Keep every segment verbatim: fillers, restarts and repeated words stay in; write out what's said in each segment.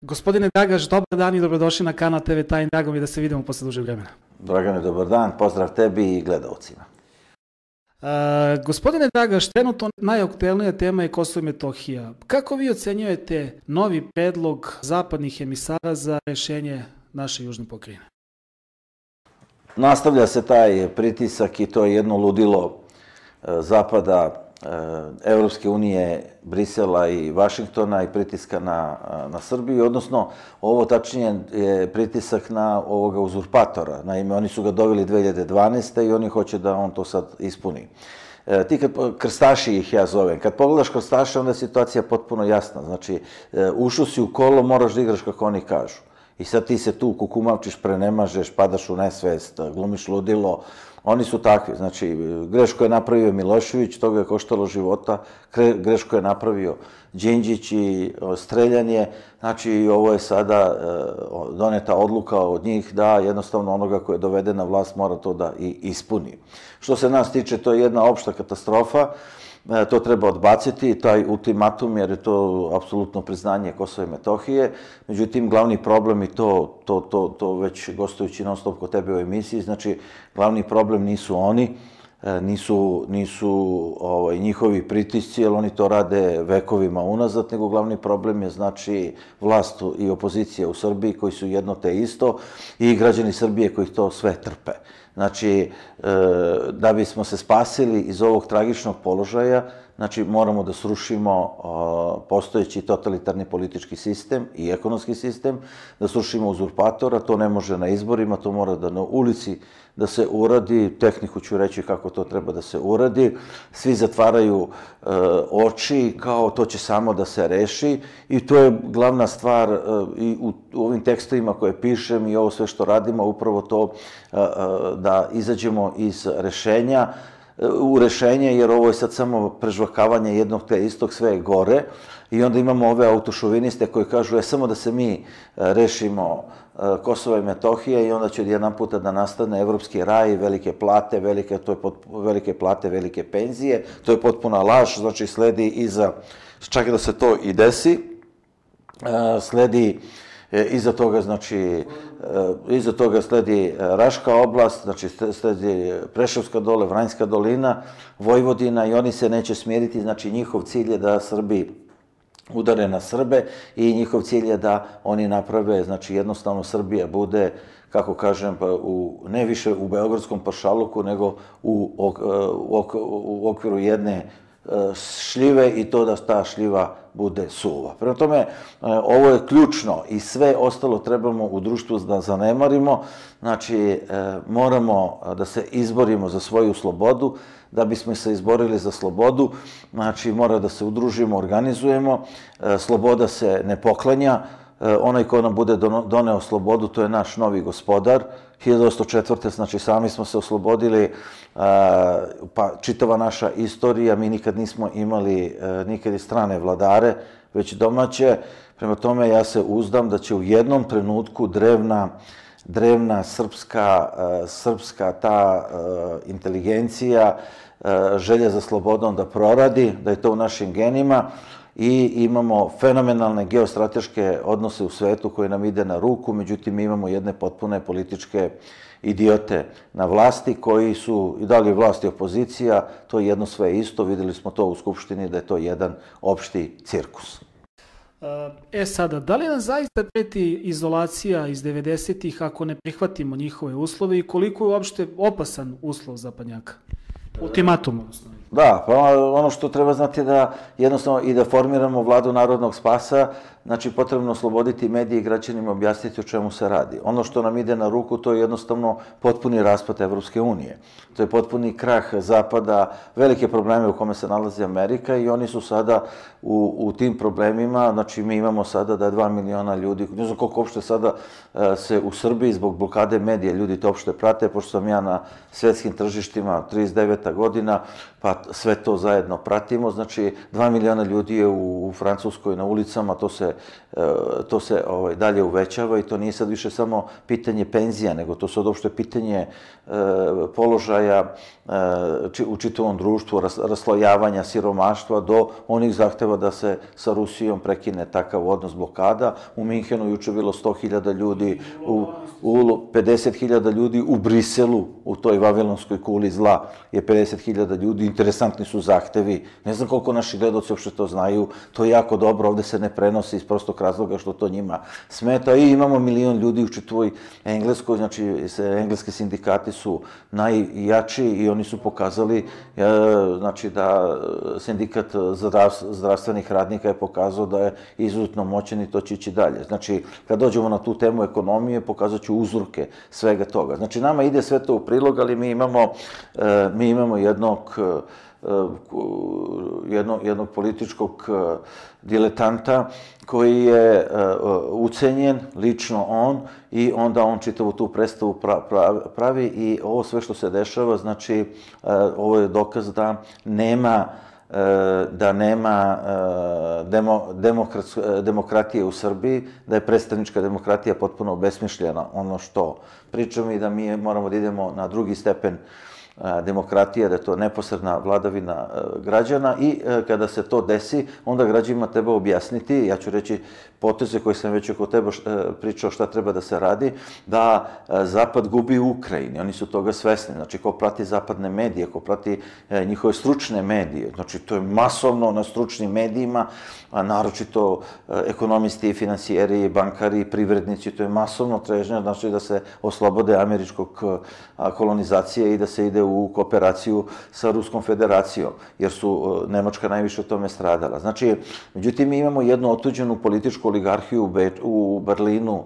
Gospodine Dragaš, dobar dan i dobrodošli na kanal te ve Time. Drago mi je da se vidimo posle dužeg vremena. Dragane, dobar dan, pozdrav tebi i gledalcima. Uh, gospodine Dragaš, trenutno najaktuelnija tema je Kosovo i Metohija. Kako vi ocenjujete novi predlog zapadnih emisara za rešenje naše južne pokrajine? Nastavlja se taj pritisak i to je jedno ludilo Zapada, Evropske unije, Brisela i Vašingtona i pritiska na, na Srbiju, odnosno ovo tačnije je pritisak na ovoga uzurpatora. Naime, oni su ga doveli dve hiljade dvanaeste. i oni hoće da on to sad ispuni. E, ti kad, krstaši ih ja zovem, kad pogledaš krstaše, onda je situacija potpuno jasna. Znači, e, ušao si u kolo, moraš da igraš kako oni kažu. I sad ti se tu kukumavčiš, prenemažeš, padaš u nesvest, glumiš ludilo. Oni su takvi, znači, grešku je napravio Milošević, toga je koštalo života, grešku je napravio Đinđić i streljanje, znači, ovo je sada doneta odluka od njih da jednostavno onoga ko je doveden na vlast mora to da i ispuni. Što se nas tiče, to je jedna opšta katastrofa, to treba odbaciti, taj ultimatum, jer je to apsolutno priznanje Kosova i Metohije. Međutim, glavni problem, i to, to, to, to već gostujući non stop kod tebe u emisiji, znači, glavni problem nisu oni, nisu, nisu ovaj, njihovi pritisci, jer oni to rade vekovima unazad, nego glavni problem je, znači, vlast i opozicija u Srbiji, koji su jedno te isto, i građani Srbije koji to sve trpe. Znači, da bismo se spasili iz ovog tragičnog položaja, znači, moramo da srušimo postojeći totalitarni politički sistem i ekonomski sistem, da srušimo uzurpatora, to ne može na izborima, to mora da na ulici da se uradi, tehniku ću reći kako to treba da se uradi, svi zatvaraju oči kao to će samo da se reši i to je glavna stvar i u ovim tekstovima koje pišem i ovo sve što radimo, upravo to da izađemo iz rešenja, u rešenje, jer ovo je sad samo prežvakavanje jednog te istog, sve je gore. I onda imamo ove autošoviniste koji kažu, je samo da se mi rešimo Kosova i Metohije i onda će jedan puta da nastane evropski raj, velike plate, velike, to je velike plate, velike penzije. To je potpuna laž, znači sledi iza, čak i da se to i desi, sledi iza toga, znači, iza toga sledi Raška oblast, znači sledi Preševska dole, Vranjska dolina, Vojvodina i oni se neće smiriti, znači njihov cilj je da Srbi udare na Srbe i njihov cilj je da oni naprave, znači jednostavno Srbija bude, kako kažem, u, ne više u beogradskom pašaluku, nego u, u, u okviru jedne šljive i to da ta šljiva bude suva. Prema tome, ovo je ključno i sve ostalo trebamo u društvu da zanemarimo. Znači, moramo da se izborimo za svoju slobodu. Da bismo se izborili za slobodu, znači, mora da se udružimo, organizujemo. Sloboda se ne poklanja. Onaj ko nam bude doneo slobodu, to je naš novi gospodar. hiljadu osamsto četvrte. znači sami smo se oslobodili, pa čitava naša istorija, mi nikad nismo imali nikad i strane vladare, već domaće. Prema tome ja se uzdam da će u jednom trenutku drevna, drevna srpska, srpska ta inteligencija, želja za slobodom da proradi, da je to u našim genima. I imamo fenomenalne geostrateške odnose u svetu koje nam ide na ruku, međutim mi imamo jedne potpune političke idiote na vlasti koji su i dalje vlast i opozicija, to je jedno sve isto, videli smo to u Skupštini da je to jedan opšti cirkus. E sada, da li nam zaista preti izolacija iz devedesetih ako ne prihvatimo njihove uslove i koliko je uopšte opasan uslov zapadnjaka? Ultimatum, odnosno. Da, pa ono što treba znati je da jednostavno i da formiramo vladu narodnog spasa, znači potrebno osloboditi medije i građanima objasniti o čemu se radi. Ono što nam ide na ruku, to je jednostavno potpuni raspad Evropske unije. To je potpuni krah Zapada, velike probleme u kome se nalazi Amerika i oni su sada u, u tim problemima, znači mi imamo sada da je dva miliona ljudi, ne znam koliko uopšte sada se u Srbiji zbog blokade medija ljudi to uopšte prate, pošto sam ja na svetskim tržištima trideset deveta godina, pa sve to zajedno pratimo, znači dva miliona ljudi je u Francuskoj na ulicama, to se, to se ovaj, dalje uvećava i to nije sad više samo pitanje penzija, nego to sad uopšte pitanje položaja u čitavom društvu, raslojavanja, siromaštva, do onih zahteva da se sa Rusijom prekine takav odnos, blokada. U Minhenu juče bilo sto hiljada ljudi, u pedeset hiljada ljudi u Briselu, u toj vavilonskoj kuli zla je pedeset hiljada ljudi, interesantni su zahtevi, ne znam koliko naši gledalci uopšte to znaju, to je jako dobro, ovde se ne prenosi iz prostog razloga što to njima smeta i imamo milion ljudi u čitavoj Engleskoj, znači engleski sindikati su najjači i oni su pokazali, znači da sindikat zdravstvenih radnika je pokazao da je izuzetno moćan i to će ići dalje. Znači, kad dođemo na tu temu ekonomije, pokazat ću uzroke svega toga. Znači, nama ide sve to u prilog, ali mi imamo, mi imamo jednog, jednog, jednog političkog diletanta koji je ucenjen, lično on, i onda on čitavu tu predstavu pravi i ovo sve što se dešava, znači, ovo je dokaz da nema da nema demokratije u Srbiji, da je predstavnička demokratija potpuno obesmišljena, ono što pričamo, i da mi moramo da idemo na drugi stepen demokratije, da je to neposredna vladavina građana, i kada se to desi, onda građanima treba objasniti, ja ću reći poteze koje sam već oko tebe pričao šta treba da se radi, da Zapad gubi u Ukrajini, oni su toga svesni, znači ko prati zapadne medije, ko prati njihove stručne medije, znači to je masovno na stručnim medijima, a naročito ekonomisti, finansijeri, bankari, privrednici, to je masovno trežnja, znači da se oslobode američkog kolonizacije i da se ide u kooperaciju sa Ruskom federacijom, jer su Nemačka najviše o tome stradala. Znači, međutim, mi imamo jednu otuđenu političku oligarhiju u Berlinu,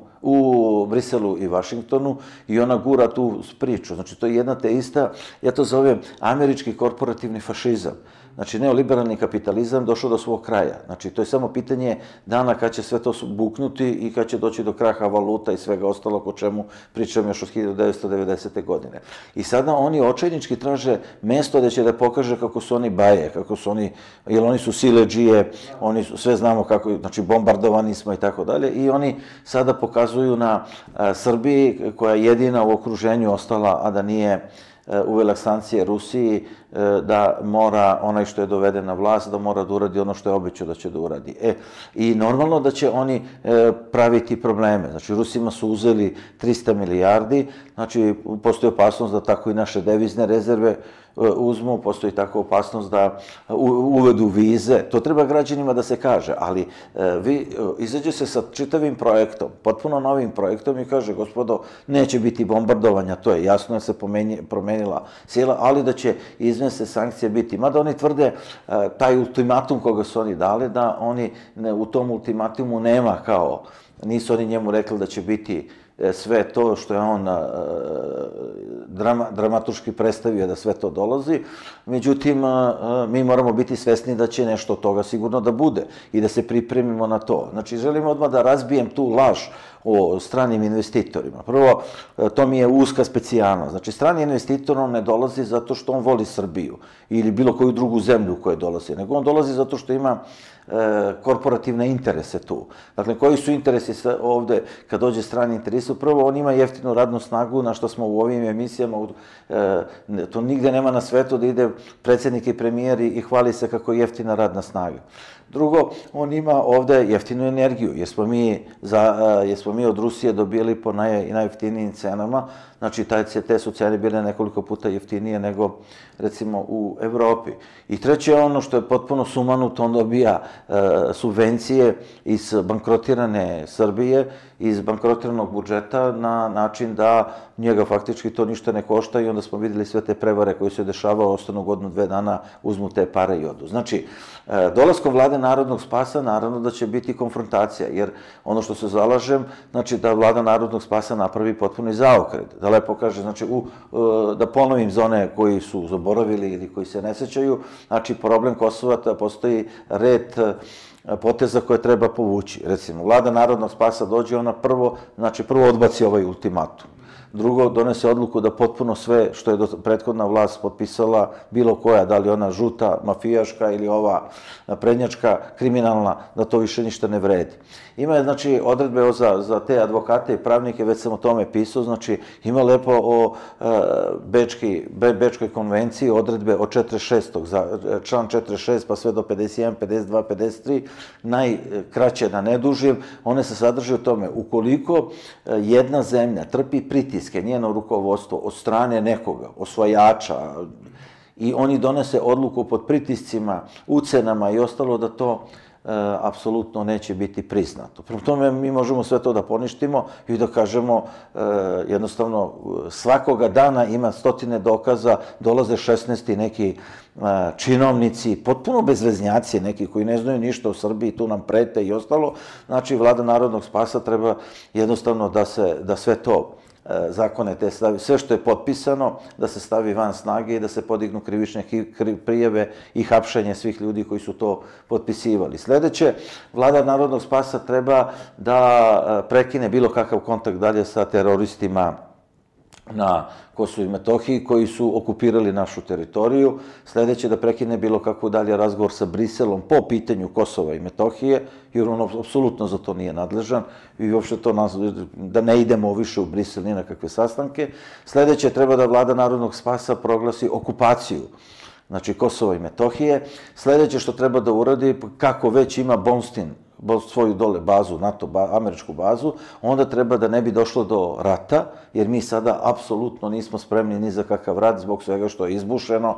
u Briselu i Vašingtonu, i ona gura tu priču. Znači, to je jedna te ista, ja to zovem američki korporativni fašizam. Znači, neoliberalni kapitalizam došao do svog kraja. Znači, to je samo pitanje dana kad će sve to buknuti i kad će doći do kraha valuta i svega ostalog o čemu pričam još od hiljadu devetsto devedesete. godine. I sada oni očajnički traže mesto gde će da pokaže kako su oni baje, kako su oni, jer oni su siledžije, oni su, sve znamo kako, znači bombardovani smo i tako dalje, i oni sada pokazuju na Srbiji, koja je jedina u okruženju ostala, a da nije uvela sankcije Rusiji, da mora, onaj što je doveden na vlast, da mora da uradi ono što je obećao da će da uradi. E, i normalno da će oni praviti probleme. Znači, Rusima su uzeli trista milijardi, znači, postoji opasnost da tako i naše devizne rezerve uzmu, postoji tako opasnost da uvedu vize. To treba građanima da se kaže, ali vi izađe se sa čitavim projektom, potpuno novim projektom, i kaže, gospodo, neće biti bombardovanja, to je jasno, da se promenila sila, ali da će izmese sankcije biti. Mada oni tvrde, taj ultimatum koga su oni dali, da oni u tom ultimatumu nema kao, nisu oni njemu rekli da će biti sve to što je on dramaturški predstavio, da sve to dolazi. Međutim, mi moramo biti svesni da će nešto od toga sigurno da bude i da se pripremimo na to. Znači, želim odmah da razbijem tu laž o stranim investitorima. Prvo, to mi je uska specijalnost. Znači, strani investitor on ne dolazi zato što on voli Srbiju ili bilo koju drugu zemlju u kojoj dolazi, nego on dolazi zato što ima korporativne interese tu. Dakle, koji su interesi ovde kad dođe strani interes? Prvo, on ima jeftinu radnu snagu, na što smo u ovim emisijama, to nigde nema na svetu da ide predsjednik i premijer i hvali se kako je jeftina radna snaga. Drugo, on ima ovde jeftinu energiju, jer smo mi od Rusije dobili po najjeftinijim cenama, znači te su cene bile nekoliko puta jeftinije nego, recimo, u Evropi. I treće, ono što je potpuno sumanuto, on dobija subvencije iz bankrotirane Srbije, iz bankrotiranog budžeta, na način da njega faktički to ništa ne košta, i onda smo videli sve te prevare koje se dešavaju, ostanu godinu, dve dana, uzmu te pare i odu. Znači, dolaskom vlade Narodnog spasa, naravno da će biti konfrontacija, jer ono što se zalažem, znači da vlada Narodnog spasa napravi potpuno zaokret, da lepo kaže, znači, da ponovim za one koji su zaboravili ili koji se ne sećaju, znači, problem Kosova, postoji red poteza koje treba povući. Recimo, vlada Narodnog spasa dođe, ona prvo, znači, prvo odbaci ovaj ultimatum. Drugo, donese odluku da potpuno sve što je prethodna vlast potpisala, bilo koja, da li ona žuta, mafijaška ili ova prednjačka, kriminalna, da to više ništa ne vredi. Ima, znači, odredbe za, za te advokate i pravnike, već sam o tome pisao, znači, ima lepo o e, Bečki, Be, Bečkoj konvenciji, odredbe od četrdeset šestog za član četrdeset šest pa sve do pedeset jedan, pedeset dva, pedeset tri, najkraće da ne dužim, one se sadrže u tome. Ukoliko jedna zemlja trpi pritiske, njeno rukovodstvo, od strane nekoga, osvajača, i oni donese odluku pod pritiscima, ucenama i ostalo, da to apsolutno neće biti priznato. Prema tome, mi možemo sve to da poništimo i da kažemo, jednostavno, svakoga dana ima stotine dokaza, dolaze šesnaesti neki činovnici, potpuno bezveznjaci, neki koji ne znaju ništa o Srbiji, tu nam prete i ostalo. Znači, Vlada narodnog spasa treba jednostavno da se, da sve to zakone te stavi, sve što je potpisano, da se stavi van snage i da se podignu krivične prijave i hapšenje svih ljudi koji su to potpisivali. Sledeće, Vlada narodnog spasa treba da prekine bilo kakav kontakt dalje sa teroristima na Kosovu i Metohiji koji su okupirali našu teritoriju. Sledeće, da prekine bilo kakav dalje razgovor sa Briselom po pitanju Kosova i Metohije, jer on apsolutno za to nije nadležan i uopšte to da ne idemo više u Brisel ni na kakve sastanke. Sledeće, treba da Vlada narodnog spasa proglasi okupaciju, znači Kosova i Metohije. Sledeće što treba da uradi, kako već ima Bonstin svoju dole bazu, NATO, američku bazu, onda treba da ne bi došlo do rata, jer mi sada apsolutno nismo spremni ni za kakav rat zbog svega što je izbušeno.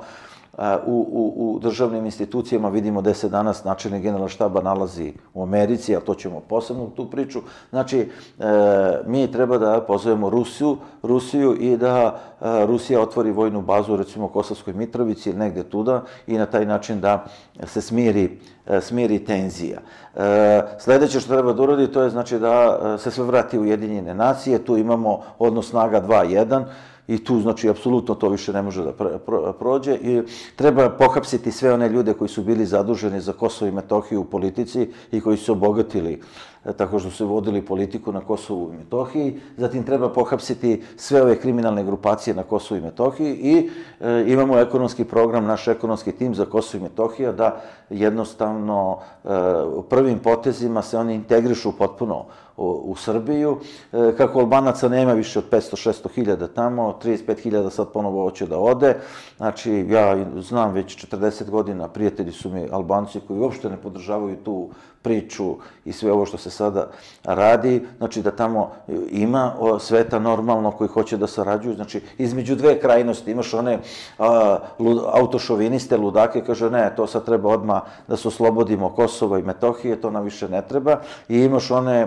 U državnim institucijama vidimo gde se danas načelnik Generalštaba nalazi u Americi, a to ćemo posebno u tu priču. Znači, mi treba da pozovemo Rusiju, Rusiju i da Rusija otvori vojnu bazu, recimo u Kosovskoj Mitrovici ili negde tuda, i na taj način da se smiri smiri tenzija. Sledeće što treba da uradi, to je znači da se sve vrati u Ujedinjene nacije, tu imamo odnos snaga dva jedan, i tu, znači, apsolutno to više ne može da prođe i treba pohapsiti sve one ljude koji su bili zaduženi za Kosovo i Metohiju u politici i koji su se obogatili tako što su vodili politiku na Kosovu i Metohiji. Zatim treba pohapsiti sve ove kriminalne grupacije na Kosovu i Metohiji i imamo ekonomski program, naš ekonomski tim za Kosovo i Metohija, da jednostavno prvim potezima se oni integrišu potpuno u Srbiju. Kako Albanaca nema više od petsto šesto hiljada tamo, trideset pet hiljada sad ponovo hoće da ode. Znači, ja znam već četrdeset godina, prijatelji su mi Albanci koji uopšte ne podržavaju tu priču i sve ovo što se sada radi, znači da tamo ima sveta normalno koji hoće da sarađuju, znači između dve krajnosti imaš one autošoviniste, ludake, kaže ne, to sad treba odmah da se oslobodimo Kosova i Metohije, to nam više ne treba, i imaš one,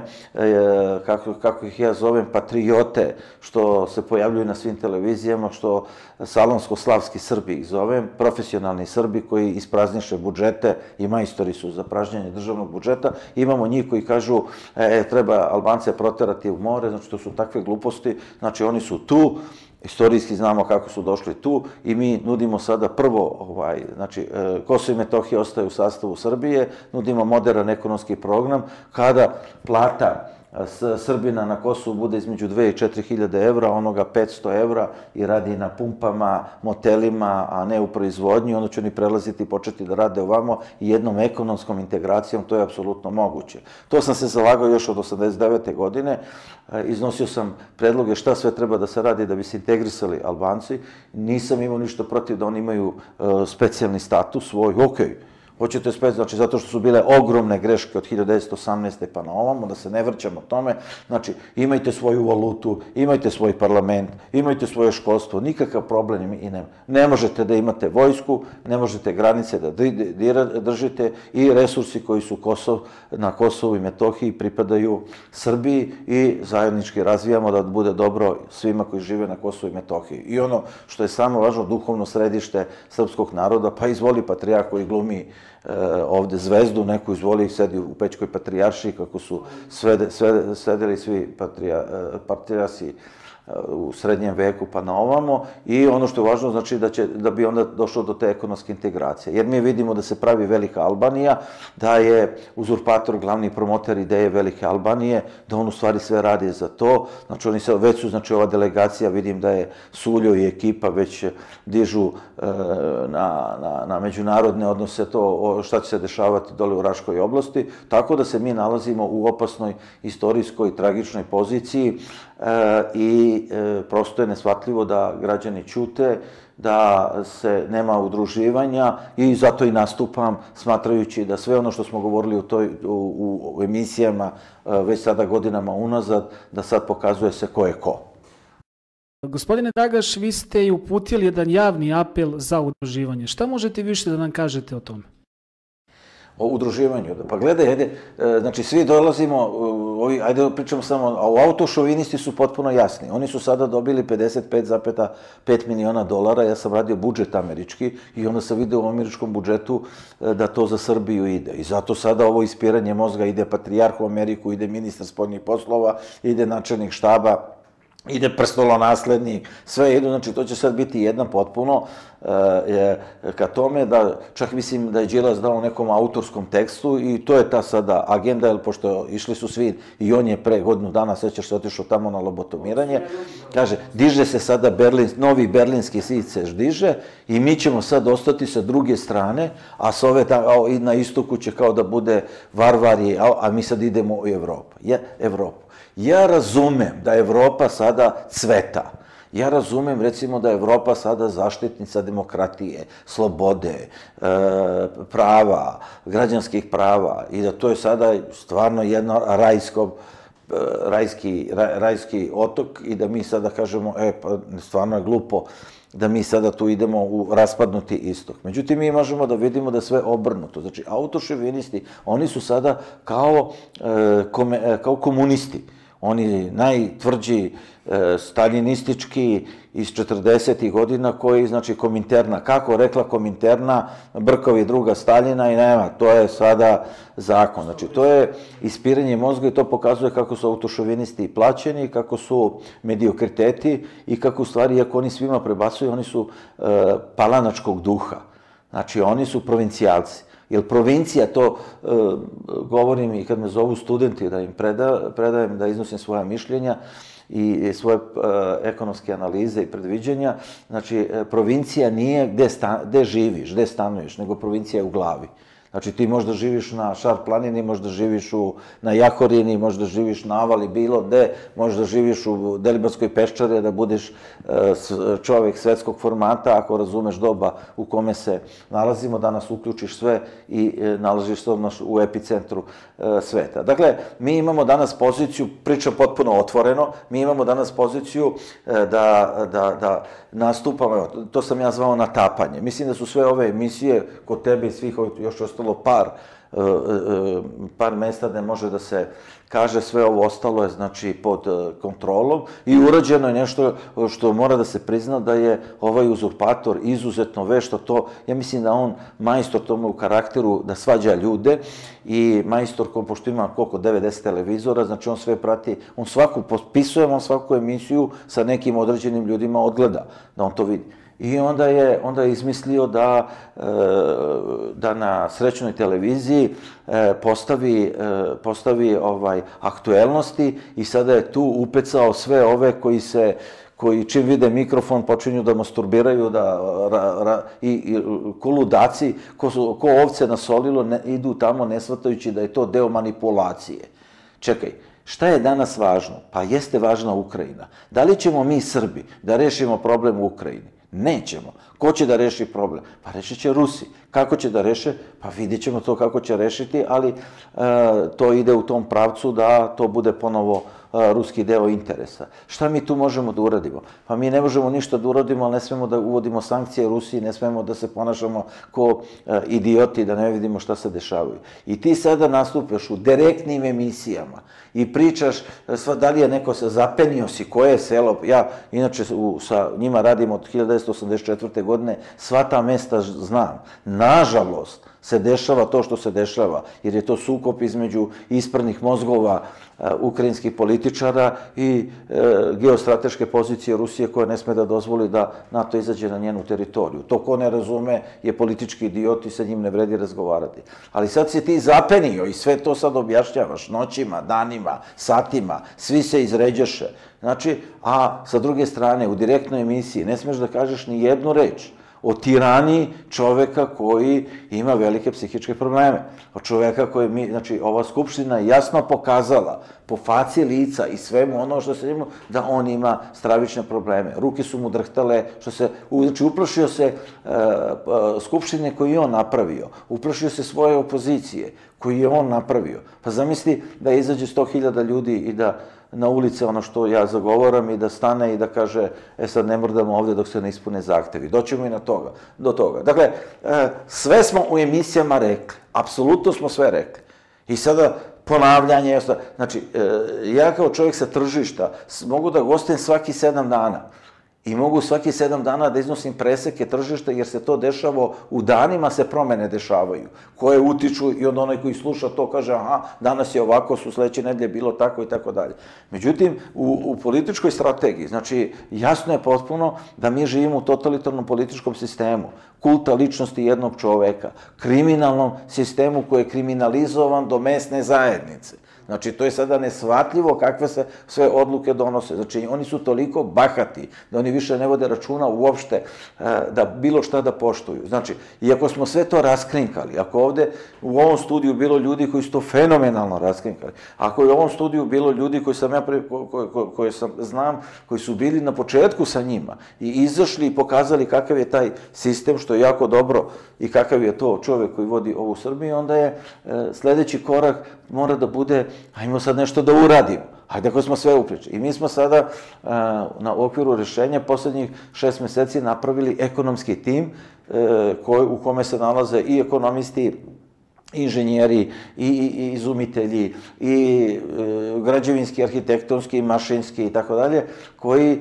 kako ih ja zovem, patriote, što se pojavljuju na svim televizijama, što salonsko-slavski Srbi ih zovem, profesionalni Srbi koji isprazniše budžete i majstori su za pražnjenje državnog budžeta. Imamo njih koji kažu treba Albance proterati u more, znači to su takve gluposti, znači oni su tu, istorijski znamo kako su došli tu i mi nudimo sada prvo, znači Kosovo i Metohija ostaje u sastavu Srbije, nudimo modern ekonomski program, kada plata Srbina na Kosovu bude između dve i četiri hiljade evra, onoga petsto evra i radi na pumpama, motelima, a ne u proizvodnji, onda će oni prelaziti i početi da rade ovamo i jednom ekonomskom integracijom, to je apsolutno moguće. To sam se zalagao još od osamdeset devete godine, iznosio sam predloge šta sve treba da se radi da bi se integrisali Albanci, nisam imao ništa protiv da oni imaju specijalni status svoj, okej, hoćete spet, znači zato što su bile ogromne greške od hiljadu devetsto osamnaeste pa na ovamo, da se ne vrćamo tome, znači imajte svoju valutu, imajte svoj parlament, imajte svoje školstvo, nikakav problem i nema. Ne možete da imate vojsku, ne možete granice da držite i resursi koji su na Kosovu i Metohiji pripadaju Srbiji i zajednički razvijamo da bude dobro svima koji žive na Kosovu i Metohiji. I ono što je samo važno, duhovno središte srpskog naroda, pa izvoli patrijarh koji glumi ovde zvezdu, neko izvoli ih sedi u Pećkoj patrijaršiji, kako su sedeli svi patrijarsi u srednjem veku pa na ovamo, i ono što je važno, znači da, će, da bi onda došlo do te ekonomske integracije. Jer mi vidimo da se pravi velika Albanija, da je uzurpator glavni promoter ideje velike Albanije, da on u stvari sve radi za to. Znači oni se, već su, znači ova delegacija, vidim da je Suljo i ekipa već dižu e, na, na, na međunarodne odnose to o, šta će se dešavati dole u Raškoj oblasti, tako da se mi nalazimo u opasnoj istorijskoj tragičnoj poziciji e, i e, prosto je neshvatljivo da građani ćute, da se nema udruživanja, i zato i nastupam smatrajući da sve ono što smo govorili u, toj, u, u emisijama e, već sada godinama unazad, da sad pokazuje se ko je ko. Gospodine Dragaš, vi ste i uputili jedan javni apel za udruživanje. Šta možete više da nam kažete o tome? O udruživanju. Pa gledaj, ajde, znači svi dolazimo, ovi, ajde pričamo samo, a u autošovinisti su potpuno jasni. Oni su sada dobili pedeset pet zarez pet miliona dolara, ja sam radio budžet američki i onda sam vidio u američkom budžetu da to za Srbiju ide. I zato sada ovo ispiranje mozga, ide patrijarh u Ameriku, ide ministar spoljnih poslova, ide načelnik štaba, ide prestolonaslednik, sve idu, znači to će sad biti jedan potpuno e, ka tome da, čak mislim da je Đilas dao nekom autorskom tekstu i to je ta sada agenda, jer pošto išli su svi, i on je pre godinu dana, sećaš se, otišao tamo na lobotomiranje, kaže, diže se sada Berlin, novi berlinski zid se diže i mi ćemo sad ostati sa druge strane, a s ove i na istoku će kao da bude varvari, a, a mi sad idemo u Evropu. Je, Evropu. Ja razumem da Evropa sada cveta. Ja razumem, recimo, da je Evropa sada zaštitnica demokratije, slobode, e, prava, građanskih prava, i da to je sada stvarno jedno rajsko, rajski, rajski otok, i da mi sada kažemo, e, pa stvarno je glupo da mi sada tu idemo u raspadnuti istok. Međutim, mi možemo da vidimo da sve obrnuto. Znači, autošovinisti, oni su sada kao, e, kome, kao komunisti. Oni najtvrđi e, staljinistički iz četrdesetih godina koji, znači, Kominterna. Kako rekla Kominterna, brkovi druga Staljina i nema, to je sada zakon. Znači, to je ispiranje mozga i to pokazuje kako su autošovinisti plaćeni, kako su mediokriteti i kako u stvari, iako oni svima prebacuju, oni su e, palanačkog duha. Znači, oni su provincijalci. Jer provincija, to e, govorim i kad me zovu studenti da im preda, predajem, da iznosim svoja mišljenja i svoje e, ekonomske analize i predviđenja, znači provincija nije gde, sta, gde živiš, gde stanuješ, nego provincija je u glavi. Znači ti možda živiš na Šar planini, možda živiš u, na Jahorini, možda živiš na Avali, bilo gde, možda živiš u Delibarskoj peščari, da budeš e, čovjek svetskog formata, ako razumeš doba u kome se nalazimo, danas uključiš sve i e, nalaziš se odmah u epicentru e, sveta. Dakle, mi imamo danas poziciju, pričam potpuno otvoreno, mi imamo danas poziciju e, da, da, da nastupamo, evo, to sam ja zvao natapanje. Mislim da su sve ove emisije kod tebe i svih još ostalo par, par mesta gde može da se kaže, sve ovo ostalo je, znači, pod kontrolom i urađeno je nešto što mora da se prizna da je ovaj uzurpator izuzetno vešt, to, ja mislim da on majstor tomu u karakteru da svađa ljude i majstor, pošto ima koliko, devedeset televizora, znači on sve prati, on svaku, potpisuje on svaku emisiju sa nekim određenim ljudima odgleda, da on to vidi. I onda je, onda je izmislio da, da na srećnoj televiziji postavi, postavi ovaj, aktuelnosti i sada je tu upecao sve ove koji se, koji čim vide mikrofon počinju da masturbiraju, da, ra, ra, i, i ko ludaci, ko, su, ko ovce na solilo, ne, idu tamo ne shvatajući da je to deo manipulacije. Čekaj, šta je danas važno? Pa jeste važna Ukrajina. Da li ćemo mi Srbi da rešimo problem u Ukrajini? Nećemo. Ko će da reši problem? Pa rešit će Rusi. Kako će da reše? Pa vidjet ćemo to kako će rešiti, ali e, to ide u tom pravcu da to bude ponovo e, ruski deo interesa. Šta mi tu možemo da uradimo? Pa mi ne možemo ništa da uradimo, ali ne smemo da uvodimo sankcije Rusiji, ne smemo da se ponašamo ko e, idioti, da ne vidimo šta se dešavaju. I ti sada nastupaš u direktnim emisijama i pričaš sva, da li je neko se zapenio si, koje je selo. Ja, inače, u, sa njima radim od hiljadu devetsto osamdeset četvrte godine, sva ta mesta znam. Nažalost, se dešava to što se dešava, jer je to sukob između ispranih mozgova ukrajinskih političara i geostrateške pozicije Rusije koja ne sme da dozvoli da NATO izađe na njenu teritoriju. To ko ne razume je politički idiot i sa njim ne vredi razgovarati. Ali sad si ti zapenio i sve to sad objašnjavaš noćima, danima, satima, svi se izređaše. Znači, a sa druge strane, u direktnoj emisiji ne smeš da kažeš ni jednu reč o tiraniji čoveka koji ima velike psihičke probleme. O čoveka koji mi, znači, ova skupština je jasno pokazala po faci lica i svemu ono što se njemu, da on ima stravične probleme. Ruke su mu drhtale, što se, znači, uplašio se skupštine koju je on napravio, uplašio se svoje opozicije koju je on napravio. Pa zamisli da izađe sto hiljada ljudi i da na ulice ono što ja zagovaram i da stane i da kaže, e sad ne mrdamo ovde dok se ne ispune zahtevi. Doćemo i na toga, do toga. Dakle, sve smo u emisijama rekli, apsolutno smo sve rekli. I sada ponavljanje, znači, ja kao čovjek sa tržišta mogu da gostim svaki sedam dana. I mogu svaki sedam dana da iznosim preseke tržišta, jer se to dešava, u danima se promene dešavaju, koje utiču i od onaj koji sluša to kaže, aha, danas je ovako, su sledeće nedelje bilo tako i tako dalje. Međutim, u političkoj strategiji, znači, jasno je potpuno da mi živimo u totalitarnom političkom sistemu, kulta ličnosti jednog čoveka, kriminalnom sistemu koji je kriminalizovan do mesne zajednice. Znači, to je sada neshvatljivo kakve se sve odluke donose. Znači, oni su toliko bahati da oni više ne vode računa uopšte da bilo šta da poštuju. Znači, iako smo sve to raskrinkali, ako ovde u ovom studiju bilo ljudi koji su to fenomenalno raskrinkali, ako je u ovom studiju bilo ljudi koji sam ja, koje sam znam, koji su bili na početku sa njima i izašli i pokazali kakav je taj sistem, što je jako dobro i kakav je to čovek koji vodi ovu Srbiju, onda je sledeći korak mora da bude, ajmo sad nešto da uradimo. Hajde ako smo sve upričali. I mi smo sada na okviru rešenja poslednjih šest meseci napravili ekonomski tim u kome se nalaze i ekonomisti, inženjeri, i izumitelji, i građevinski, arhitektonski, mašinski i tako dalje, koji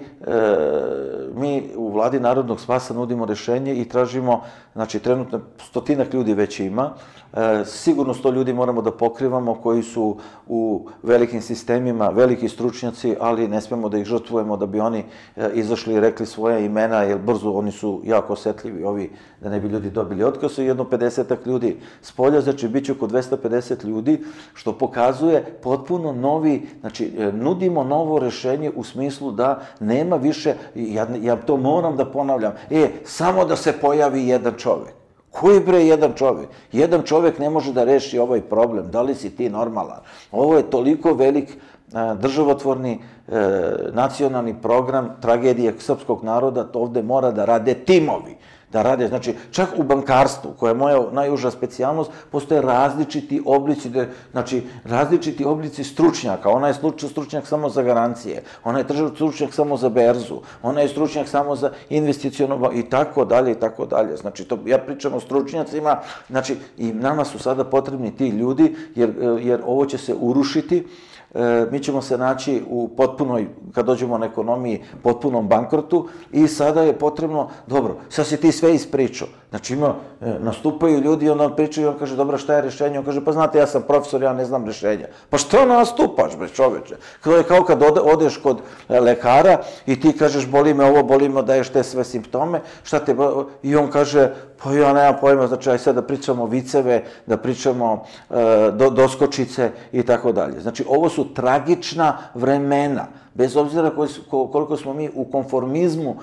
mi u Vladi Narodnog spasa nudimo rešenje i tražimo, znači trenutno stotinak ljudi već ima, sigurno sto ljudi moramo da pokrivamo koji su u velikim sistemima, veliki stručnjaci, ali ne smemo da ih žrtvujemo da bi oni izašli i rekli svoja imena, jer brzo oni su jako osetljivi, ovi, da ne bi ljudi dobili otkaz, i jedno pedesetak ljudi s polja, znači bit će oko dvesta pedeset ljudi, što pokazuje potpuno novi, znači nudimo novo rešenje u smislu da nema više, ja to moram da ponavljam, e, samo da se pojavi jedan čovek. Koji bre jedan čovek? Jedan čovek ne može da reši ovaj problem, da li si ti normalan? Ovo je toliko velik državotvorni nacionalni program tragedije srpskog naroda, to ovde mora da rade timovi. Da rade, znači, čak u bankarstvu, koja je moja najuža specijalnost, postoje različiti oblici, znači, različiti oblici stručnjaka. Ona je stručnjak samo za garancije, ona je stručnjak samo za berzu, ona je stručnjak samo za investiciono i tako dalje i tako dalje. Znači, ja pričam o stručnjacima, znači, i nama su sada potrebni ti ljudi, jer ovo će se urušiti. Mi ćemo se naći u potpunoj, kad dođemo na ekonomiji, potpunom bankrotu i sada je potrebno, dobro, sad si ti sve ispričao. Znači ima, nastupaju ljudi i onda on pričaju i on kaže, dobro, šta je rešenje? On kaže, pa znate, ja sam profesor, ja ne znam rešenja. Pa što nastupaš, bre, čoveče? To je kao kad odeš kod lekara i ti kažeš, boli me ovo, boli me, daješ te sve simptome, šta te, i on kaže, pa ja nemam pojma, znači, aj sad da pričamo viceve, da pričamo doskočice i tako dalje. Znači, ovo su tragična vremena, bez obzira koliko smo mi u konformizmu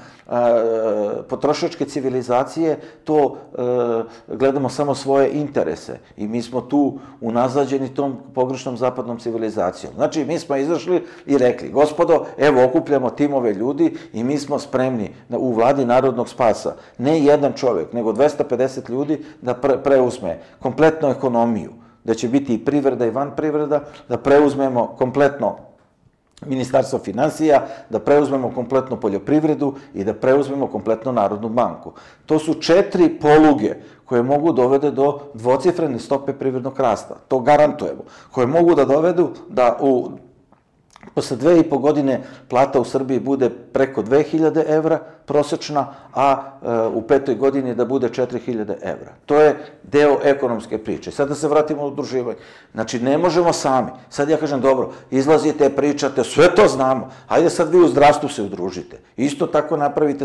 potrošačke civilizacije, to gledamo samo svoje interese i mi smo tu unazađeni tom pogrešnom zapadnom civilizacijom. Znači, mi smo izašli i rekli, gospodo, evo, okupljamo timove ljudi i mi smo spremni u Vladi Narodnog spasa, ne jedan čovek, nego dvesta pedeset ljudi da preuzme kompletnu ekonomiju, da će biti i privreda i van privreda, da preuzmemo kompletno Ministarstvo finansija, da preuzmemo kompletnu poljoprivredu i da preuzmemo kompletnu Narodnu banku. To su četiri poluge koje mogu dovede do dvocifrene stope privrednog rasta. To garantujemo. Koje mogu da dovedu da u posle dve i po godine plata u Srbiji bude preko dve hiljade evra prosečna, a u petoj godini da bude četiri hiljade evra. To je deo ekonomske priče. Sad da se vratimo u udruživanje. Znači, ne možemo sami. Sad ja kažem, dobro, izlazite, pričate, sve to znamo. Hajde sad vi u zdravstvu se udružite. Isto tako napravite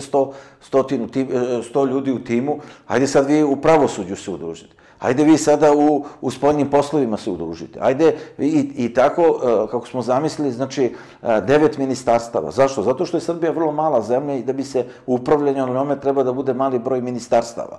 sto ljudi u timu. Hajde sad vi u pravosuđu se udružite. Hajde vi sada u spoljnim poslovima se udružite. Hajde i tako, kako smo zamislili, znači, devet ministarstava. Zašto? Zato što je Srbija vrlo mala zemlja i da bi se upravljanje na njome treba da bude mali broj ministarstava.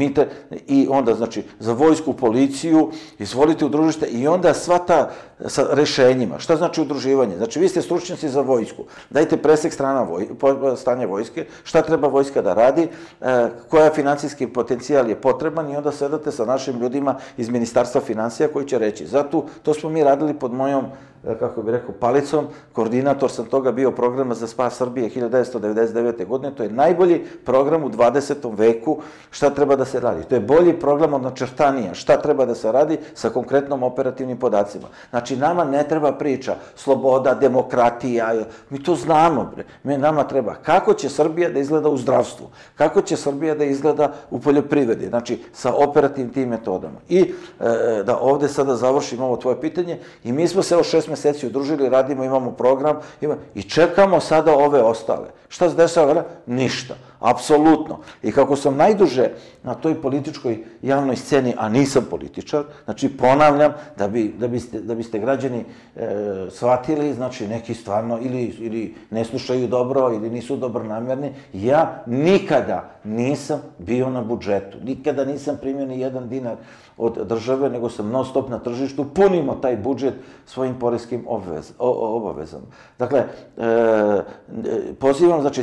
I onda, znači, za vojsku, policiju, izvolite udružite i onda sva ta sa rešenjima. Šta znači udruživanje? Znači, vi ste stručnjaci za vojsku. Dajte presek stanja vojske, šta treba vojska da radi, koja financijski potencijal je potreban i onda sedate sa našim ljudima iz Ministarstva finansija koji će reći. Zato to smo mi radili pod mojom, kako bih rekao, palicom. Koordinator sam toga bio programa za spas Srbije hiljadu devetsto devedeset devete. godine. To je najbolji program u dvadesetom veku šta treba da se radi. To je bolji program od načrtanija. Šta treba da se radi sa konkretnom operativnim podacima. Znači, nama ne treba priča sloboda, demokratija. Mi to znamo. Nama treba kako će Srbija da izgleda u zdravstvu. Kako će Srbija da izgleda u poljoprivredi. Znači, sa operativnim tim metodama. I da ovde sada završim ovo tvoje pitanje. I mi smo se o šest meseci udružili, radimo, imamo program i čekamo sada ove ostale. Šta se dešava? Ništa. Apsolutno. I kako sam najduže na toj političkoj javnoj sceni, a nisam političar, znači ponavljam, da biste građani shvatili, znači neki stvarno ili ne slušaju dobro ili nisu dobronamerni, ja nikada nisam bio na budžetu, nikada nisam primio ni jedan dinar od države, nego sam non stop na tržištu, punimo taj budžet svojim porezkim obavezama. Dakle, pozivam, znači,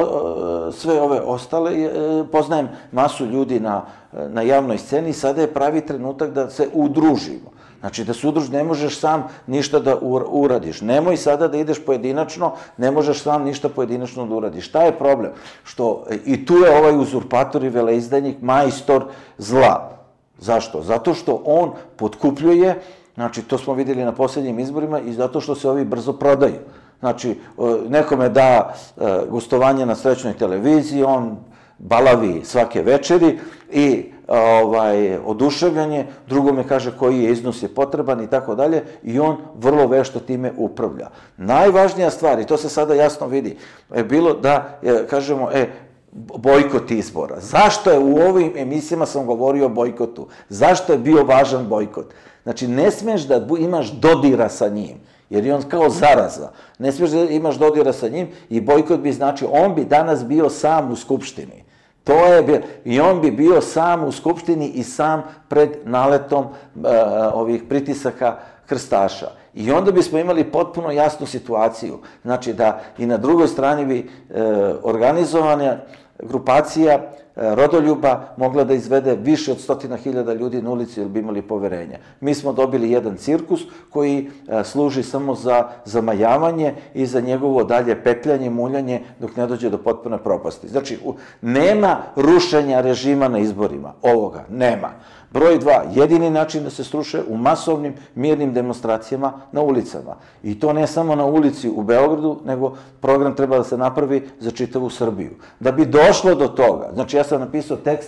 sve ove ostale, poznajem masu ljudi na javnoj sceni i sada je pravi trenutak da se udružimo. Znači, da se udruži, ne možeš sam ništa da uradiš. Nemoj sada da ideš pojedinačno, ne možeš sam ništa pojedinačno da uradiš. Šta je problem? I tu je ovaj uzurpator i veleizdajnik majstor zla. Zašto? Zato što on potkupljuje, znači, to smo vidjeli na posljednjim izborima, i zato što se ovi brzo prodaju. Znači, nekome da gostovanje na srećnoj televiziji, on balavi svake večeri i oduševljanje, drugome kaže koji je iznos je potreban i tako dalje, i on vrlo vešto time upravlja. Najvažnija stvar, i to se sada jasno vidi, je bilo da kažemo, e, bojkot izbora. Zašto je u ovim emisijama sam govorio o bojkotu? Zašto je bio važan bojkot? Znači, ne smiješ da imaš dodira sa njim, jer je on kao zaraza. Ne smiješ da imaš dodira sa njim i bojkot bi znači, on bi danas bio sam u Skupštini. To je, i on bi bio sam u Skupštini i sam pred naletom ovih pritisaka krstaša. I onda bismo imali potpuno jasnu situaciju. Znači da i na drugoj strani bi organizovana grupacija rodoljuba mogla da izvede više od stotina hiljada ljudi na ulici jer bi imali poverenja. Mi smo dobili jedan cirkus koji služi samo za zamajavanje i za njegovo dalje petljanje, muljanje dok ne dođe do potpune propasti. Znači, nema rušenja režima na izborima. Ovoga nema. Broj dva, jedini način da se sruše u masovnim mirnim demonstracijama na ulicama. I to ne samo na ulici u Beogradu, nego program treba da se napravi za čitavu Srbiju. Da bi došlo do toga, znači ja sam napisao tekst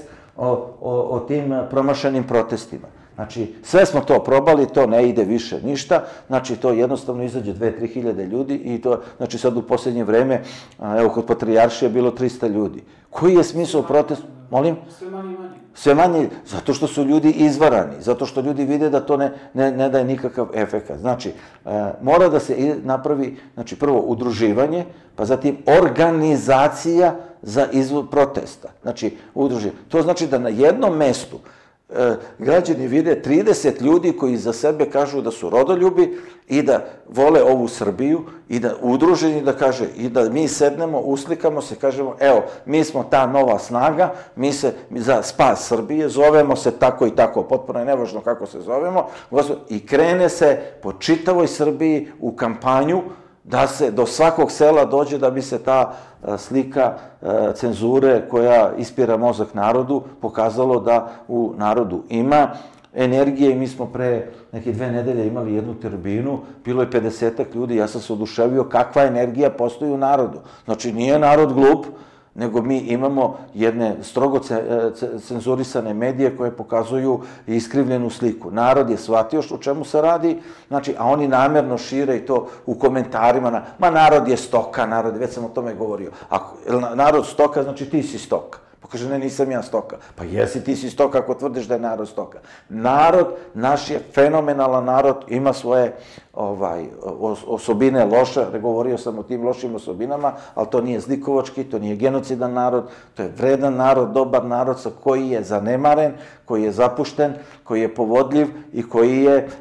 o tim promašenim protestima. Znači, sve smo to probali, to ne ide više ništa, znači to jednostavno izađe dve do tri hiljade ljudi i to, znači sad u posljednje vreme, evo kod Patrijaršije je bilo trista ljudi. Koji je smisao protesta? Molim? Sve manje i manje. Sve manje, zato što su ljudi izvarani, zato što ljudi vide da to ne daje nikakav efekat. Znači, mora da se napravi, znači prvo udruživanje, pa zatim organizacija za izvod protesta. Znači, udruživanje. To znači da na jednom mestu građani vide trideset ljudi koji za sebe kažu da su rodoljubi i da vole ovu Srbiju i da udruženi da kaže i da mi sednemo, uslikamo se, kažemo evo, mi smo ta nova snaga, mi se za spas Srbije, zovemo se tako i tako, potpuno je nevažno kako se zovemo, i krene se po čitavoj Srbiji u kampanju da se do svakog sela dođe da bi se ta slika cenzure koja ispira mozak narodu pokazalo da u narodu ima energije i mi smo pre neke dve nedelje imali jednu tribinu, bilo je pedesetak ljudi, ja sam se oduševio kakva energija postoji u narodu. Znači, nije narod glup, nego mi imamo jedne strogo cenzurisane medije koje pokazuju iskrivljenu sliku. Narod je shvatio o čemu se radi, znači, a oni namerno šire i to u komentarima, na, ma narod je stoka, narod, već sam o tome govorio. Ako narod stoka, znači ti si stoka. Pa kaže, ne, nisam ja stoka. Pa jesi, ti si stoka ako tvrdiš da je narod stoka. Narod, naš je fenomenalan narod, ima svoje ovaj, osobine loše, govorio sam o tim lošim osobinama, ali to nije zlikovački, to nije genocidan narod, to je vredan narod, dobar narod sa koji je zanemaren, koji je zapušten, koji je povodljiv i koji je e,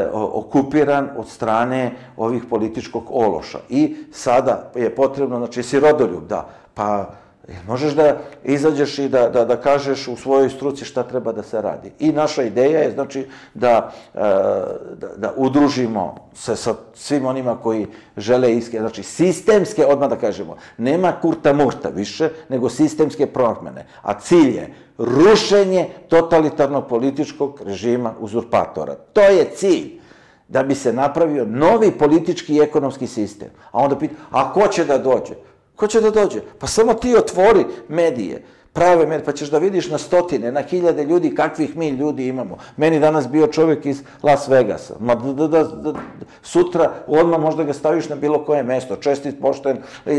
okupiran od strane ovih političkog ološa. I sada je potrebno, znači, si rodoljub, da, pa možeš da izađeš i da, da, da kažeš u svojoj struci šta treba da se radi. I naša ideja je, znači, da, da, da udružimo se sa svim onima koji žele iske, znači, sistemske, odmah da kažemo, nema kurta murta više, nego sistemske promene. A cilj je rušenje totalitarnog političkog režima uzurpatora. To je cilj. Da bi se napravio novi politički i ekonomski sistem. A onda pita, a ko će da dođe? Ko će da dođe? Pa samo ti otvori medije, prave medije, pa ćeš da vidiš na stotine, na hiljade ljudi kakvih mi ljudi imamo. Meni danas bio čovjek iz Las Vegasa. Ma da, da, da, sutra odmah možda ga staviš na bilo koje mesto. Čestit, pošten,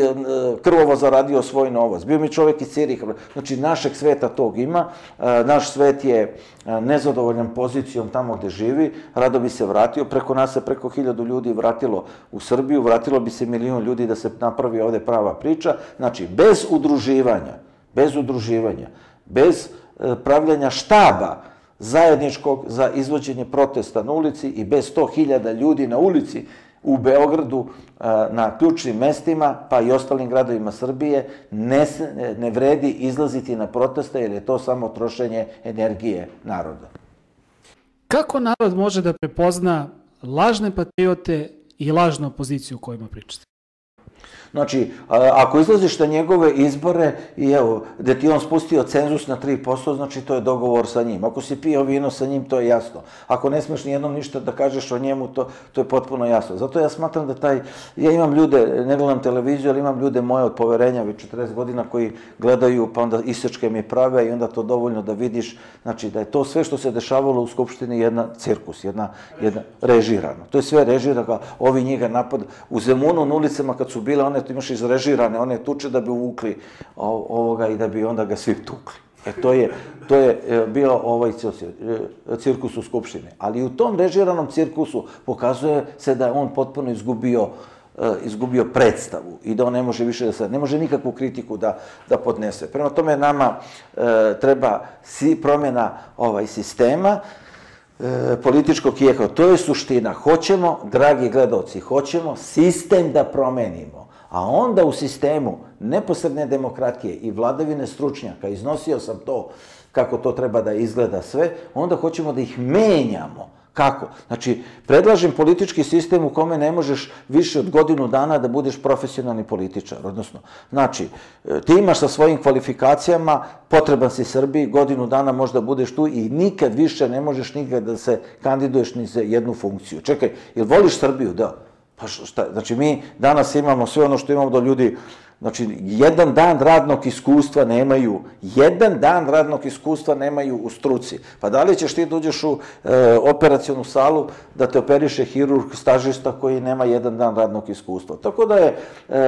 krvovo zaradio svoj novac. Bio mi čovjek iz Ciriha. Znači, našeg sveta tog ima. Naš svet je nezadovoljan pozicijom tamo gde živi. Rado bi se vratio. Preko nas se preko hiljadu ljudi vratilo u Srbiju. Vratilo bi se milion ljudi da se napravi ovde prava priča. Znači, bez udruživanja, bez udruživanja, bez pravljanja štaba zajedničkog za izvođenje protesta na ulici i bez sto hiljada ljudi na ulici u Beogradu na ključnim mestima, pa i ostalim gradovima Srbije, ne, ne vredi izlaziti na proteste jer je to samo trošenje energije naroda. Kako narod može da prepozna lažne patriote i lažnu opoziciju o kojima pričate? Znači, ako izlaziš na njegove izbore i evo, gde ti on spustio cenzus na tri posto, znači to je dogovor sa njim. Ako si pio vino sa njim, to je jasno. Ako ne smeš nijednom ništa da kažeš o njemu, to, to je potpuno jasno. Zato ja smatram da taj, ja imam ljude, ne gledam televiziju, ali imam ljude moje od poverenja, već četrdeset godina koji gledaju, pa onda isečke mi prave i onda to dovoljno da vidiš, znači da je to sve što se dešavalo u Skupštini jedna cirkus, jedna, jedna režirano. To je sve režirano, ovi njega napad. U Zemunu na ulicama kad su bile one, imaš izrežirane, one tuče da bi uvukli ovoga i da bi onda ga svi tukli. E to je, to je bio ovaj cirkus u Skupštini. Ali u tom režiranom cirkusu pokazuje se da je on potpuno izgubio izgubio predstavu i da on ne može više da se, ne može nikakvu kritiku da, da podnese. Prema tome nama e, treba si promjena ovaj sistema e, političkog i ekonomskog. To je suština. Hoćemo, dragi gledalci, hoćemo sistem da promenimo. A onda u sistemu neposredne demokratije i vladavine stručnjaka, iznosio sam to kako to treba da izgleda sve, onda hoćemo da ih menjamo. Kako? Znači, predlažem politički sistem u kome ne možeš više od godinu dana da budeš profesionalni političar. Odnosno, znači, ti imaš sa svojim kvalifikacijama, potreban si Srbiji, godinu dana možda budeš tu i nikad više ne možeš nikad da se kandiduješ ni za jednu funkciju. Čekaj, jel voliš Srbiju? Da. Pa šta, znači mi danas imamo sve ono što imamo do ljudi, znači jedan dan radnog iskustva nemaju, jedan dan radnog iskustva nemaju u struci. Pa da li ćeš ti da uđeš u e, operacionu salu da te operiše hirurg, stažista koji nema jedan dan radnog iskustva. Tako da je,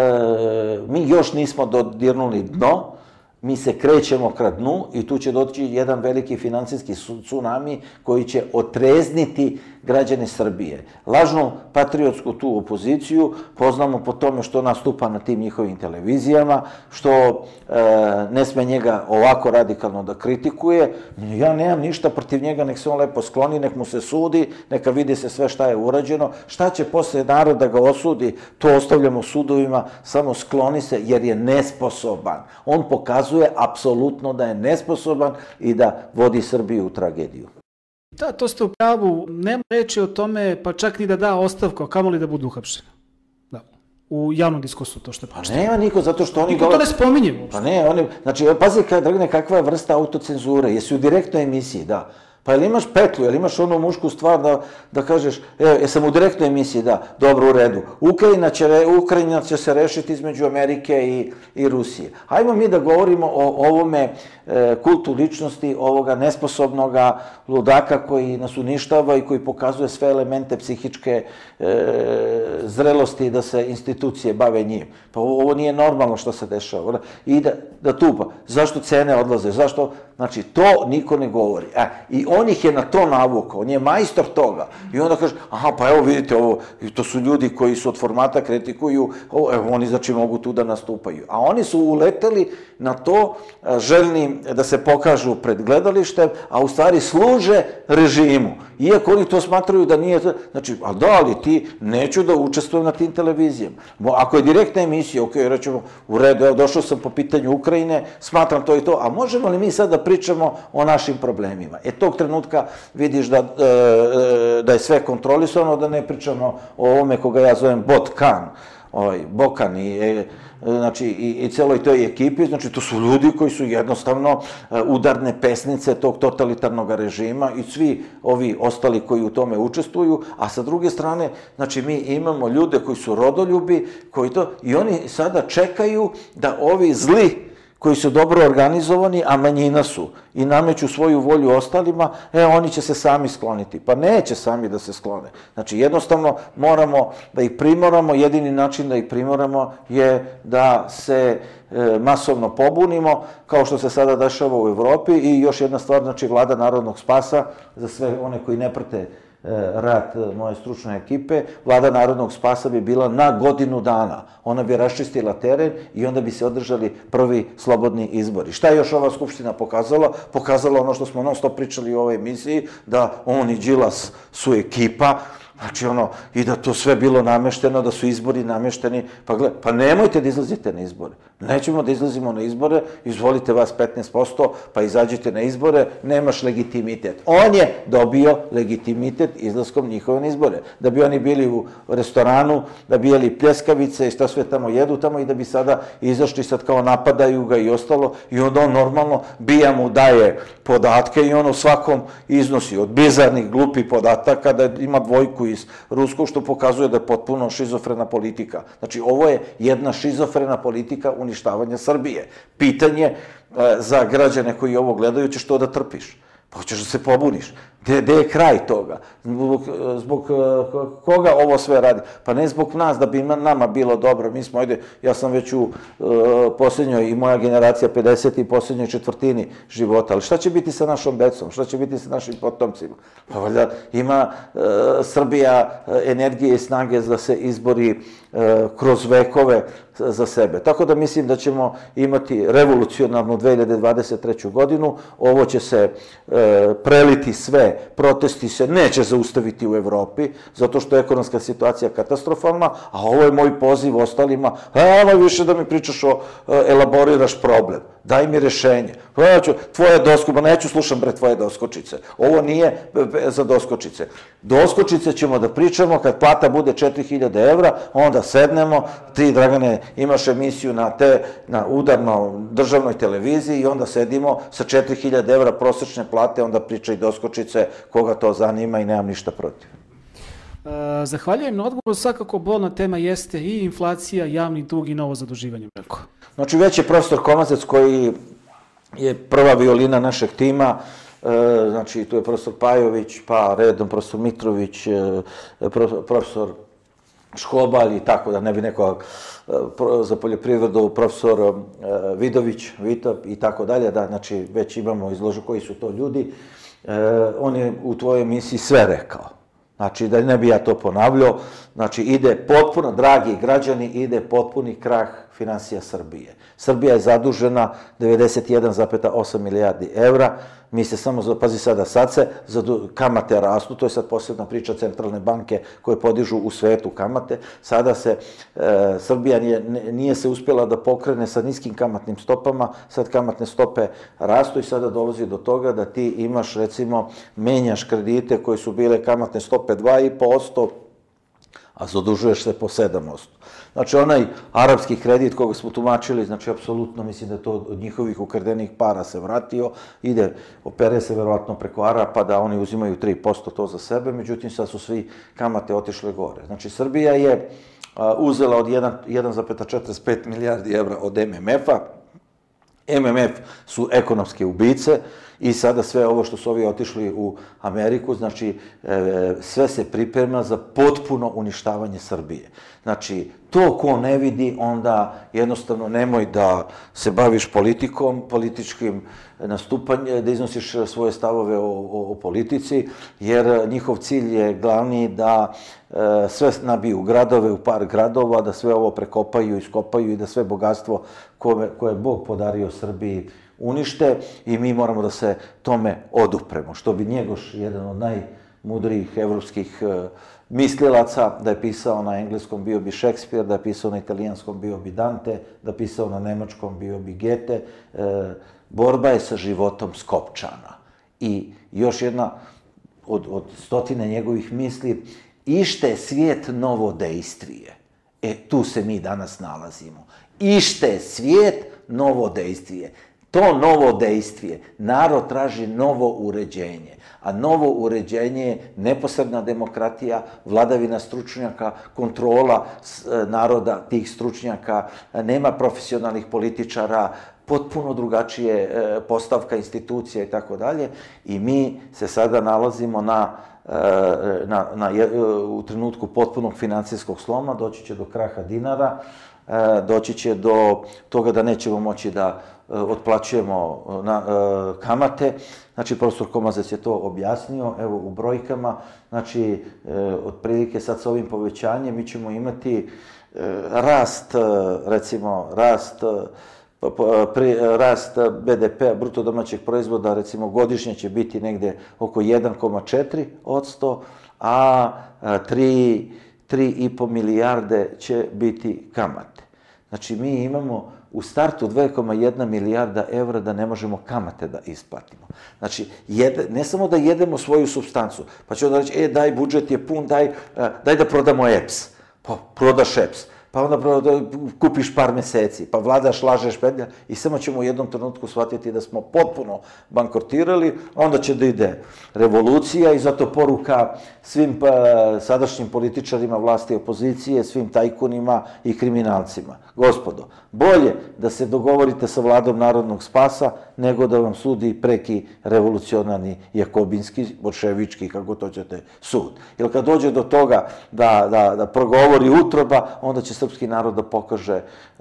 e, mi još nismo dodirnuli dno, mi se krećemo ka dnu i tu će doći jedan veliki finansijski tsunami koji će otrezniti građane Srbije. Lažnu patriotsku tu opoziciju poznamo po tome što nastupa na tim njihovim televizijama, što e, ne sme njega ovako radikalno da kritikuje. Ja nemam ništa protiv njega, nek se on lepo skloni, nek mu se sudi, neka vidi se sve šta je urađeno. Šta će posle narod da ga osudi, to ostavljamo sudovima, samo skloni se jer je nesposoban. On pokazuje apsolutno da je nesposoban i da vodi Srbiju u tragediju. Da, to ste u pravu. Nema reči o tome, pa čak ni da da ostavku, a kamoli da budu uhapšeni. Da. U javnom diskursu to što je Pa nema niko, zato što oni... Niko to ne spominje uopšte. Pa ne, oni... Znači, pazi, Dragane, kakva je vrsta autocenzure? Jesi u direktnoj emisiji, da. Pa jel imaš petlju, jel imaš onu mušku stvar da, da kažeš, evo, jesam u direktnoj emisiji, da, dobro, u redu. Ukrajina će, Ukrajina će se rešiti između Amerike i, i Rusije. Hajmo mi da govorimo o ovome e, kultu ličnosti, ovoga nesposobnoga ludaka koji nas uništava i koji pokazuje sve elemente psihičke e, zrelosti da se institucije bave njim. Pa ovo, ovo nije normalno što se dešava. I da, da tupa. Zašto cene odlaze? Zašto? Znači, to niko ne govori. E, i on ih je na to navukao, on je majstor toga. I onda kaže, aha, pa evo vidite ovo, to su ljudi koji su od formata kritikuju, ovo, evo, oni znači mogu tu da nastupaju. A oni su uleteli na to, željni da se pokažu pred gledalištem, a u stvari služe režimu. Iako oni to smatraju da nije, znači, a da, ali ti neću da učestvujem na tim televizijama. Ako je direktna emisija, ok, rećemo, u redu, evo, došao sam po pitanju Ukrajine, smatram to i to, a možemo li mi sad da pričamo o našim problemima? E, tog trenutka vidiš da, da je sve kontrolisano, da ne pričamo o ovome koga ja zovem Botkan, ovaj, Bokan i, znači, i, i celoj toj ekipi, znači, to su ljudi koji su jednostavno udarne pesnice tog totalitarnog režima i svi ovi ostali koji u tome učestvuju, a sa druge strane, znači, mi imamo ljude koji su rodoljubi, koji to, i oni sada čekaju da ovi zli koji su dobro organizovani, a manjina su, i nameću svoju volju ostalima, e, oni će se sami skloniti. Pa neće sami da se sklone. Znači, jednostavno moramo da ih primoramo, jedini način da ih primoramo je da se e, masovno pobunimo, kao što se sada dešava u Evropi, i još jedna stvar, znači, Vlada narodnog spasa, za sve one koji ne prate rad moje stručne ekipe, Vlada narodnog spasa bi bila na godinu dana. Ona bi raščistila teren i onda bi se održali prvi slobodni izbori. Šta je još ova Skupština pokazala? Pokazala ono što smo non stop pričali u ovoj emisiji, da on i Đilas su ekipa, znači ono, i da to sve bilo namešteno, da su izbori namešteni, pa gledaj, pa nemojte da izlazite na izbore. Nećemo da izlazimo na izbore, izvolite vas petnaest posto, pa izađite na izbore, nemaš legitimitet. On je dobio legitimitet izlaskom njihove na izbore. Da bi oni bili u restoranu, da bi jeli pljeskavice i šta sve tamo jedu tamo i da bi sada izašli, sad kao napadaju ga i ostalo, i onda on normalno bija mu daje podatke i on u svakom iznosi od bizarnih, glupih podataka da ima dvojku iz ruskog, što pokazuje da je potpuno šizofrena politika. Znači, ovo je jedna šizofrena politika uništavanja Srbije. Pitanje za građane koji ovo gledaju, ćeš to da trpiš. Pa hoćeš da se pobuniš. Gde je kraj toga? Zbog koga ovo sve radi? Pa ne zbog nas, da bi nama bilo dobro. Mi smo, ajde, ja sam već u posljednjoj, i moja generacija pedeset i posljednjoj četvrtini života, ali šta će biti sa našom decom? Šta će biti sa našim potomcima? Pa valjda ima Srbija energije i snage da se izbori kroz vekove za sebe. Tako da mislim da ćemo imati revolucionarnu dve hiljade dvadeset treću godinu, ovo će se preliti sve, protesti se neće zaustaviti u Evropi, zato što je ekonomska situacija katastrofalna, a ovo je moj poziv ostalima, nemoj više da mi pričaš o, elaboriraš problem, daj mi rešenje. Tvoje doskočice, neću slušam bre tvoje doskočice, ovo nije za doskočice. Doskočice ćemo da pričamo kad plata bude četiri hiljade evra, onda sednemo, ti, Dragane, imaš emisiju na te, na udarno državnoj televiziji i onda sedimo sa četiri hiljade evra prosečne plate, onda pričaj doskočice, koga to zanima i nemam ništa protiv. Zahvaljujem na odgovoru. Svakako bolna tema jeste i inflacija, javni dug i novo zaduživanje. Znači, već je profesor Komazac, koji je prva violina našeg tima, znači tu je profesor Pajović, pa redom profesor Mitrović, profesor Škobalj i tako, da ne bi neko za poljoprivredu, profesor Vidović, Vito i tako dalje, da, znači već imamo izložu koji su to ljudi. On je u tvojoj emisiji sve rekao. Znači, da ne bi ja to ponavljao, znači ide potpuno, dragi građani, ide potpuni krah finansija Srbije. Srbija je zadužena devedeset jedan zarez osam milijardi evra, mi se samo, pazi sada, sad se kamate rastu, to je sad posebna priča centralne banke koje podižu u svetu kamate, sada se, Srbija nije se uspjela da pokrene sa niskim kamatnim stopama, sad kamatne stope rastu i sada dolazi do toga da ti imaš, recimo, menjaš kredite koje su bile kamatne stope dva i po posto, a zadužuješ se po sedam posto. Znači, onaj arapski kredit koga smo tumačili, znači, apsolutno mislim da to od njihovih ukradenih para se vratio, ide, opere se verovatno preko Arapa da oni uzimaju tri posto to za sebe, međutim, sad su svi kamate otišle gore. Znači, Srbija je uzela od jedan zarez četrdeset pet milijardi evra od M M F-a, M M F su ekonomske ubice i sada sve ovo što su ovi otišli u Ameriku, znači sve se priprema za potpuno uništavanje Srbije. Znači, to ko ne vidi, onda jednostavno nemoj da se baviš politikom, političkim nastupanjem, da iznosiš svoje stavove o politici, jer njihov cilj je glavni da sve nabiju gradove u par gradova, da sve ovo prekopaju, iskopaju i da sve bogatstvo koje je Bog podario Srbiji unište i mi moramo da se tome odupremo. Što bi Njegoš, jedan od najmudrijih evropskih mislilaca, da je pisao na engleskom bio bi Šekspir, da je pisao na italijanskom bio bi Dante, da je pisao na nemačkom bio bi Gete. Borba je sa životom skopčana. I još jedna od stotine njegovih misli, ište svijet novo dejstvije. E, tu se mi danas nalazimo. Ište svijet novo dejstvije. To novo dejstvije, narod traži novo uređenje, a novo uređenje je neposredna demokratija, vladavina stručnjaka, kontrola naroda tih stručnjaka, nema profesionalnih političara, potpuno drugačije postavka institucija i tako dalje. I mi se sada nalazimo u trenutku potpunog financijskog sloma, doći će do kraha dinara, doći će do toga da nećemo moći da otplaćujemo kamate. Znači, profesor Komazac je to objasnio, evo u brojkama, znači, otprilike sad sa ovim povećanjem mi ćemo imati rast, recimo, rast rast be de pe-a, bruto domaćeg proizvoda, recimo godišnje će biti negde oko jedan zarez četiri posto, a tri i po milijarde će biti kamate. Znači, mi imamo u startu dve zarez jedna milijarda evra da ne možemo kamate da isplatimo. Znači, ne samo da jedemo svoju supstancu, pa će onda reći, e, daj, budžet je pun, daj da prodamo E P S. Pa prodaš E P S. Pa onda kupiš par meseci, pa vladaš, lažeš, pedlja i samo ćemo u jednom trenutku shvatiti da smo potpuno bankrotirali, onda će da ide revolucija i zato poruka svim sadašnjim političarima vlasti i opozicije, svim tajkunima i kriminalcima. Gospodo, bolje da se dogovorite sa vladom narodnog spasa nego da vam sudi preki revolucionarni jakobinski, bolševički, kako to ćete, sud. Jer kad dođe do toga da progovori utroba, onda će srpski narod da pokaže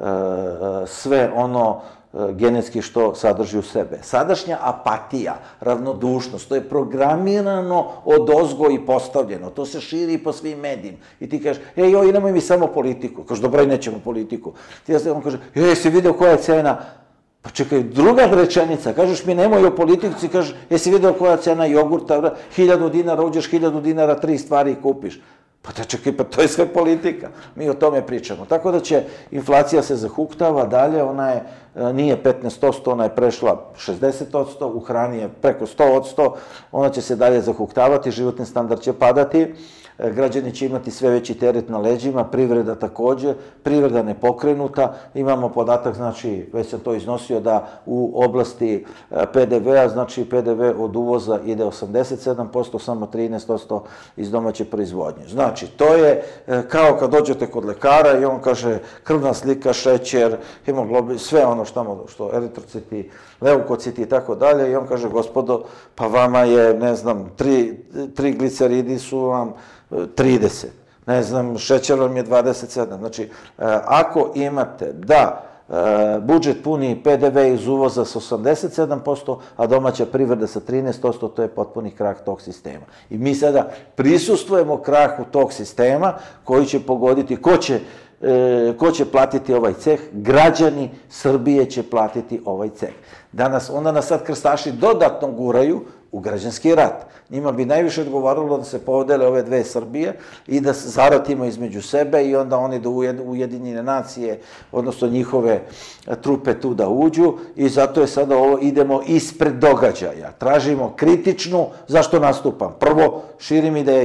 sve ono genetski što sadrži u sebe. Sadašnja apatija, ravnodušnost, to je programirano odozgo i postavljeno. To se širi po svim medijima. I ti kažeš, ej, joj, nemoj mi samo politiku. Kažeš, dobro, i nećemo politiku. On kaže, ej, si vidio koja je cena? Pa čekaj, druga rečenica, kažeš mi nemoj o politici, kažeš, jesi vidio koja je cena jogurta, hiljadu dinara, uđeš hiljadu dinara, tri stvari kupiš. Pa da čekaj, pa to je sve politika. Mi o tome pričamo. Tako da će inflacija se zahuktava dalje, ona je, nije petnaest posto, ona je prešla šezdeset posto, u hrani je preko sto posto, ona će se dalje zahuktavati, životni standard će padati, građani će imati sve veći teret na leđima, privreda takođe, privreda nepokrenuta, imamo podatak, znači, već sam to iznosio, da u oblasti pe de ve-a, znači pe de ve od uvoza ide osamdeset sedam posto, samo trinaest posto iz domaće proizvodnje. Znači, to je kao kad dođete kod lekara i on kaže krvna slika, šećer, hemoglobin, sve ono što eritrociti, leukociti i tako dalje, i on kaže, gospodo, pa vama je, ne znam, tri gliceridi su vam trideset, ne znam, šećer vam je dvadeset sedam. Znači, ako imate da budžet puni pe de ve iz uvoza sa osamdeset sedam posto, a domaća privreda sa trinaest posto, to je potpuni krah tog sistema. I mi sada prisustvujemo krahu tog sistema koji će pogoditi, ko će ko će platiti ovaj ceh? Građani Srbije će platiti ovaj ceh. Danas, onda nas sad krstaši dodatno guraju u građanski rat. Njima bi najviše odgovaralo da se podele ove dve Srbije i da zaratimo između sebe i onda oni da Ujedinjene nacije, odnosno njihove trupe tu da uđu, i zato je sada ovo, idemo ispred događaja. Tražimo kritičnu, zašto nastupam? Prvo, širim ideju.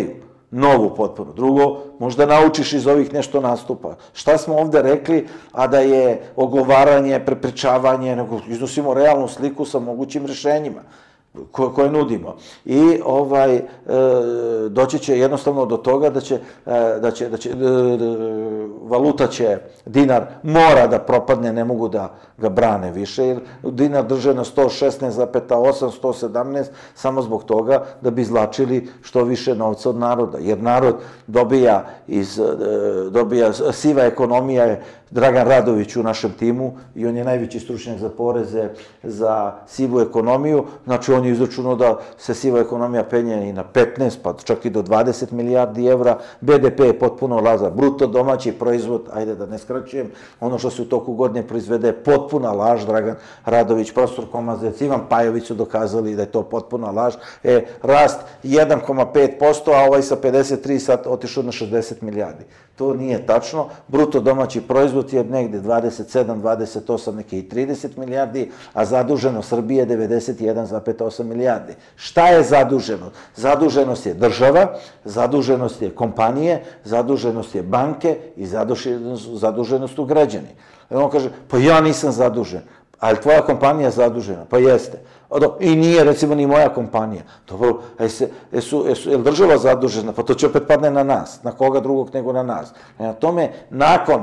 novu potpuno. Drugo, možda naučiš iz ovih nešto nastupa. Šta smo ovde rekli, a da je ogovaranje, prepričavanje, nego iznosimo realnu sliku sa mogućim rešenjima koje nudimo. I ovaj, doći će jednostavno do toga da će, da će, da će, valuta će, dinar mora da propadne, ne mogu da ga brane više, jer dinar drže na sto šesnaest zarez osam, sto sedamnaest, samo zbog toga da bi izvlačili što više novca od naroda. Jer narod dobija iz, dobija, siva ekonomija je Dragan Radović u našem timu i on je najveći stručnjak za poreze, za sivu ekonomiju. Znači, on je izračunao da se siva ekonomija penje i na petnaest, pa čak i do dvadeset milijardi evra. B D P je potpuno laza. Bruto domaći proizvod, ajde da ne skraćujem, ono što se u toku godine proizvede je potpuna laž. Dragan Radović, profesor Komazec, Ivan Pajović su dokazali da je to potpuna laž. E, rast jedan zarez pet posto, a ovaj sa pedeset tri sad otišao na šezdeset milijardi. To nije tačno. Bruto domaći proizvod je negde dvadeset sedam, dvadeset osam, neke i trideset milijardi, a zaduženo Srbije je devedeset jedan zarez osam milijardi. Šta je zaduženo? Zaduženost je država, zaduženost je kompanije, zaduženost je banke i zaduženost u građani. On kaže, pa ja nisam zadužen, ali tvoja kompanija je zadužena, pa jeste. I nije, recimo, ni moja kompanija. Dobro, je li država zadužena? Pa to će opet padne na nas. Na koga drugog nego na nas. Na tome, nakon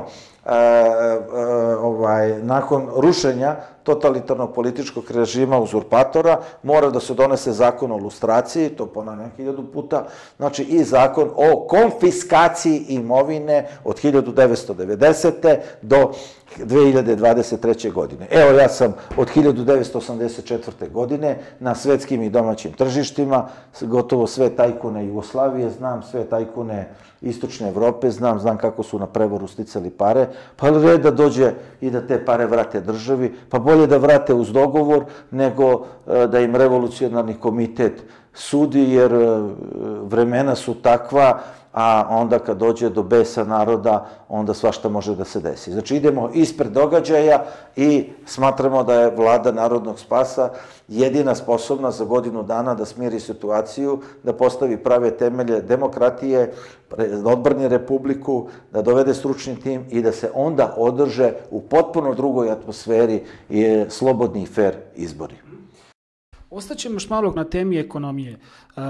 nakon rušenja totalitarnog političkog režima uzurpatora, mora da se donese zakon o lustraciji, to ponavljam hiljadu puta, znači i zakon o konfiskaciji imovine od hiljadu devetsto devedesete do dve hiljade dvadeset treće. godine. Evo, ja sam od hiljadu devetsto osamdeset četvrte. godine na svetskim i domaćim tržištima, gotovo sve tajkune Jugoslavije znam, sve tajkune Istočne Evrope znam, znam kako su na prevaru sticali pare, pa je red da dođe i da te pare vrate državi, pa bolje da vrate uz dogovor nego da im revolucionarni komitet sudi, jer vremena su takva, a onda kad dođe do besa naroda, onda svašta može da se desi. Znači, idemo ispred događaja i smatramo da je vlada Narodnog spasa jedina sposobna za godinu dana da smiri situaciju, da postavi prave temelje demokratije, da odbrani Republiku, da dovede stručni tim i da se onda održe u potpuno drugoj atmosferi i slobodni i fer izbori. Ostaćemo još malo na temi ekonomije.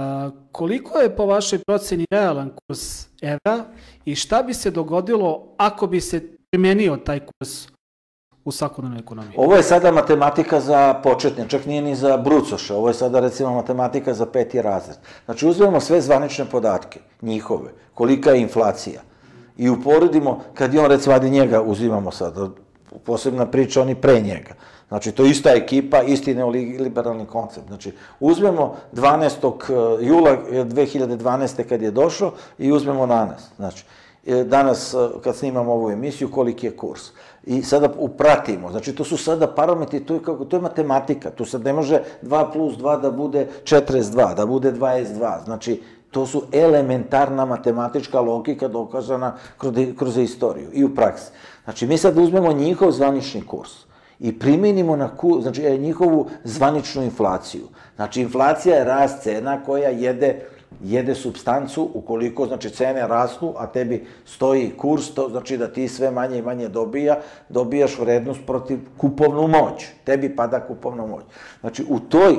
Koliko je po vašoj proceni realan kurs evra i šta bi se dogodilo ako bi se primenio taj kurs u svakodnevnoj ekonomiji? Ovo je sada matematika za početnje, čak nije ni za brucoše. Ovo je sada, recimo, matematika za peti razred. Znači, uzmemo sve zvanične podatke, njihove, kolika je inflacija i uporedimo, kad je on, recimo, ajde njega uzimamo sada, posebna priča, oni pre njega. Znači, to je ista ekipa, isti neoliberalni koncept. Znači, uzmemo dvanaestog jula dve hiljade dvanaeste. kad je došao i uzmemo danas. Znači, danas, kad snimamo ovu emisiju, koliki je kurs. I sada upratimo. Znači, to su sada parametri, to je matematika. Tu sad ne može dva plus dva da bude četrdeset dva, da bude dvadeset dva. Znači, to su elementarna matematička logika dokazana kroz istoriju i u praksi. Znači, mi sad uzmemo njihov zvanični kurs i primenimo na znači, njihovu zvaničnu inflaciju. Znači, inflacija je rast cena koja jede, jede substancu ukoliko, znači, cene rastu, a tebi stoji kurs, to znači da ti sve manje i manje dobija, dobijaš vrednost protiv kupovnu moć. Tebi pada kupovna moć. Znači, u toj,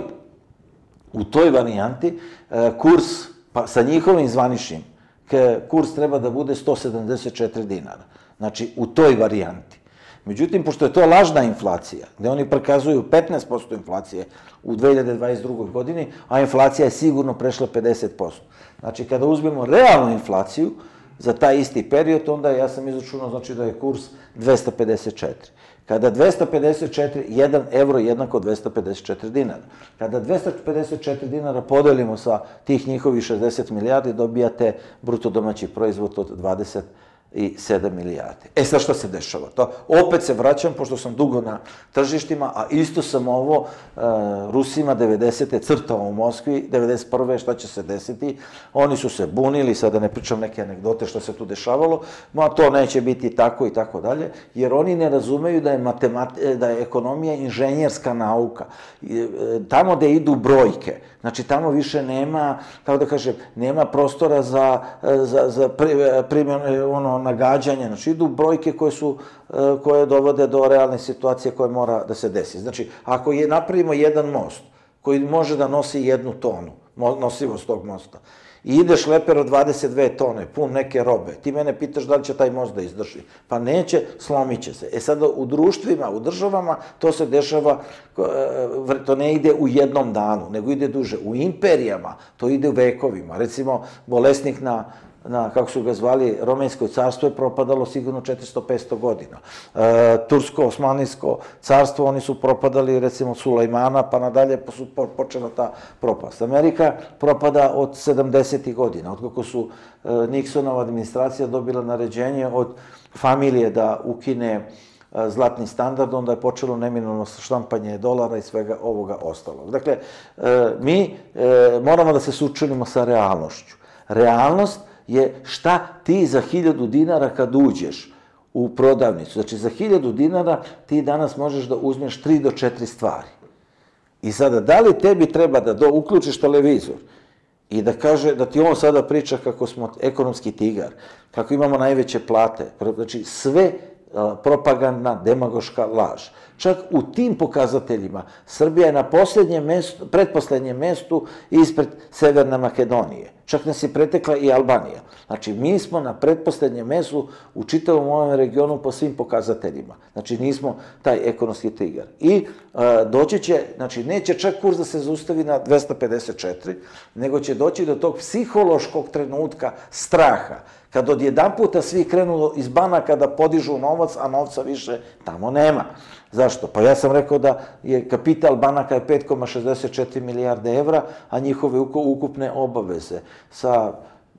u toj varijanti kurs, pa sa njihovim zvaničnim, kurs treba da bude sto sedamdeset četiri dinara. Znači, u toj varijanti. Međutim, pošto je to lažna inflacija, gde oni prikazuju petnaest posto inflacije u dve hiljade dvadeset drugoj. godini, a inflacija je sigurno prešla pedeset posto. Znači, kada uzmemo realnu inflaciju za taj isti period, onda ja sam izračunao, znači, da je kurs dvesta pedeset četiri. Kada dvesta pedeset četiri, jedan evro jednako dvesta pedeset četiri dinara. Kada dvesta pedeset četiri dinara podelimo sa tih njihovih šezdeset milijardi, dobijate bruto domaći proizvod od dvadeset i sedam milijardi. E sad šta se dešava? To, opet se vraćam, pošto sam dugo na tržištima, a isto sam ovo uh, Rusima devedesete crtao u Moskvi, devedeset prve šta će se desiti. Oni su se bunili, sada ne pričam neke anegdote što se tu dešavalo, ma to neće biti tako i tako dalje, jer oni ne razumeju da je, matemat- da je ekonomija inženjerska nauka. Tamo gde idu brojke, znači tamo više nema, kako da kažem, nema prostora za, za, za primjer, ono, nagađanje, znači idu brojke koje su, koje dovode do realne situacije koje mora da se desi. Znači, ako je napravimo jedan most koji može da nosi jednu tonu, nosivost tog mosta, i ide šleper od dvadeset dve tone, pun neke robe, ti mene pitaš da li će taj most da izdrži. Pa neće, slomit će se. E sad u društvima, u državama, to se dešava, to ne ide u jednom danu, nego ide duže. U imperijama to ide u vekovima. Recimo, bolesnik na na, kako su ga zvali, Romensko carstvo je propadalo sigurno četiristo do petsto godina. E, Tursko, Osmanlijsko carstvo, oni su propadali, recimo, od Sulejmana, pa nadalje pa su počela ta propast. Amerika propada od sedamdesetih godina, od kako su e, Nixonova administracija dobila naređenje od familije da ukine zlatni standard, onda je počelo neminovno štampanje dolara i svega ovoga ostalog. Dakle, e, mi e, moramo da se sučelimo sa realnošću. Realnost je šta ti za hiljadu dinara kad uđeš u prodavnicu. Znači, za hiljadu dinara ti danas možeš da uzmeš tri do četiri stvari. I sada, da li tebi treba da do, uključiš televizor i da kaže, da ti on sada priča kako smo ekonomski tigar, kako imamo najveće plate, znači sve propagandna, demagoška laž. Čak u tim pokazateljima Srbija je na posljednjem mestu, pretposlednjem mestu ispred Severne Makedonije. Čak nas je pretekla i Albanija. Znači, mi smo na pretposlednjem mestu u čitavom ovom regionu po svim pokazateljima. Znači, nismo taj ekonomski tigar. I e, doći će, znači, neće čak kurs da se zaustavi na dvesta pedeset četiri, nego će doći do tog psihološkog trenutka straha, kad odjedan puta svi krenu iz banaka da podižu novac, a novca više tamo nema. Zašto? Pa ja sam rekao da je kapital banaka je pet zarez šezdeset četiri milijarde evra, a njihove ukupne obaveze sa,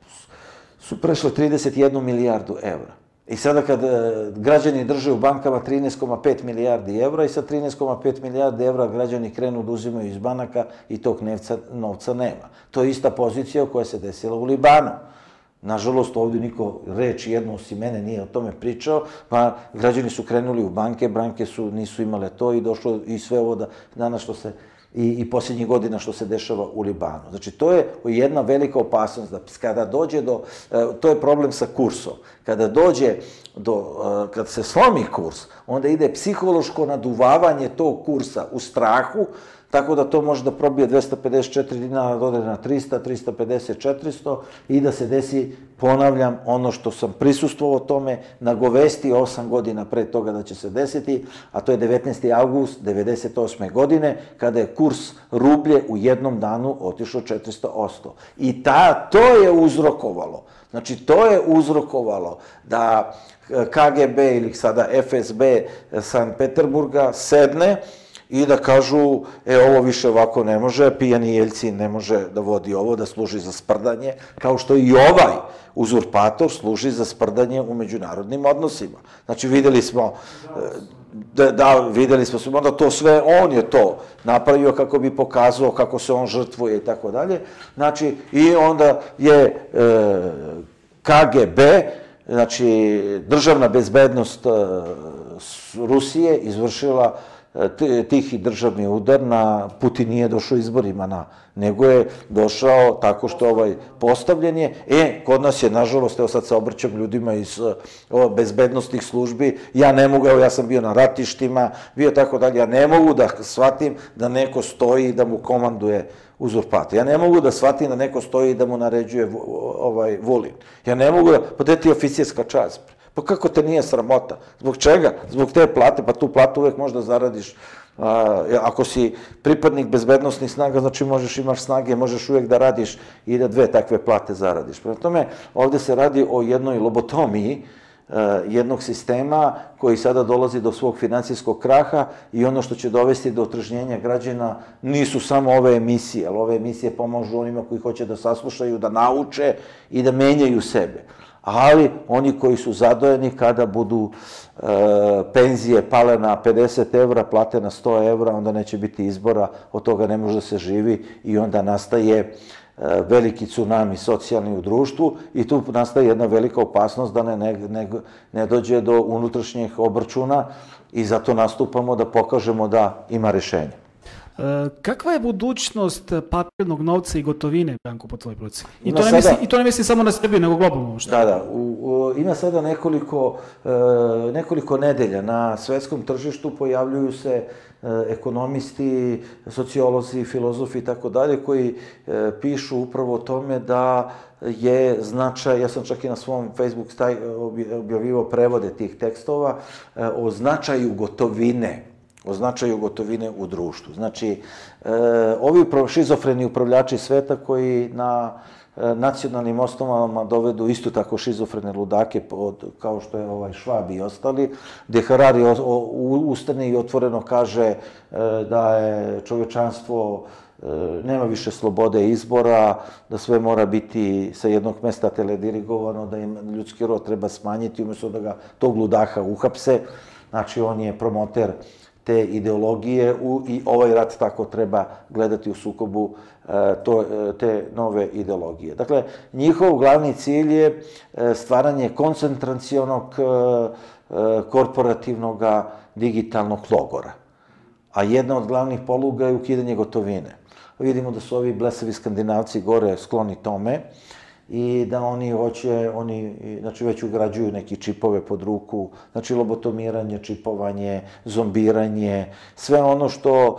su prešle trideset jednu milijardu evra. I sada kad građani drže u bankama trinaest zarez pet milijardi evra i sa trinaest zarez pet milijardi evra građani krenu da uzimaju iz banaka i tog novca, novca nema. To je ista pozicija koja se desila u Libanu. Nažalost, ovdje niko reč jedno osim mene nije o tome pričao, pa građani su krenuli u banke, banke su, nisu imale to i došlo i sve ovo da, danas što se, i, i posljednjih godina što se dešava u Libanu. Znači, to je jedna velika opasnost, da kada dođe do, to je problem sa kursom, kada dođe do, kad se slomi kurs, onda ide psihološko naduvavanje tog kursa u strahu, tako da to može da probije dvesta pedeset četiri dinara, da ode na trista, trista pedeset, četiristo i da se desi, ponavljam, ono što sam prisustvovao tome, nagovesti osam godina pre toga da će se desiti, a to je devetnaesti avgust devedeset osme godine, kada je kurs rublje u jednom danu otišao četiristo posto. I ta, to je uzrokovalo, znači to je uzrokovalo da K G B ili sada F S B Sankt Peterburga sedne i da kažu, e, ovo više ovako ne može, pijani Jeljcin ne može da vodi ovo, da služi za sprdanje, kao što i ovaj uzurpator služi za sprdanje u međunarodnim odnosima. Znači, videli smo, da, da videli smo, onda to sve, on je to napravio kako bi pokazao kako se on žrtvuje i tako dalje. Znači, i onda je e, K G B, znači, državna bezbednost e, Rusije izvršila tihi državni udar na, Putin nije došao izborima na, nego je došao tako što ovaj postavljen je. E, kod nas je, nažalost, evo sad se obraćam ljudima iz o, bezbednostnih službi, ja ne mogu, evo ja sam bio na ratištima, bio tako dalje, ja ne mogu da shvatim da neko stoji i da mu komanduje uzurpator. Ja ne mogu da shvatim da neko stoji i da mu naređuje ovaj Vulin. Ja ne mogu da, pa gde ti je oficirska čast? Pa kako te nije sramota? Zbog čega? Zbog te plate, pa tu platu uvek možda zaradiš. A, ako si pripadnik bezbednostnih snaga, znači možeš, imaš snage, možeš uvek da radiš i da dve takve plate zaradiš. Prema tome, ovde se radi o jednoj lobotomiji a, jednog sistema koji sada dolazi do svog finansijskog kraha i ono što će dovesti do otržnjenja građana nisu samo ove emisije, ali ove emisije pomažu onima koji hoće da saslušaju, da nauče i da menjaju sebe. Ali oni koji su zadojeni kada budu e, penzije pale na pedeset evra, plate na sto evra, onda neće biti izbora, od toga ne može da se živi i onda nastaje e, veliki tsunami socijalni u društvu i tu nastaje jedna velika opasnost da ne, ne, ne dođe do unutrašnjih obračuna i zato nastupamo da pokažemo da ima rešenja. Kakva je budućnost papirnog novca i gotovine, Branko, po tvojoj proceni? I, to ne misli, I to ne misli samo na Srbiju, nego globalno. Šta? Da, da. U, u, ima sada nekoliko, e, nekoliko nedelja na svetskom tržištu pojavljuju se e, ekonomisti, sociolozi, filozofi i tako dalje, koji e, pišu upravo o tome da je značaj, ja sam čak i na svom Facebook staj, objavivao prevode tih tekstova, e, o značaju gotovine o značaju gotovine u društvu. Znači, e, ovi šizofreni upravljači sveta koji na e, nacionalnim osnovama dovedu isto tako šizofrene ludake od, kao što je ovaj Švab i ostali, gde Harari o, o, ustane i otvoreno kaže e, da je čovečanstvo e, nema više slobode izbora, da sve mora biti sa jednog mesta teledirigovano, da im ljudski rod treba smanjiti, umjesto da ga tog ludaha uhapse. Znači, on je promoter te ideologije u, i ovaj rat tako treba gledati u sukobu e, to, e, te nove ideologije. Dakle, njihov glavni cilj je e, stvaranje koncentracionog e, e, korporativnog digitalnog logora. A jedna od glavnih poluga je ukidanje gotovine. Vidimo da su ovi blesavi Skandinavci gore skloni tome i da oni hoće, oni znači već ugrađuju neki čipove pod ruku, znači lobotomiranje, čipovanje, zombiranje, sve ono što e,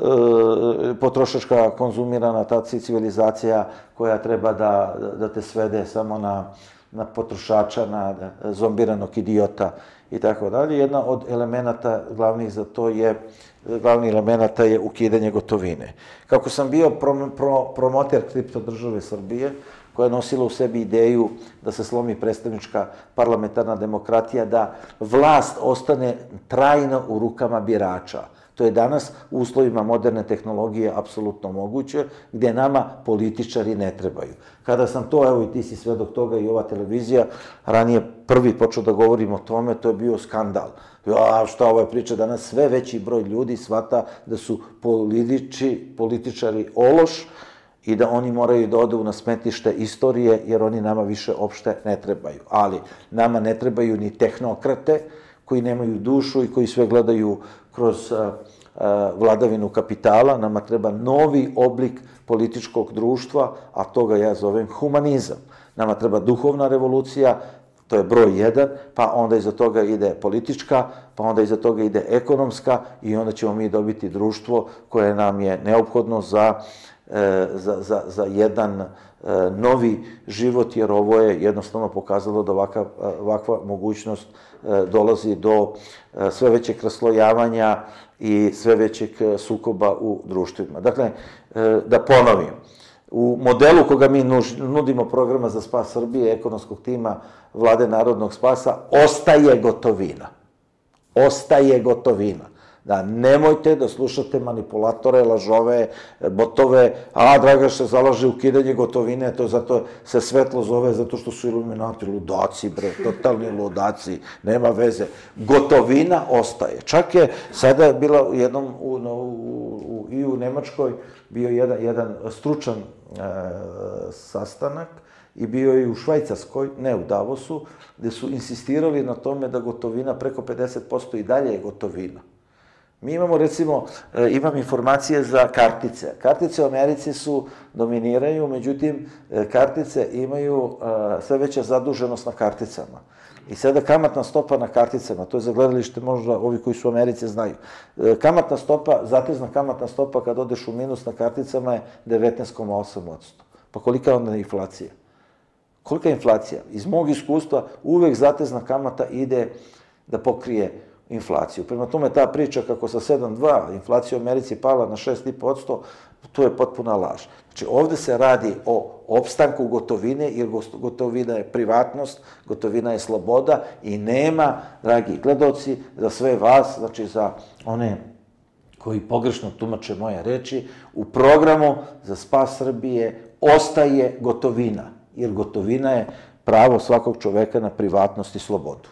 potrošačka konzumirana ta civilizacija koja treba da, da te svede samo na, na potrošača, na zombiranog idiota i tako dalje. Jedna od elemenata glavnih za to je glavni elemenata je ukidanje gotovine. Kako sam bio pro, pro, promoter kripto države Srbije, koja je nosila u sebi ideju da se slomi predstavnička parlamentarna demokratija, da vlast ostane trajno u rukama birača. To je danas u uslovima moderne tehnologije apsolutno moguće, gdje nama političari ne trebaju. Kada sam to, evo i ti si svedok toga i ova televizija, ranije prvi počeo da govorim o tome, to je bio skandal. A šta ova priča, danas sve veći broj ljudi shvata da su političi, političari ološ, i da oni moraju da odu na smetlište istorije, jer oni nama više opšte ne trebaju. Ali nama ne trebaju ni tehnokrate koji nemaju dušu i koji sve gledaju kroz a, a, vladavinu kapitala. Nama treba novi oblik političkog društva, a toga ja zovem humanizam. Nama treba duhovna revolucija, to je broj jedan, pa onda iza toga ide politička, pa onda iza toga ide ekonomska i onda ćemo mi dobiti društvo koje nam je neophodno za Za, za, za jedan e, novi život, jer ovo je jednostavno pokazalo da ovaka, ovakva mogućnost e, dolazi do e, sve većeg raslojavanja i sve većeg sukoba u društvima. Dakle, e, da ponovim, u modelu koga mi nuž, nudimo programa za spas Srbije, ekonomskog tima Vlade narodnog spasa, ostaje gotovina. Ostaje gotovina. Da nemojte da slušate manipulatore, lažove, botove, a Dragaš se zalaže ukidanje gotovine, to zato se svetlo zove, zato što su iluminati, ludaci, bre, totalni ludaci, nema veze. Gotovina ostaje. Čak je sada bila u jednom, u, u, u, i u Nemačkoj, bio jedan, jedan stručan e, sastanak i bio je u Švajcarskoj, ne u Davosu, gde su insistirali na tome da gotovina preko pedeset posto i dalje je gotovina. Mi imamo, recimo, imam informacije za kartice. Kartice u Americi su dominiraju, međutim, kartice imaju sve veća zaduženost na karticama. I sada kamatna stopa na karticama, to je za gledalište možda ovi koji su u Americi znaju. Kamatna stopa, zatezna kamatna stopa kad odeš u minus na karticama je devetnaest zarez osam posto. Pa kolika je onda inflacija? Kolika je inflacija? Iz mog iskustva uvek zatezna kamata ide da pokrije inflaciju. Prema tome, ta priča kako sa sedam zarez dva inflacija u Americi pala na šest zarez pet posto, to je potpuna laž. Znači, ovde se radi o opstanku gotovine, jer gotovina je privatnost, gotovina je sloboda i nema, dragi gledaoci, za sve vas, znači za one koji pogrešno tumače moje reči, u programu za spas Srbije ostaje gotovina, jer gotovina je pravo svakog čoveka na privatnost i slobodu.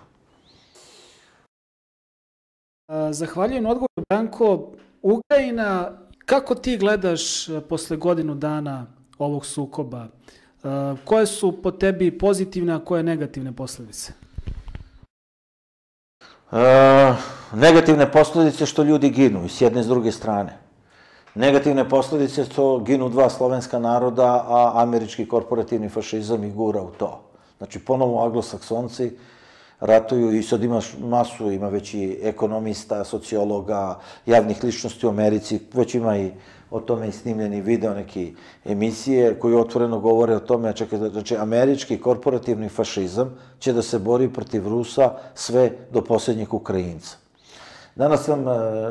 Zahvaljujem odgovor, Branko. Ukrajina, kako ti gledaš posle godinu dana ovog sukoba? Koje su po tebi pozitivne, a koje negativne posledice? E, negativne posledice što ljudi ginu i s jedne i s druge strane. Negativne posledice što ginu dva slovenska naroda, a američki korporativni fašizam ih gura u to. Znači, ponovo anglosaksonci ratuju i sad imaš masu, ima već i ekonomista, sociologa, javnih ličnosti u Americi, već ima i o tome i snimljeni video, neke emisije koji otvoreno govore o tome, čekaj, znači, američki korporativni fašizam će da se bori protiv Rusa sve do posljednjeg Ukrajinca. Danas sam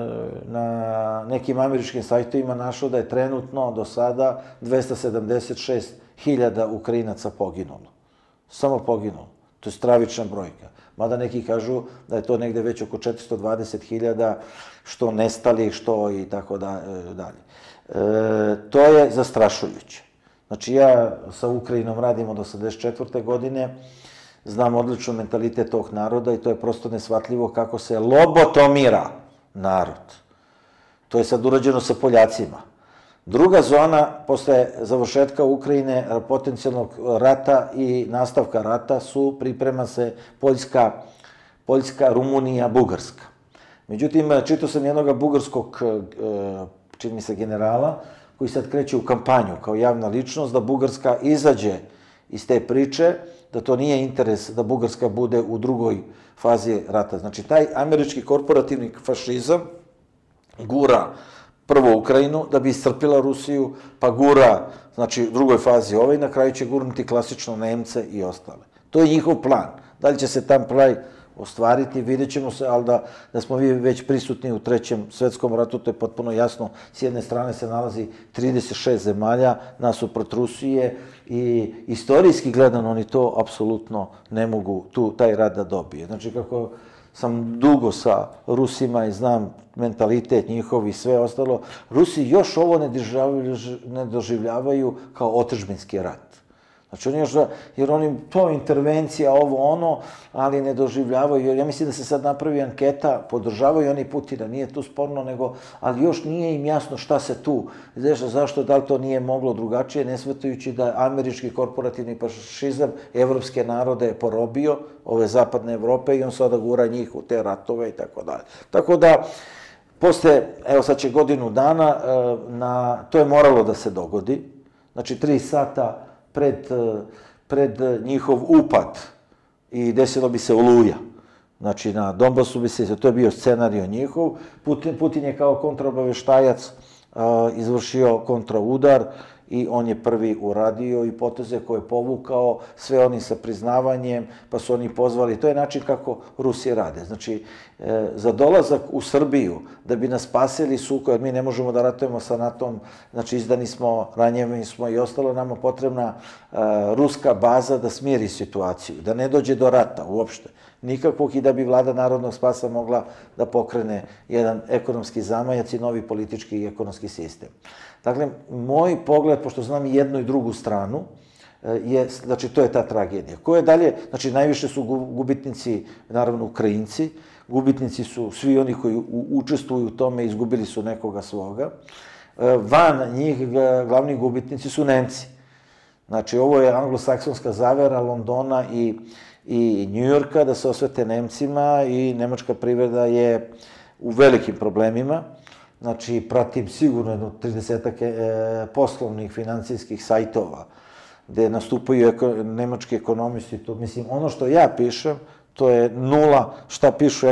na nekim američkim sajtovima našao da je trenutno do sada dvesta sedamdeset šest hiljada Ukrajinaca poginulo. Samo poginulo. To je stravična brojka. Mada neki kažu da je to negde već oko četiristo dvadeset hiljada, što nestalih, što i tako dalje. To je zastrašujuće. Znači, ja sa Ukrajinom radim od osamdeset četvrte godine, znam odlično mentalitet tog naroda i to je prosto nesvatljivo kako se lobotomira narod. To je sad urađeno sa Poljacima. Druga zona, posle završetka Ukrajine, potencijalnog rata i nastavka rata, su priprema se Poljska, Poljska, Rumunija, Bugarska. Međutim, čitao sam jednog bugarskog, čini mi se, generala, koji sad kreće u kampanju kao javna ličnost, da Bugarska izađe iz te priče, da to nije interes da Bugarska bude u drugoj fazi rata. Znači, taj američki korporativni fašizam gura prvo Ukrajinu, da bi iscrpila Rusiju, pa gura, znači, u drugoj fazi ovaj, na kraju će gurnuti klasično Nemce i ostale. To je njihov plan. Da li će se tam plan ostvariti, vidjet ćemo se, ali da, da smo vi već prisutni u Trećem svetskom ratu, to je potpuno jasno. S jedne strane se nalazi trideset šest zemalja nasuprot Rusije i istorijski gledano oni to apsolutno ne mogu tu taj rat da dobije. Znači, kako sam dugo sa Rusima i znam mentalitet njihov i sve ostalo, Rusi još ovo ne doživljavaju kao otadžbinski rat. Znači, oni još, jer oni, to intervencija, ovo ono, ali ne doživljavaju, jer ja mislim da se sad napravi anketa, podržavaju oni Putina, nije tu sporno, nego, ali još nije im jasno šta se tu, znaš, zašto, da li to nije moglo drugačije, ne shvatajući da američki korporativni fašizam evropske narode je porobio, ove zapadne Evrope, i on sada gura njih u te ratove i tako dalje. Tako da, posle, evo sad će godinu dana, na, to je moralo da se dogodi, znači tri sata Pred, pred njihov upad i desilo bi se Oluja. Znači, na Donbasu bi se, to je bio scenario njihov. Putin, Putin je kao kontraobaveštajac izvršio kontraudar i on je prvi uradio i poteze koje je povukao, sve oni sa priznavanjem, pa su oni pozvali. To je način kako Rusi rade. Znači, za dolazak u Srbiju, da bi nas spasili suko, jer mi ne možemo da ratujemo sa NATO-om, znači izdani smo, ranjeni smo i ostalo, nama potrebna ruska baza da smiri situaciju, da ne dođe do rata uopšte. Nikakvog, i da bi vlada narodnog spasa mogla da pokrene jedan ekonomski zamajac i novi politički i ekonomski sistem. Dakle, moj pogled, pošto znam i jednu i drugu stranu, je, znači, to je ta tragedija. Ko je dalje, znači, najviše su gubitnici, naravno, Ukrajinci, gubitnici su svi oni koji učestvuju u tome, izgubili su nekoga svoga. Van njih glavni gubitnici su Nemci. Znači, ovo je anglosaksonska zavera Londona i i Njujorka da se osvete Nemcima, i nemačka privreda je u velikim problemima. Znači, pratim sigurno jedno tridesetak poslovnih financijskih sajtova gde nastupaju nemački ekonomisti. To, mislim, ono što ja pišem, to je nula šta pišu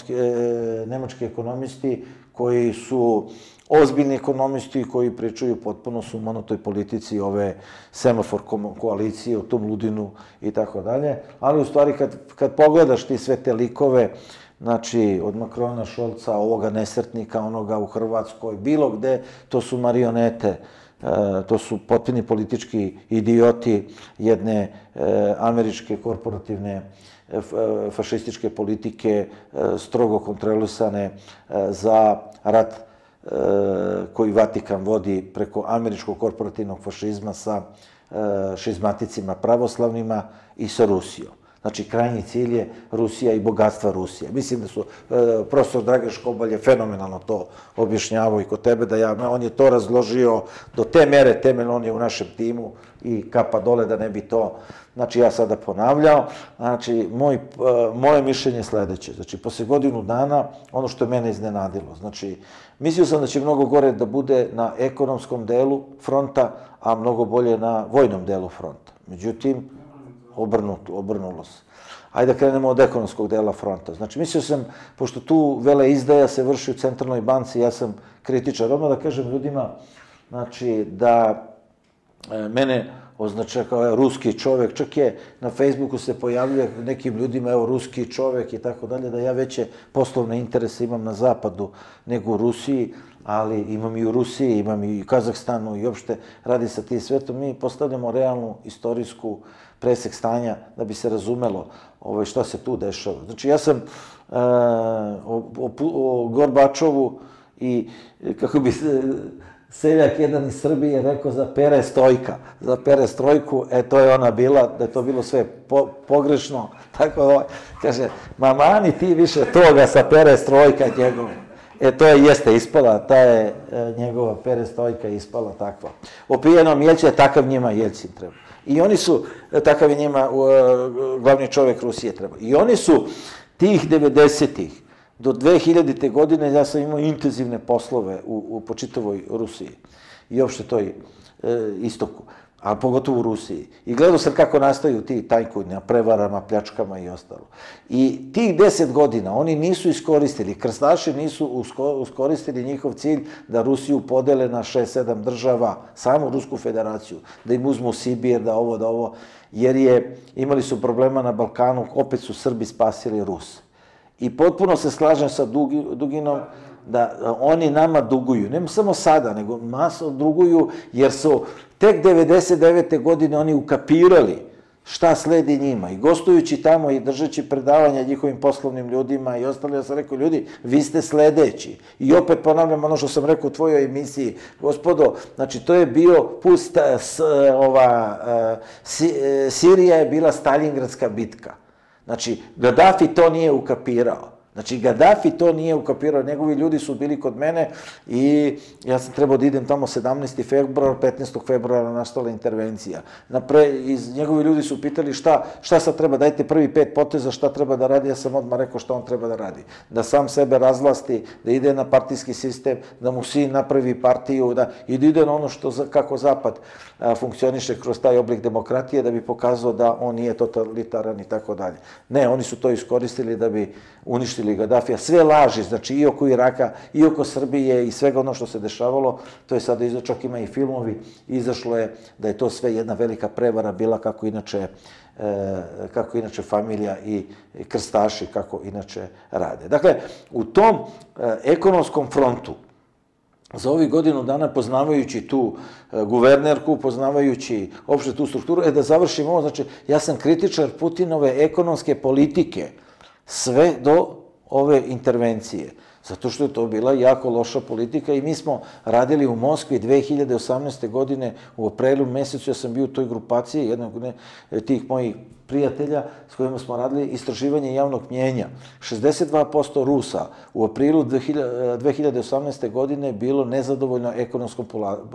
nemački ekonomisti koji su ozbiljni ekonomisti koji pričaju potpuno sumanutoj politici ove semafor koalicije, o tom ludinu i tako dalje. Ali u stvari kad pogledaš ti sve te likove, znači od Makrona, Šolca, ovoga nesretnika, onoga u Hrvatskoj, bilo gde, to su marionete, to su potpuni politički idioti jedne američke korporativne fašističke politike, strogo kontrolisane za rat koji Vatikan vodi preko američkog korporativnog fašizma sa šizmaticima pravoslavnima i sa Rusijom. Znači, krajnji cilj je Rusija i bogatstva Rusije. Mislim da su, profesor Dragan Škobalj je fenomenalno to objašnjavao i kod tebe, da ja, on je to razložio do te mere, temeljno on je u našem timu i kapa dole da ne bi to, znači, ja sada ponavljao. Znači, moj, moje mišljenje je sledeće. Znači, posle godinu dana, ono što je mene iznenadilo, znači, mislio sam da će mnogo gore da bude na ekonomskom delu fronta, a mnogo bolje na vojnom delu fronta. Međutim, obrnuto, obrnulo se. Ajde da krenemo od ekonomskog dela fronta. Znači, mislio sam, pošto tu vele izdaja se vrši u centralnoj banci, ja sam kritičar. Odmah da kažem ljudima, znači, da mene označava kao ruski čovek, čak je na Facebooku se pojavljuje nekim ljudima, evo, ruski čovek i tako dalje, da ja veće poslovne interese imam na zapadu nego u Rusiji, ali imam i u Rusiji, imam i u Kazahstanu i uopšte radi sa tim svetom. Mi postavljamo realnu istorijsku presek stanja da bi se razumelo šta se tu dešava. Znači, ja sam o Gorbačovu i, kako bi se seljak jedan iz Srbije rekao za perestojka, za perestrojku, e, to je ona bila, da je to bilo sve pogrešno, tako kaže, ma mani ti više toga sa perestrojka njegove. E, to je, jeste ispala, ta je njegova perestojka ispala takva. Opijenom Jelcina, takav njima Jelcin treba. I oni su, takav je njima glavni čovek Rusije treba. I oni su tih devedesetih do dve hiljadite godine, ja sam imao intenzivne poslove u po čitavoj Rusiji i uopšte toj istoku, a pogotovo u Rusiji. I gledao sam kako nastaju ti tajkuni, prevarama, pljačkama i ostalo. I tih deset godina oni nisu iskoristili, krstaši nisu iskoristili njihov cilj da Rusiju podele na šest sedam država, samu Rusku federaciju, da im uzmu Sibir, da ovo, da ovo, jer je, imali su problema na Balkanu, opet su Srbi spasili Rus. I potpuno se slažem sa Duginom da oni nama duguju, ne samo sada, nego maso duguju, jer su tek devedeset devete godine oni ukapirali šta sledi njima. I gostujući tamo i držeći predavanja njihovim poslovnim ljudima i ostalo, ja sam rekao, ljudi, vi ste sledeći. I opet ponavljam ono što sam rekao u tvojoj emisiji, gospodo, znači to je bio, pust, ova, Sirija je bila Staljingradska bitka. Znači, Gaddafi to nije ukapirao. Znači, Gaddafi to nije ukapirao, njegovi ljudi su bili kod mene i ja sam trebao da idem tamo sedamnaestog februara, petnaestog februara nastala intervencija. Njegovi ljudi su pitali šta sad treba, dajte prvi pet poteza, šta treba da radi, ja sam odmah rekao šta on treba da radi. Da sam sebe razvlasti, da ide na partijski sistem, da mu sin napravi partiju i da ide na ono kako Zapad funkcioniše kroz taj oblik demokratije, da bi pokazao da on nije totalitaran i tako dalje. Ne, oni su to iskoristili da bi uništili Gaddafija. Sve laži, znači i oko Iraka, i oko Srbije i svega ono što se dešavalo, to je sada izašlo, čak ima i filmovi, izašlo je da je to sve jedna velika prevara bila kako inače kako inače familija i krstaši, kako inače rade. Dakle, u tom ekonomskom frontu, za ovih godinu dana, poznavajući tu guvernerku, poznavajući opšte tu strukturu, e da završim ovo, znači, ja sam kritičar Putinove ekonomske politike sve do ove intervencije, zato što je to bila jako loša politika i mi smo radili u Moskvi dve hiljade osamnaeste. godine, u aprilu mesecu, ja sam bio u toj grupaciji, jednog tih mojih prijatelja s kojima smo radili istraživanje javnog mnjenja. šezdeset dva posto Rusa u aprilu dve hiljade osamnaeste. godine bilo nezadovoljno ekonomskom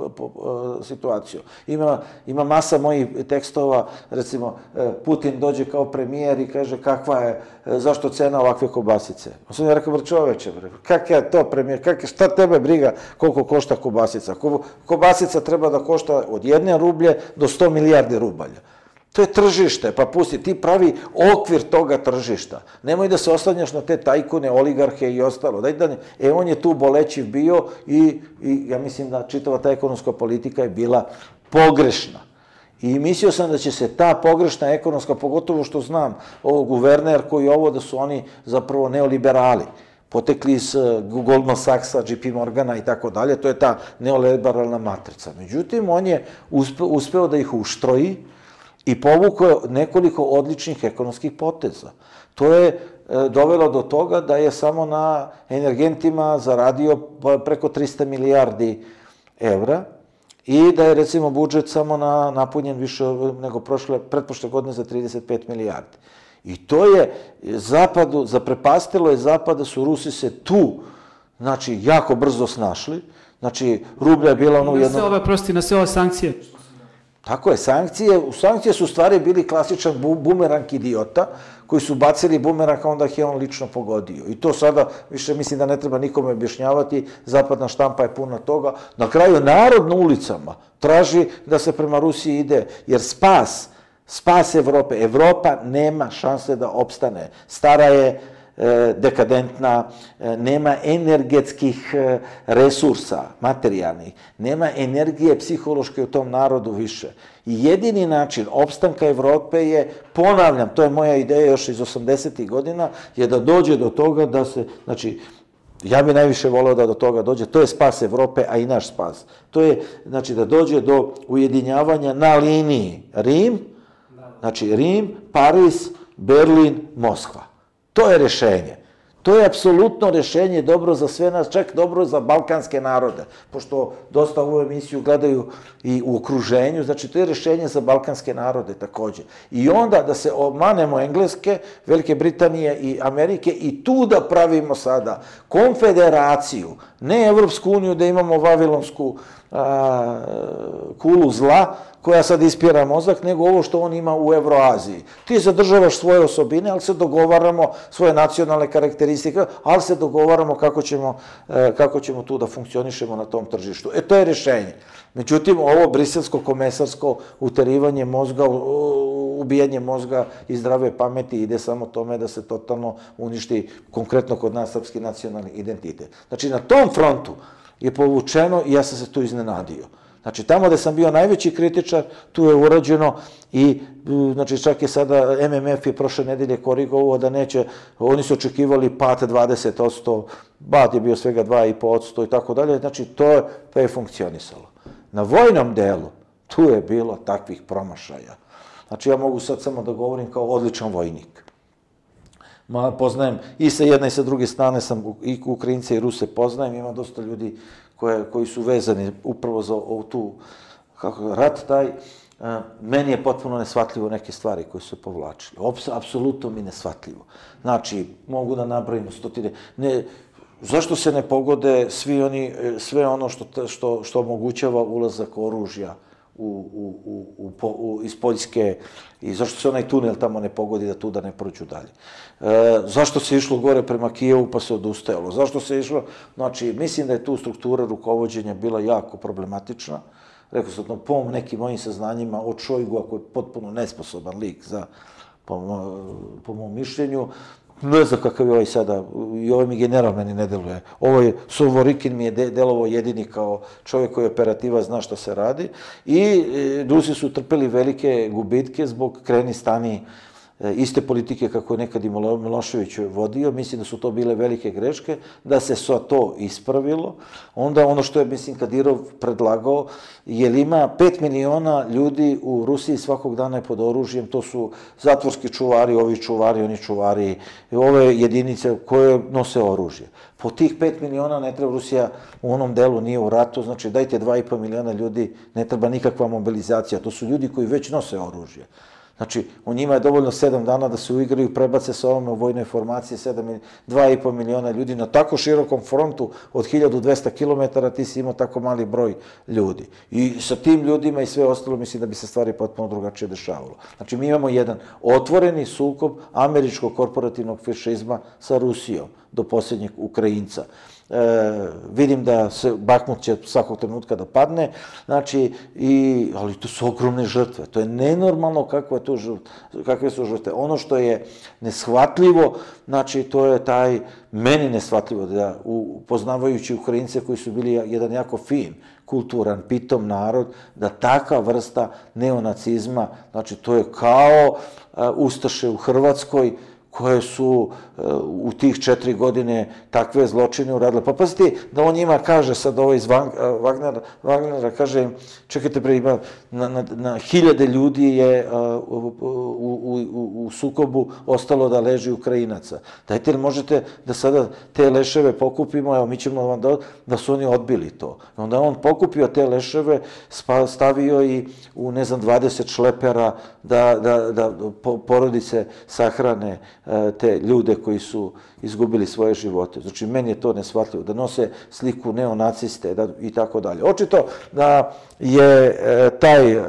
situacijom. Ima masa mojih tekstova, recimo, Putin dođe kao premijer i kaže kakva je, zašto cena ovakve kobasice? On sam je rekao, bre čoveče, kak je to premijer, šta tebe briga koliko košta kobasica? Kobasica treba da košta od jedne rublje do sto milijardi rubalja. To je tržište, pa pusti, ti pravi okvir toga tržišta. Nemoj da se oslanjaš na te tajkune, oligarhe i ostalo. E, on je tu bolećiv bio i ja mislim da čitava ta ekonomska politika je bila pogrešna. I mislio sam da će se ta pogrešna ekonomska, pogotovo što znam, ovo guvernerko i ovo, da su oni zapravo neoliberali. Potekli iz Goldman Sachsa, J P Morgana i tako dalje, to je ta neoliberalna matrica. Međutim, on je uspeo da ih uštroji i povukao nekoliko odličnih ekonomskih poteza. To je dovelo do toga da je samo na energentima zaradio preko trista milijardi evra i da je recimo budžet samo na, napunjen više nego prošle, pretprošle godine za trideset pet milijardi. I to je Zapadu, zaprepastilo je Zapad da su Rusi se tu, znači, jako brzo snašli. Znači, rublja je bila ono u jednom... Na sve ove, prosti, na sve ove sankcije. Tako je, sankcije, sankcije su u stvari bili klasičan bu, bumerang idiota, koji su bacili bumerang, a onda ih je on lično pogodio. I to sada, više mislim da ne treba nikome objašnjavati, zapadna štampa je puna toga. Na kraju narod na ulicama traži da se prema Rusiji ide, jer spas, spas Evrope, Evropa nema šanse da opstane. Stara je, dekadentna, nema energetskih resursa, materijalnih, nema energije psihološke u tom narodu više. I jedini način opstanka Evrope je, ponavljam, to je moja ideja još iz osamdesetih godina, je da dođe do toga da se, znači, ja bi najviše voleo da do toga dođe, to je spas Evrope, a i naš spas. To je, znači, da dođe do ujedinjavanja na liniji Rim, znači Rim, Pariz, Berlin, Moskva. To je rešenje. To je apsolutno rešenje dobro za sve nas, čak dobro za balkanske narode, pošto dosta ovu emisiju gledaju i u okruženju, znači to je rešenje za balkanske narode takođe. I onda da se obmanemo Engleske, Velike Britanije i Amerike i tu da pravimo sada konfederaciju, ne Evropsku uniju da imamo vavilonsku a, kulu zla, koja sad ispira mozak, nego ovo što on ima u Evroaziji. Ti zadržavaš svoje osobine, ali se dogovaramo, svoje nacionalne karakteristike, ali se dogovaramo kako ćemo, kako ćemo tu da funkcionišemo na tom tržištu. E, to je rešenje. Međutim, ovo briselsko-komesarsko uterivanje mozga, ubijanje mozga i zdrave pameti ide samo tome da se totalno uništi, konkretno kod nas, srpski nacionalni identitet. Znači, na tom frontu je povučeno i ja sam se tu iznenadio. Znači, tamo gde sam bio najveći kritičar, tu je urađeno i, znači, čak je sada, M M F je prošle nedelje korigovao da neće, oni su očekivali pad dvadeset posto, pad je bio svega dva i po posto i tako dalje, znači, to je, to je funkcionisalo. Na vojnom delu, tu je bilo takvih promašaja. Znači, ja mogu sad samo da govorim kao odličan vojnik. Ma, poznajem, i sa jedne i sa druge strane sam i Ukrajince i Ruse poznajem, ima dosta ljudi koje, koji su vezani upravo za ovu tu, kako, rat taj. Meni je potpuno nesvatljivo neke stvari koje su povlačili. Apsolutno mi nesvatljivo. Znači, mogu da nabrojimo stotine. Ne, zašto se ne pogode svi oni, sve ono što, što, što omogućava ulazak oružja U, u, u, u, iz Poljske i zašto se onaj tunel tamo ne pogodi da tu da ne prođu dalje. E, zašto se išlo gore prema Kijevu pa se odustajalo? Zašto se išlo? Znači, mislim da je tu struktura rukovođenja bila jako problematična. Rekao sam, po nekim mojim saznanjima od Šojgu, ako je potpuno nesposoban lik za, po, po mom mišljenju, ne znam kakav je ovaj sada, i ovaj mi general meni ne deluje. Ovo je, Suvorikin mi je delovao jedini kao čovjek koji je operativa, zna šta se radi. I Rusi su trpeli velike gubitke zbog kreni stani iste politike kako je nekad i Milošević vodio. Mislim da su to bile velike greške, da se sva to ispravilo. Onda ono što je, mislim, Kadirov predlagao, jer ima pet miliona ljudi u Rusiji svakog dana je pod oružjem, to su zatvorski čuvari, ovi čuvari, oni čuvari, ove jedinice koje nose oružje. Po tih pet miliona ne treba, Rusija u onom delu nije u ratu, znači dajte dva i po miliona ljudi, ne treba nikakva mobilizacija, to su ljudi koji već nose oružje. Znači, u njima je dovoljno sedam dana da se uigraju, prebace sa ovome u vojnoj formaciji dva i po miliona ljudi. Na tako širokom frontu od hiljadu dvesta kilometara ti si imao tako mali broj ljudi. I sa tim ljudima i sve ostalo mislim da bi se stvari potpuno drugačije dešavalo. Znači, mi imamo jedan otvoreni sukob američkog korporativnog fašizma sa Rusijom do posljednjeg Ukrajinca. E, vidim da se Bahmut će svakog trenutka da padne, znači, i, ali to su ogromne žrtve, to je nenormalno kakve, to žrtve, kakve su žrtve. Ono što je neshvatljivo, znači, to je taj, meni neshvatljivo, da upoznavajući Ukrajince koji su bili jedan jako fin, kulturan, pitom narod, da taka vrsta neonacizma, znači, to je kao uh, Ustaše u Hrvatskoj, koje su u tih četiri godine takve zločine uradile. Pa pazite da on njima kaže, sad ovo iz Wagnera, Wagnera kaže im, čekajte pre, ima, na, na, na hiljade ljudi je u, u, u, u sukobu ostalo da leži Ukrajinaca. Dajte li možete da sada te leševe pokupimo, evo mi ćemo vam da, da su oni odbili to. Onda on pokupio te leševe, stavio i u, ne znam, dvadeset šlepera da, da, da porodice sahrane te ljude koji su izgubili svoje živote. Znači, meni je to neshvatljivo, da nose sliku neonaciste i tako dalje. Očito da je taj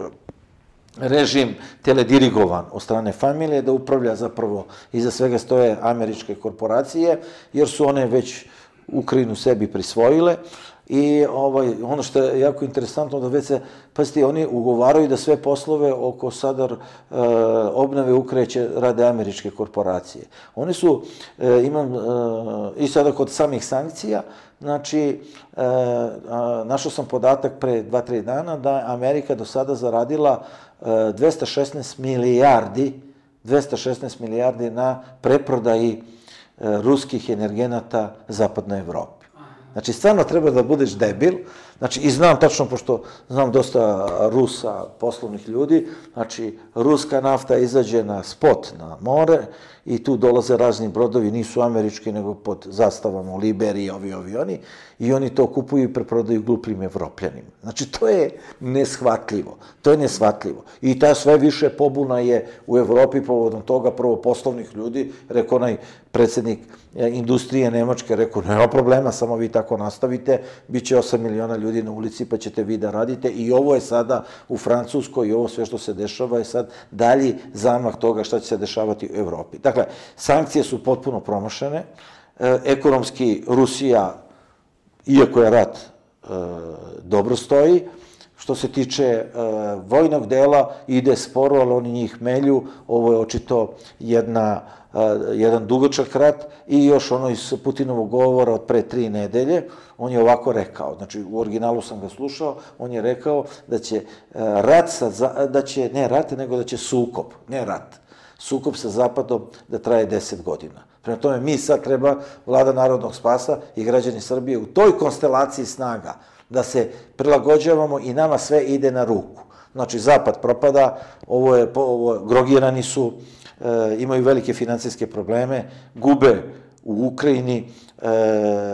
režim teledirigovan od strane familije, da upravlja zapravo, iza svega stoje američke korporacije, jer su one već Ukrajinu sebi prisvojile. I ovaj, ono što je jako interesantno, da već se, pazite, oni ugovaraju da sve poslove oko sada e, obnove Ukrajine će rade američke korporacije. Oni su, e, imam, e, i sada kod samih sankcija, znači, e, a, našao sam podatak pre dva tri dana da je Amerika do sada zaradila e, dvesta šesnaest milijardi, dvesta šesnaest milijardi na preprodaji e, ruskih energenata zapadnoj Evropi. Znači, stvarno treba da budeš debil, znači, i znam tačno, pošto znam dosta Rusa, poslovnih ljudi, znači, ruska nafta izađe na spot, na more, i tu dolaze razni brodovi, nisu američki, nego pod zastavama Liberije, ovi, ovi, oni, i oni to kupuju i preprodaju glupljim Evropljanima. Znači, to je neshvatljivo, to je neshvatljivo. I ta sve više pobuna je u Evropi povodom toga, prvo poslovnih ljudi, rekao onaj predsjednik industrije Nemačke, rekao, nema problema, samo vi tako nastavite, bit će osam miliona ljudi na ulici, pa ćete vi da radite, i ovo je sada u Francuskoj, i ovo sve što se dešava je sad dalji zamah toga šta će se dešavati u Evropi. Dakle, sankcije su potpuno promašene, ekonomski Rusija, iako je rat, dobro stoji. Što se tiče vojnog dela, ide sporo, ali oni njih melju. Ovo je očito jedna, jedan dugačak rat, i još ono iz Putinovog govora od pre tri nedelje, on je ovako rekao, znači u originalu sam ga slušao, on je rekao da će rat, sa, da će, ne rat, nego da će sukob, ne rat, sukob sa Zapadom da traje deset godina. Prema tome, mi sad treba, Vlada narodnog spasa i građani Srbije, u toj konstelaciji snaga, da se prilagođavamo i nama sve ide na ruku. Znači, Zapad propada, ovo je, ovo, grogirani su, e, imaju velike financijske probleme, gube u Ukrajini, e, e,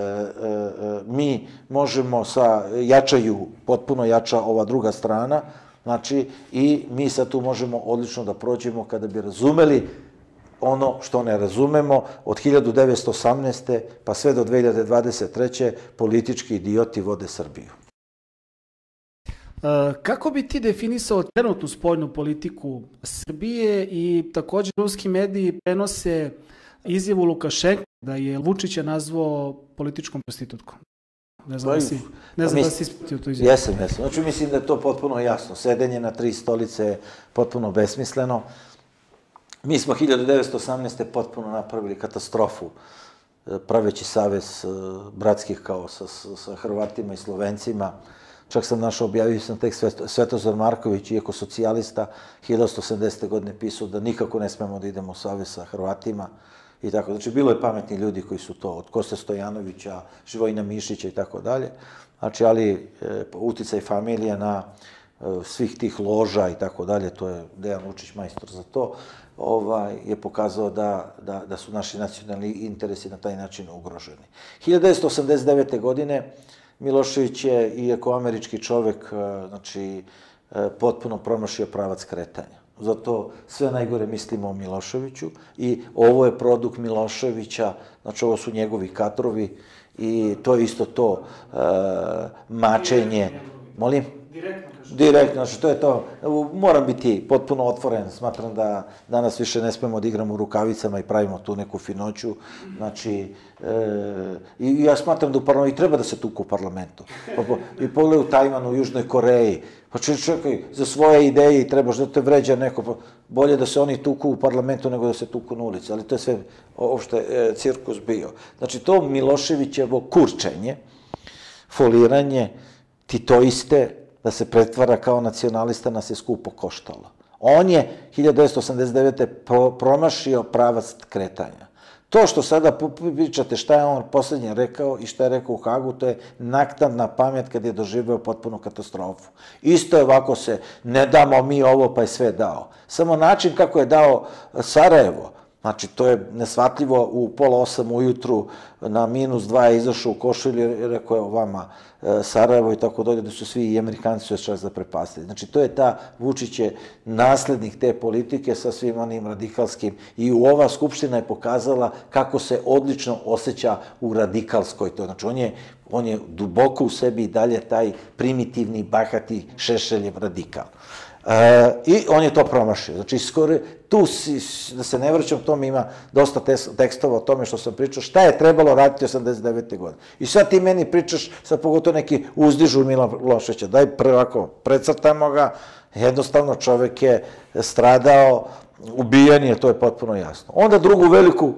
mi možemo sa, jačaju, potpuno jača ova druga strana, znači, i mi sad tu možemo odlično da prođemo kada bi razumeli ono što ne razumemo. Od hiljadu devetsto osamnaeste pa sve do dve hiljade dvadeset treće politički idioti vode Srbiju. Kako bi ti definisao trenutnu spoljnu politiku Srbije? I također ruski mediji prenose izjavu Lukašenka da je Vučića nazvao političkom prostitutkom. Ne znam da si, ne znam da si ispratio tu izjavu. Jesam, jesam. Znači, mislim da je to potpuno jasno. Sedenje na tri stolice je potpuno besmisleno. Mi smo hiljadu devetsto osamnaeste potpuno napravili katastrofu, praveći savez bratskih kao sa, sa Hrvatima i Slovencima. Čak sam našao, objavio sam tek Svetozar Marković, iako socijalista, hiljadu osamsto osamdesete godine pisao da nikako ne smemo da idemo u savez sa Hrvatima i tako. Znači, bilo je pametni ljudi koji su to, od Koste Stojanovića, Živojina Mišića i tako dalje. Znači, ali uticaj familije na svih tih loža i tako dalje, to je Dejan Vučić majstor za to, ovaj, je pokazao da, da, da su naši nacionalni interesi na taj način ugroženi. hiljadu devetsto osamdeset devete. godine Milošević je, iako američki čovek, znači, potpuno promašio pravac kretanja. Zato sve najgore mislimo o Miloševiću i ovo je produkt Miloševića, znači ovo su njegovi kadrovi i to je isto to uh, mačenje. Molim? Direktno kažem. Direktno, znači to je to. Moram biti potpuno otvoren, smatram da danas više ne smemo da igramo u rukavicama i pravimo tu neku finoću. Znači, e, i ja smatram da u parlamentu, i treba da se tuku u parlamentu. I pogledaj u Tajvanu, u Južnoj Koreji. Pa čekaj, za svoje ideje trebaš da te vređa neko. Bolje da se oni tuku u parlamentu nego da se tuku na ulici. Ali to je sve uopšte e, cirkus bio. Znači, to Miloševićevo kurčenje, foliranje, titoiste, da se pretvara kao nacionalista, nas je skupo koštalo. On je hiljadu devetsto osamdeset devete. promašio pravac kretanja. To što sada pričate šta je on poslednje rekao i šta je rekao u Hagu, to je naknadna pamet kad je doživeo potpunu katastrofu. Isto je ovako se, ne damo mi ovo pa je sve dao. Samo način kako je dao Sarajevo, znači to je nesvatljivo, u pola osam ujutru na minus dva je izašao u košulju i rekao je vama Sarajevo i tako dalje, da su svi i Amerikanci su čas da prepastili. Znači to je ta, Vučić je naslednik te politike sa svim onim radikalskim i u ova skupština je pokazala kako se odlično osjeća u radikalskoj to. Znači on je, on je duboko u sebi i dalje taj primitivni, bahati, Šešeljev radikal. I on je to promašio. Znači, skoro, tu, da se ne vraćam, to mi ima dosta tekstova o tome što sam pričao, šta je trebalo raditi osamdeset devete. godine. I sad ti meni pričaš, sad pogotovo neki uzdižu Miloševića, daj ovako, precrtamo ga, jednostavno čovek je stradao, ubijen je, to je potpuno jasno. Onda drugu veliku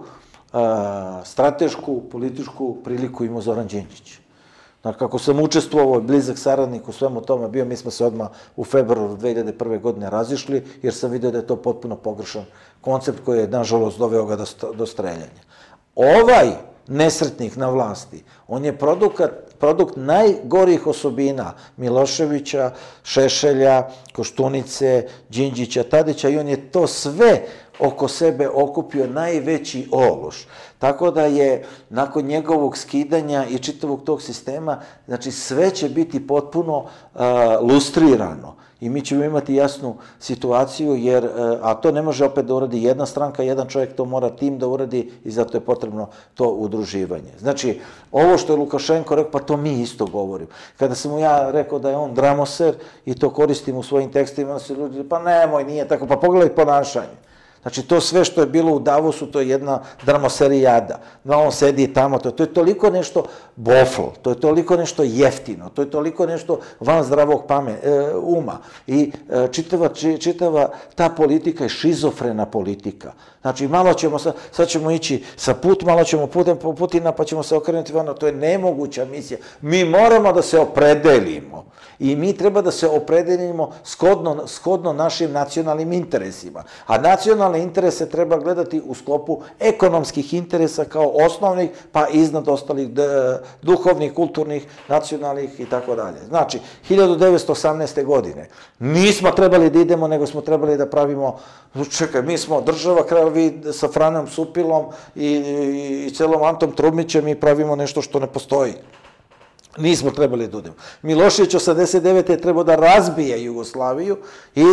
stratešku, političku priliku imao Zoran Đinđić. Kako sam učestvovao, blizak saradnik u svemu tome bio, mi smo se odmah u februaru dve hiljade prve. godine razišli, jer sam vidio da je to potpuno pogrešan koncept koji je, nažalost, doveo ga do streljanja. Ovaj nesretnik na vlasti, on je produkt najgorih osobina Miloševića, Šešelja, Koštunice, Đinđića, Tadića i on je to sve oko sebe okupio najveći ološ. Tako da je nakon njegovog skidanja i čitavog tog sistema, znači sve će biti potpuno lustrirano i mi ćemo imati jasnu situaciju, jer, a to ne može opet da uradi jedna stranka, jedan čovjek, to mora tim da uradi i zato je potrebno to udruživanje. Znači, ovo što je Lukašenko rekao, pa to mi isto govorimo. Kada sam mu ja rekao da je on dramoser i to koristim u svojim tekstima, onda se ljudi, pa nemoj, nije tako, pa pogledaj ponašanje. Znači, to sve što je bilo u Davosu, to je jedna dramoserijada. Da on sedi tamo, to je toliko nešto bofl, to je toliko nešto jeftino, to je toliko nešto van zdravog uma. I čitava ta politika je šizofrena politika. Znači, malo ćemo, sad ćemo ići sa put, malo ćemo putem po Putina, pa ćemo se okrenuti vano. To je nemoguća misija. Mi moramo da se opredelimo. I mi treba da se opredelimo shodno našim nacionalnim interesima. A nacionalne interese treba gledati u sklopu ekonomskih interesa kao osnovnih, pa iznad ostalih duhovnih, kulturnih, nacionalnih i tako dalje. Znači, hiljadu devetsto osamnaeste. godine nismo trebali da idemo, nego smo trebali da pravimo, čekaj, mi smo država, vi sa Franom Supilom i celom Antom Trubmićem i pravimo nešto što ne postoji. Nismo trebali da udemo. Milošević osamdeset devete. je trebao da razbije Jugoslaviju i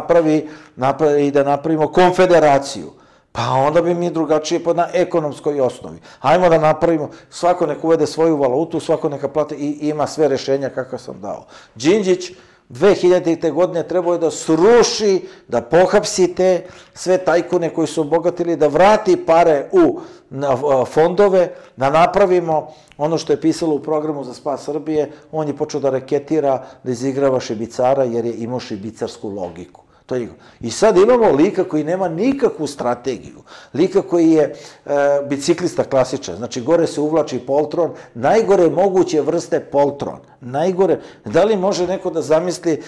da napravimo konfederaciju. Pa onda bi mi drugačije na ekonomskoj osnovi. Hajmo da napravimo, svako nek uvede svoju valutu, svako neka plate i ima sve rešenja kakva sam dao. Đinđić dve hiljadite. godine trebao je da sruši, da pohapsite sve tajkune koji su obogatili, da vrati pare u fondove, da napravimo ono što je pisalo u programu za spas Srbije. On je počeo da reketira, da izigrava šibicara jer je imao šibicarsku logiku. I sad imamo lika koji nema nikakvu strategiju, lika koji je biciklista klasičan, znači gore se uvlači poltron, najgore moguće vrste poltron, najgore, da li može neko da zamisli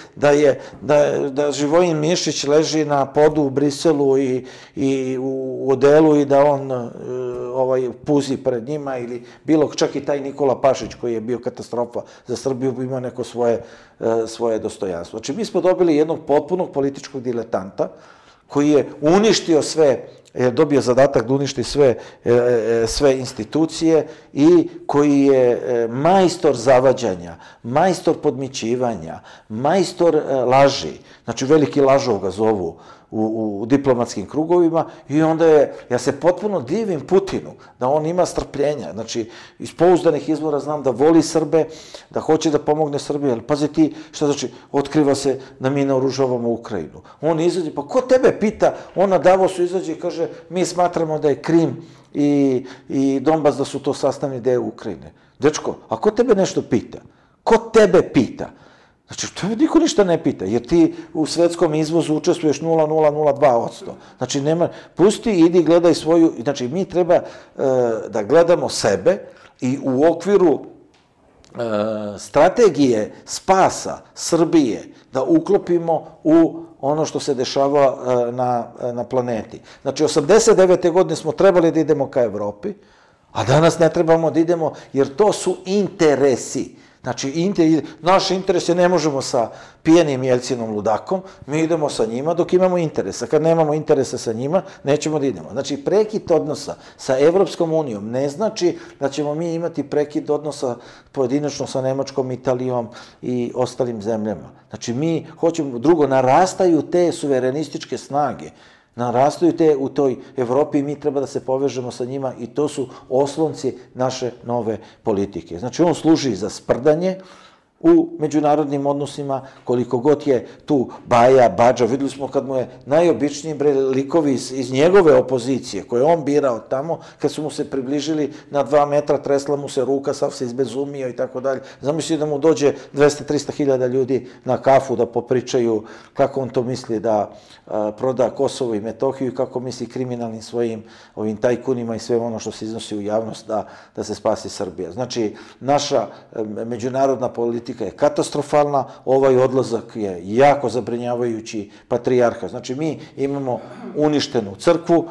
da Živojin Mišić leži na podu u Briselu i u odelu i da on puzi pred njima ili bilo, čak i taj Nikola Pašić koji je bio katastrofa za Srbiju bi imao neko svoje dostojanstvo. Znači mi smo dobili jednog potpunog političkog diletanta koji je uništio sve, je dobio zadatak da uništi sve institucije i koji je majstor zavađanja, majstor podmićivanja, majstor laži, znači veliki lažov ga zovu u diplomatskim krugovima i onda je, ja se potpuno divim Putinu, da on ima strpljenja, znači iz pouzdanih izvora znam da voli Srbe, da hoće da pomogne Srbiji, ali pazi ti, šta znači, otkriva se da mi naoružavamo Ukrajinu. On izađe, pa ko tebe pita, on na Davosu izađe i kaže, mi smatramo da je Krim i Donbas da su to sastavni deo Ukrajine. Dečko, a ko tebe nešto pita? Ko tebe pita? Znači, to niko ništa ne pita, jer ti u svetskom izvozu učestvuješ nula zarez nula dva posto. Znači, nema, pusti, idi, gledaj svoju, znači, mi treba da gledamo sebe i u okviru strategije spasa Srbije da uklopimo u ono što se dešava na, na planeti. Znači, osamdeset devete godine smo trebali da idemo ka Evropi, a danas ne trebamo da idemo, jer to su interesi. Znači, inter, naš interes je ne možemo sa pijenim Jelcinom ludakom, mi idemo sa njima dok imamo interesa. Kad nemamo interesa sa njima, nećemo da idemo. Znači, prekid odnosa sa Evropskom unijom ne znači da ćemo mi imati prekid odnosa pojedinačno sa Nemačkom, Italijom i ostalim zemljama. Znači, mi hoćemo, drugo, narastaju te suverenističke snage, narastaju te u toj Evropi i mi treba da se povežemo sa njima i to su oslonci naše nove politike. Znači, on služi za sprdanje u međunarodnim odnosima, koliko god je tu Baja, Badža, videli smo kad mu je najobičniji bre likovi iz, iz njegove opozicije, koje je on birao tamo, kad su mu se približili na dva metra, tresla mu se ruka, sav se izbezumio i tako dalje. Zamisli da mu dođe dvesta do trista hiljada ljudi na kafu da popričaju kako on to misli da a, proda Kosovo i Metohiju i kako misli kriminalnim svojim ovim tajkunima i sve ono što se iznosi u javnost da, da se spasi Srbija. Znači, naša a, međunarodna politika je katastrofalna, ovaj odlazak je jako zabrinjavajući patrijarha. Znači, mi imamo uništenu crkvu,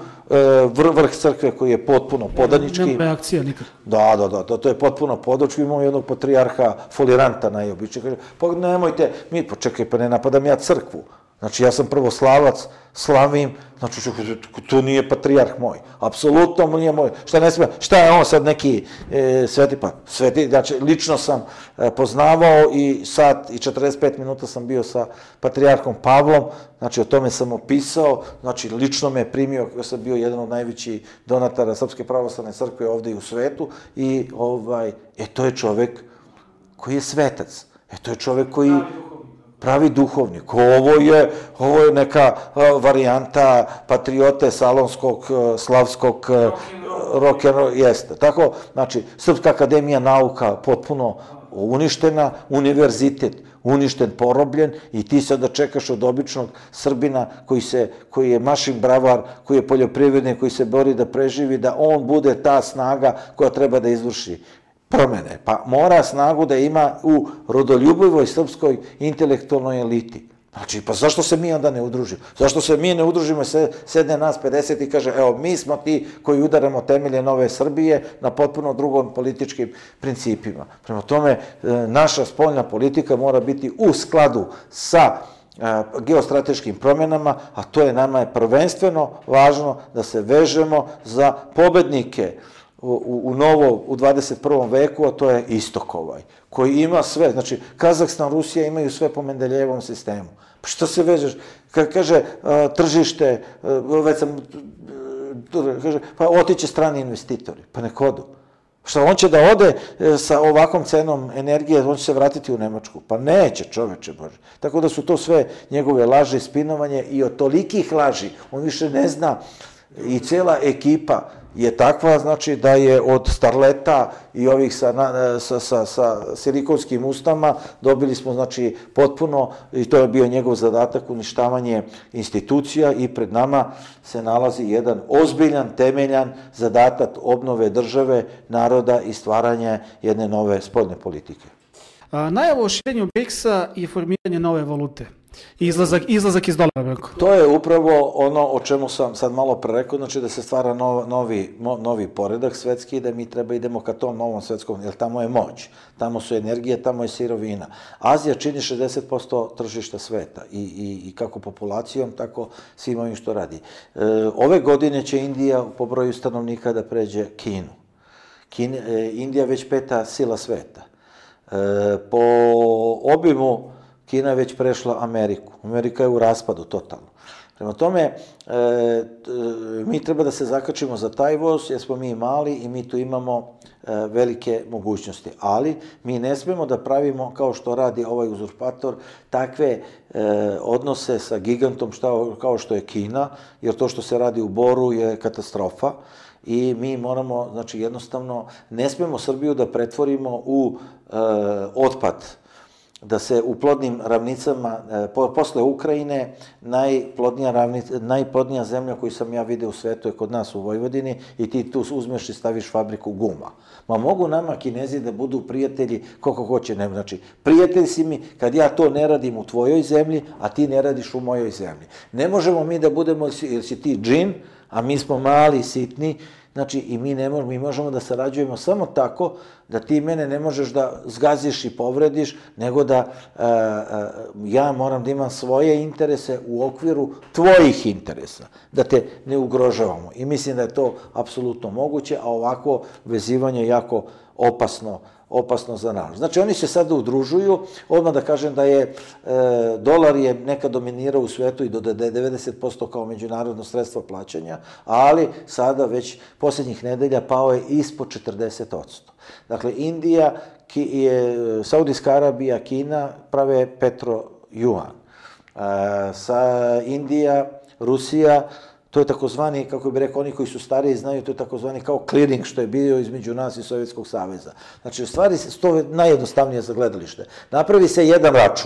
vrh crkve koji je potpuno podanički. Nema reakcija nikad. Da, da, da, to je potpuno podanički. Imamo jednog patrijarha foliranta najobičnijeg. Pa nemojte, mi, počekaj, pa ne napadam ja crkvu. Znači, ja sam prvoslavac, slavim, znači, to nije patrijarh moj. Apsolutno mu nije moj. Šta ne sme, šta je on sad neki e, sveti, pa sveti, znači, lično sam e, poznavao i sat i četrdeset pet minuta sam bio sa patrijarhom Pavlom, znači, o tome sam opisao, znači, lično me je primio, ja sam bio jedan od najvećih donatara Srpske pravoslavne crkve ovde i u svetu i, ovaj, e, to je čovek koji je svetac. E, to je čovek koji pravi duhovnik. Ovo je, ovo je neka varijanta patriote salonskog, slavskog rock'n'roll, jeste. Tako, znači, Srpska akademija nauka potpuno uništena, univerzitet uništen, porobljen i ti sada čekaš od običnog Srbina koji, se, koji je mašin bravar, koji je poljoprivrednik, koji se bori da preživi, da on bude ta snaga koja treba da izvrši promene. Pa mora snagu da ima u rodoljubivoj srpskoj intelektualnoj eliti. Znači, pa zašto se mi onda ne udružimo? Zašto se mi ne udružimo, sedne nas pedeset i kaže, evo, mi smo ti koji udaramo temelje nove Srbije na potpuno drugom političkim principima. Prema tome, naša spoljna politika mora biti u skladu sa geostrateškim promjenama, a to je nama je prvenstveno važno da se vežemo za pobednike U, u novo, u dvadeset prvom veku, a to je istok ovaj, koji ima sve, znači Kazahstan, Rusija imaju sve po Mendeljejevom sistemu. Pa što se vežeš? Kad kaže tržište, već sam, kaže, pa otiće strani investitori, pa nek odu. Šta, on će da ode sa ovakvom cenom energije, on će se vratiti u Nemačku? Pa neće, čoveče Bože. Tako da su to sve njegove laži, spinovanje i od tolikih laži, on više ne zna i cela ekipa je takva, znači, da je od starleta i ovih sa, sa, sa, sa silikonskim ustama dobili smo, znači, potpuno, i to je bio njegov zadatak, uništavanje institucija i pred nama se nalazi jedan ozbiljan, temeljan zadatak obnove države, naroda i stvaranje jedne nove spoljne politike. A, najavo o širenju briksa i formiranje nove valute. Izlazak, izlazak iz dolara. To je upravo ono o čemu sam sad malo pre rekao, znači da se stvara nov, novi, novi poredak svetski i da mi treba idemo ka tom novom svetskom, jer tamo je moć, tamo su energije, tamo je sirovina. Azija čini šezdeset posto tržišta sveta i, i, i kako populacijom, tako svim ovim što radi. E, ove godine će Indija po broju stanovnika da pređe Kinu. Kin, e, Indija već peta sila sveta. E, po obimu Kina je već prešla Ameriku. Amerika je u raspadu totalno. Prema tome, e, mi treba da se zakačimo za taj voz, jer smo mi mali i mi tu imamo e, velike mogućnosti. Ali mi ne smemo da pravimo, kao što radi ovaj uzurpator, takve e, odnose sa gigantom šta, kao što je Kina, jer to što se radi u Boru je katastrofa. I mi moramo, znači jednostavno, ne smemo Srbiju da pretvorimo u e, otpad da se u plodnim ravnicama, posle Ukrajine, najplodnija, ravnica, najplodnija zemlja koju sam ja vidio u svetu je kod nas u Vojvodini i ti tu uzmeš i staviš fabriku guma. Ma mogu nama Kinezi da budu prijatelji koliko hoće, ne, znači prijatelj si mi kad ja to ne radim u tvojoj zemlji, a ti ne radiš u mojoj zemlji. Ne možemo mi da budemo, jer si ti džin, a mi smo mali, sitni, znači i mi ne možemo, mi možemo da sarađujemo samo tako da ti mene ne možeš da zgaziš i povrediš, nego da e, e, ja moram da imam svoje interese u okviru tvojih interesa, da te ne ugrožavamo. I mislim da je to apsolutno moguće, a ovako vezivanje je jako opasno opasno za nas. Znači, oni se sada udružuju, odmah da kažem da je e, dolar je nekad dominirao u svetu i do devedeset posto kao međunarodno sredstvo plaćanja, ali sada već posljednjih nedelja pao je ispod četrdeset posto. Dakle, Indija, ki, je, Saudijska Arabija, Kina prave petro juan. E, sa Indija, Rusija, to je takozvani, kako bi rekao, oni koji su stariji znaju, to je takozvani kao clearing što je bio između nas i Sovjetskog saveza. Znači, u stvari, to je najjednostavnije za gledalište. Napravi se jedan račun.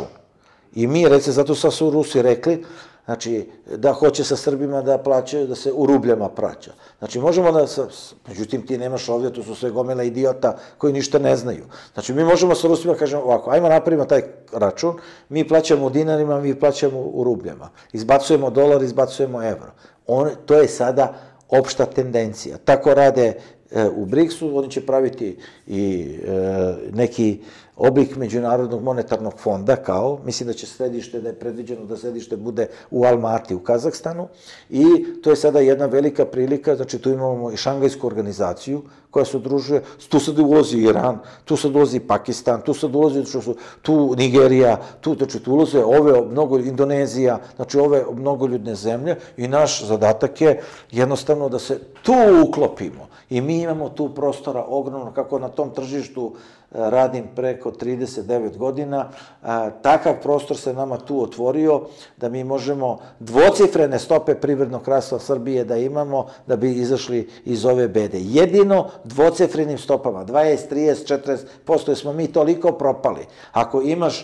I mi, recimo, zato su Rusi rekli, znači, da hoće sa Srbima da plaćaju, da se u rubljama plaća. Znači, možemo da, sa, međutim, ti nemaš ovdje, to su sve gomila idiota koji ništa ne znaju. Znači, mi možemo sa Rusima, kažemo ovako, ajmo napravimo taj račun, mi plaćamo u dinarima, mi plaćamo u rubljama. Izbacujemo dolar, izbacujemo evro. On, to je sada opšta tendencija. Tako rade e, u briksu, oni će praviti i e, neki oblik Međunarodnog monetarnog fonda, kao, mislim da će središte, da je predviđeno da središte bude u Almati, u Kazahstanu, i to je sada jedna velika prilika, znači tu imamo i Šangajsku organizaciju koja se udružuje, tu sad ulazi Iran, tu sad ulazi Pakistan, tu sad ulazi tu Nigerija, tu, znači tu ulaze ove mnogo, Indonezija, znači ove mnogoljudne zemlje i naš zadatak je jednostavno da se tu uklopimo i mi imamo tu prostora ogromno, kako na tom tržištu radim preko trideset devet godina, takav prostor se nama tu otvorio da mi možemo dvocifrene stope privrednog rasta Srbije da imamo da bi izašli iz ove bede. Jedino dvocifrenim stopama, dvadeset, trideset, četrdeset posto, jer smo mi toliko propali. Ako imaš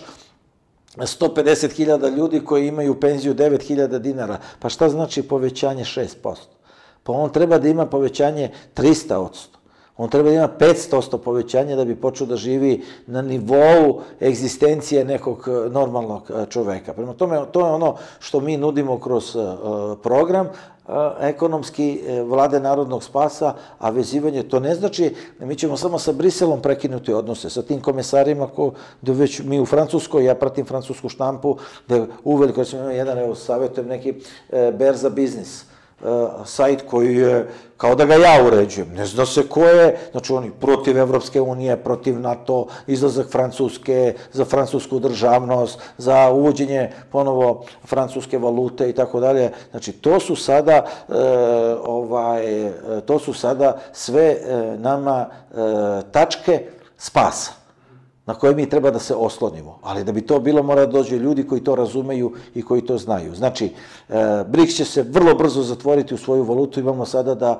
sto pedeset hiljada ljudi koji imaju penziju devet hiljada dinara, pa šta znači povećanje šest posto? Pa on treba da ima povećanje trista posto. On treba da ima petsto posto povećanja da bi počeo da živi na nivou egzistencije nekog normalnog čoveka. Prema tome, to je ono što mi nudimo kroz program ekonomski Vlade narodnog spasa, a vezivanje to ne znači, mi ćemo samo sa Briselom prekinuti odnose, sa tim komesarima da već mi u Francuskoj, ja pratim francusku štampu, da uveliko, kada smo imali jedan, evo, savjetujem neki berza biznis, sajt koji je, kao da ga ja uređujem, ne zna se ko je, znači oni protiv Evropske unije, protiv NATO, izlazak Francuske, za francusku državnost, za uvođenje ponovo francuske valute i tako dalje. Znači, to su sada, ovaj, to su sada sve nama tačke spasa na koje mi treba da se oslonimo. Ali da bi to bilo, mora da dođe ljudi koji to razumeju i koji to znaju. Znači, BRICS će se vrlo brzo zatvoriti u svoju valutu. Imamo sada da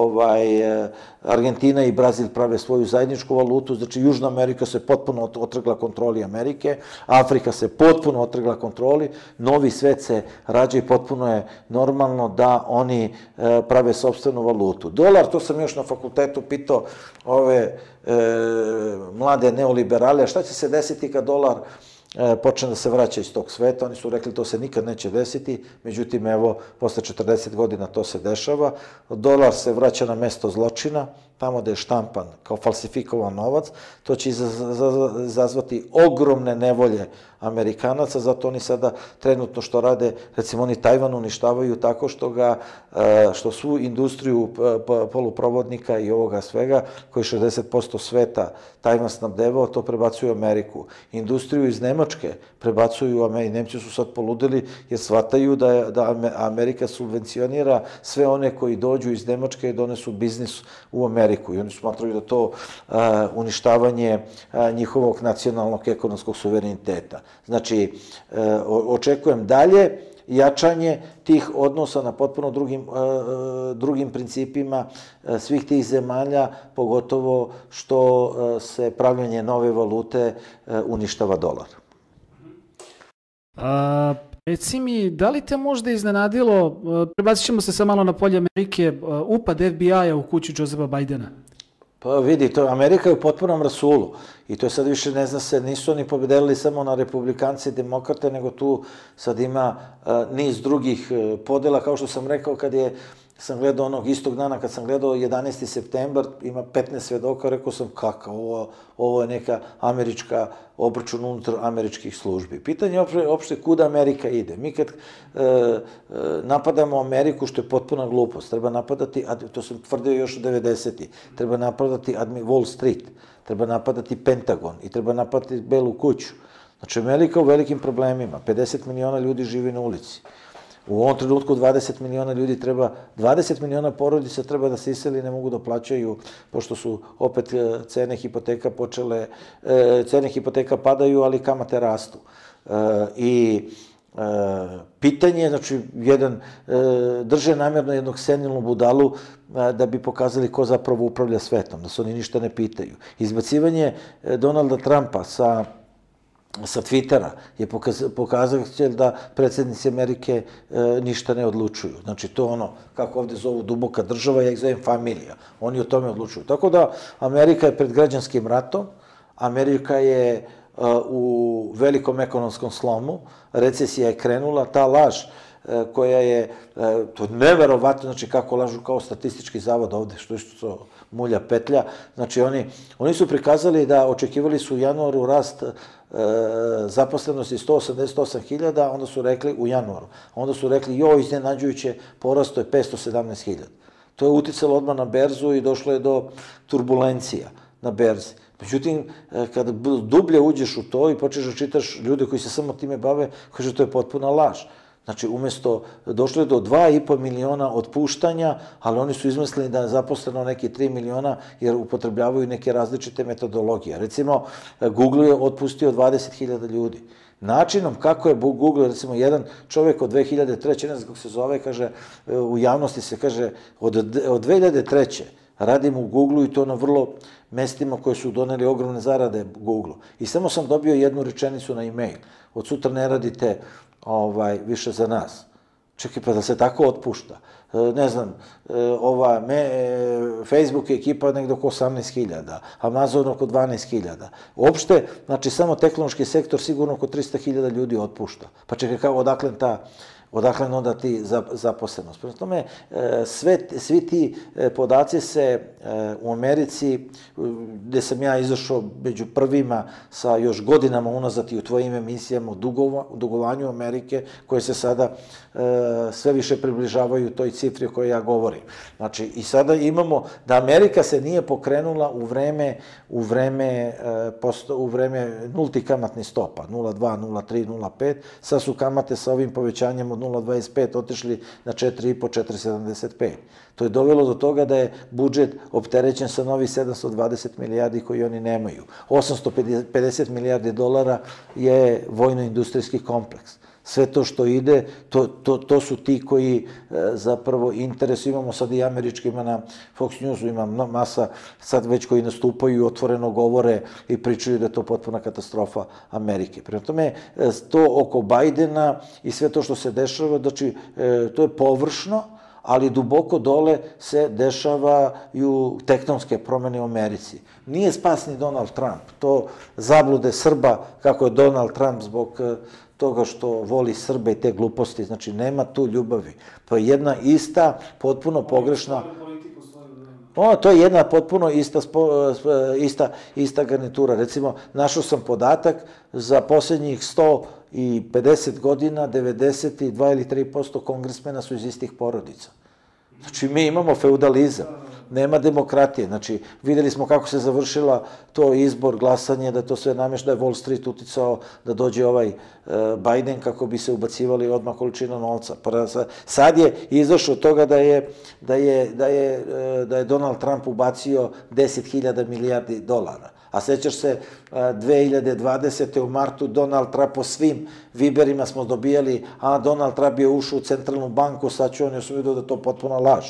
Argentina i Brazil prave svoju zajedničku valutu. Znači, Južna Amerika se potpuno otrgla kontroli Amerike, Afrika se potpuno otrgla kontroli, novi svet se rađa i potpuno je normalno da oni prave sopstvenu valutu. Dolar, to sam još na fakultetu pitao ove mlade neoliberale, šta će se desiti kad dolar počne da se vraća iz tog sveta? Oni su rekli to se nikad neće desiti, međutim, evo, posle četrdeset godina to se dešava. Dolar se vraća na mesto zločina, tamo da je štampan kao falsifikovan novac, to će izazvati ogromne nevolje Amerikanaca, zato oni sada trenutno što rade, recimo oni Tajvan uništavaju tako što ga, što svu industriju poluprovodnika i ovoga svega, koji šezdeset posto sveta Tajvan snabdevao, to prebacuju u Ameriku. Industriju iz Nemačke prebacuju u Ameriku. Nemci su sad poludeli jer shvataju da Amerika subvencionira sve one koji dođu iz Nemačke i donesu biznis u Ameriku. I oni smatraju da to uništavanje njihovog nacionalnog ekonomskog suvereniteta. Znači, očekujem dalje jačanje tih odnosa na potpuno drugim principima svih tih zemalja, pogotovo što se pravljanje nove valute uništava dolar. A, reci mi, da li te možda iznenadilo, prebacit ćemo se sad malo na polje Amerike, upad F B I-a u kuću Josefa Bajdena? Pa vidi, to Amerika je u potpunom rasulu i to je sad više, ne zna se, nisu oni pobedelili samo na republikanci i demokrate, nego tu sad ima niz drugih podela, kao što sam rekao kad je sam gledao onog istog dana, kad sam gledao jedanaesti septembar, ima petnaest svedoka, rekao sam kakav, ovo, ovo je neka američka obračun unutar američkih službi. Pitanje je opšte kuda Amerika ide. Mi kad e, e, napadamo Ameriku, što je potpuna glupost, treba napadati, to sam tvrdio još u devedesetih, treba napadati Wall Street, treba napadati Pentagon i treba napadati Belu kuću. Znači, Amerika u velikim problemima, pedeset miliona ljudi živi na ulici. U ovom trenutku dvadeset miliona ljudi treba, dvadeset miliona porodica treba da se iseli, ne mogu da plaćaju, pošto su opet cene hipoteka počele, cene hipoteka padaju, ali kamate rastu. I pitanje, znači, jedan, drže namjerno jednog senilnu budalu da bi pokazali ko zapravo upravlja svetom, da se oni ništa ne pitaju. Izbacivanje Donalda Trumpa sa sa Twittera je pokazatelj da predsjednici Amerike ništa ne odlučuju. Znači, to ono, kako ovdje zovu duboka država, ja ih zovem familija. Oni o tome odlučuju. Tako da, Amerika je pred građanskim ratom, Amerika je u velikom ekonomskom slomu, recesija je krenula, ta laž koja je, to je neverovatno, znači kako lažu kao statistički zavod ovde, što je što mulja petlja, znači oni, oni su prikazali da očekivali su u januaru rast zaposlenosti sto osamdeset osam hiljada, onda su rekli u januaru, onda su rekli jo, iznenađujuće, porasto je petsto sedamnaest hiljada. To je uticalo odmah na berzu i došlo je do turbulencija na berzi. Međutim, kada dublje uđeš u to i počneš da čitaš ljude koji se samo time bave, kaže to je potpuna laž. Znači, umjesto, došlo je do dva i po miliona otpuštanja, ali oni su izmislili da je zaposleno neki tri miliona jer upotrebljavaju neke različite metodologije. Recimo, Google je otpustio dvadeset hiljada ljudi. Načinom kako je Google, recimo, jedan čovjek od dve hiljade treće, ne znam kako se zove, kaže, u javnosti se kaže, od dve hiljade treće radim u Google i to na vrlo mestima koje su doneli ogromne zarade Google. I samo sam dobio jednu rečenicu na e-mail. Od sutra ne radite više za nas. Čekaj, pa da se tako otpušta. Ne znam, ova, Facebook je ekipa nekdo oko osamnaest hiljada, Amazon oko dvanaest hiljada. Uopšte, znači, samo tehnološki sektor sigurno oko trista hiljada ljudi otpušta. Pa čekaj, kao odakle ta... odakle onda ti zaposlenost. Prema tome, svi ti podaci se u Americi, gde sam ja izašao među prvima sa još godinama unazad i u tvojim emisijama o dugovanju Amerike, koje se sada sve više približavaju toj cifri o kojoj ja govorim. Znači, i sada imamo da Amerika se nije pokrenula u vreme u vreme u vreme nultih kamatnih stopa, nula dva, nula tri, nula pet, sad su kamate sa ovim povećanjem od nula zarez dvadeset pet otišli na četiri i po, četiri zarez sedamdeset pet. To je dovelo do toga da je budžet opterećen sa novih sedamsto dvadeset milijardi koji oni nemaju. osamsto pedeset milijardi dolara je vojno-industrijski kompleks. Sve to što ide, to su ti koji zapravo interesu, imamo sad i američki, ima na Fox Newsu, ima masa sad već koji nastupaju i otvoreno govore i pričaju da je to potpuna katastrofa Amerike. Prema tome, to oko Bajdena i sve to što se dešava, znači, to je površno, ali duboko dole se dešavaju tektonske promene u Americi. Nije spas ni Donald Trump, to zablude Srba, kako je Donald Trump zbog toga što voli Srbe i te gluposti, znači nema tu ljubavi. To je jedna ista, potpuno pogrešna... To je jedna potpuno ista garnitura. Recimo, našao sam podatak za posljednjih sto pedeset godina, devedeset dva ili tri posto kongresmena su iz istih porodica. Znači, mi imamo feudalizam, nema demokratije. Znači, videli smo kako se završila to izbor, glasanje, da to sve namješta, da je Wall Street uticao da dođe ovaj Biden kako bi se ubacivali odmah količina novca. Sad je izašao od toga da je Donald Trump ubacio deset hiljada milijardi dolara. A sećaš se, dve hiljade dvadesete. u martu Donald Trump po svim viberima smo dobijali, a Donald Trump je ušao u centralnu banku, sad ću on još vidio da to potpuno laž.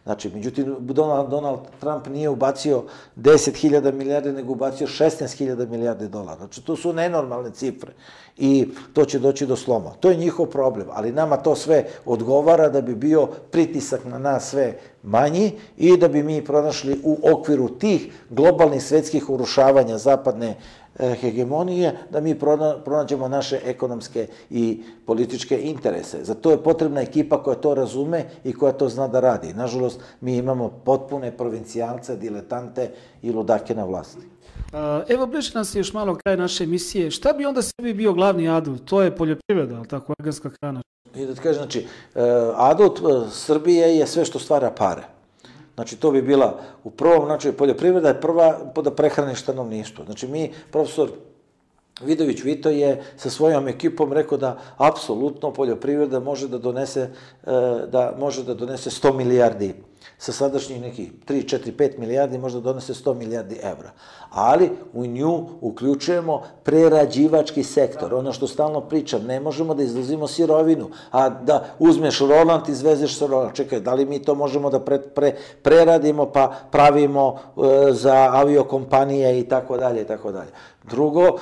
Znači, međutim, Donald, Donald Trump nije ubacio deset hiljada milijardi, nego ubacio šesnaest hiljada milijardi dolara. Znači, to su nenormalne cifre i to će doći do sloma. To je njihov problem, ali nama to sve odgovara da bi bio pritisak na nas sve manji i da bi mi pronašli u okviru tih globalnih svetskih urušavanja zapadne hegemonije, da mi pronađemo naše ekonomske i političke interese. Za to je potrebna ekipa koja to razume i koja to zna da radi. Nažalost, mi imamo potpune provincijalce, diletante i ludake na vlasti. Evo, bliže nas je još malo kraj naše emisije. Šta bi onda sebi bio glavni adut? To je poljoprivreda, ali tako, organska hrana. I da ti kažem, znači, adut Srbije je sve što stvara pare. Znači, to bi bila u prvom, znači, poljoprivreda je prva da prehrani stanovništvo. Znači, mi, profesor Vidović Vito je sa svojom ekipom rekao da apsolutno poljoprivreda može da donese, da može da donese sto milijardi, sa sadašnjih nekih tri, četiri, pet milijardi može da donese sto milijardi evra. Ali u nju uključujemo prerađivački sektor. Ono što stalno pričam, ne možemo da izvozimo sirovinu, a da uzmeš rolant, izvezeš sa rolant. Čekaj, da li mi to možemo da pre, pre, preradimo pa pravimo e, za aviokompanije i tako dalje i tako dalje. Drugo, e,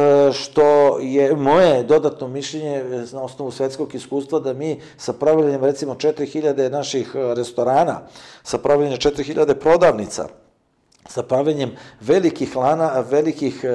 što je moje dodatno mišljenje na osnovu svetskog iskustva, da mi sa praviljenjem recimo četiri hiljade naših restorana, sa praviljenjem četiri hiljade prodavnica, sa praviljenjem velikih lana, velikih,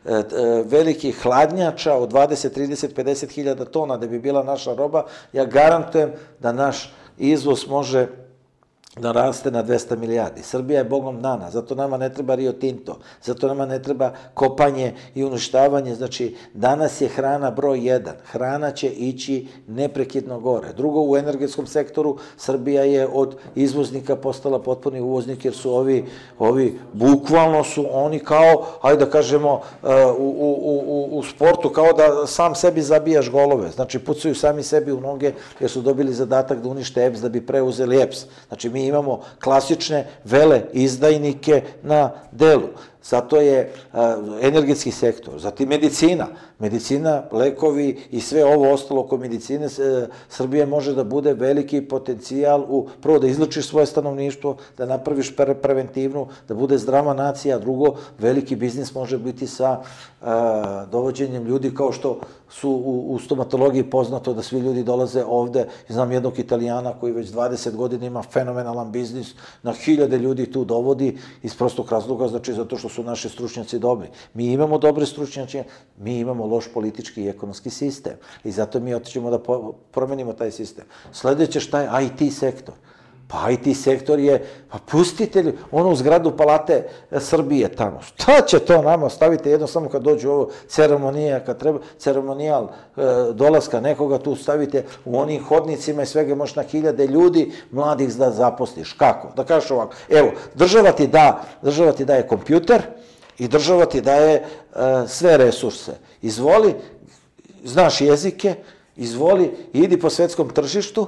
velikih hladnjača od dvadeset, trideset, pedeset hiljada tona da bi bila naša roba, ja garantujem da naš izvoz može da raste na dvesta milijardi. Srbija je bogom dana, zato nama ne treba Rio Tinto, zato nama ne treba kopanje i uništavanje. Znači, danas je hrana broj jedan. Hrana će ići neprekidno gore. Drugo, u energetskom sektoru Srbija je od izvoznika postala potpuni uvoznik, jer su ovi, ovi bukvalno su oni kao, hajde da kažemo, u, u, u, u sportu, kao da sam sebi zabijaš golove. Znači, pucaju sami sebi u noge, jer su dobili zadatak da unište E P S da bi preuzeli E P S. Znači, mi imamo klasične vele izdajnike na delu. Zato je energetski sektor, zatim medicina. Medicina, lekovi i sve ovo ostalo oko medicine, Srbija može da bude veliki potencijal u, prvo da izlučiš svoje stanovništvo, da napraviš preventivnu, da bude zdrava nacija, a drugo, veliki biznis može biti sa dovođenjem ljudi kao što su u stomatologiji poznato da svi ljudi dolaze ovde. Znam jednog Italijana koji već dvadeset godina ima fenomenalan biznis, na hiljade ljudi tu dovodi iz prostog razloga, znači zato što su naši stručnjaci dobri. Mi imamo dobre stručnjače, mi imamo loš politički i ekonomski sistem i zato mi hoćemo da promenimo taj sistem. Sledeće šta je I T sektor. Pa I T sektor je, pa pustite ono u zgradu Palate Srbije tamo. Šta će to nama? Stavite jedno samo kad dođu ovo ceremonija, kad treba ceremonijal dolaska nekoga, tu stavite u onim hodnicima i svega možeš na hiljade ljudi mladih da zaposliš. Kako? Da kažeš ovako, evo, država ti da, država ti daje kompjuter i država ti daje sve resurse. Izvoli, znaš jezike, izvoli, idi po svetskom tržištu,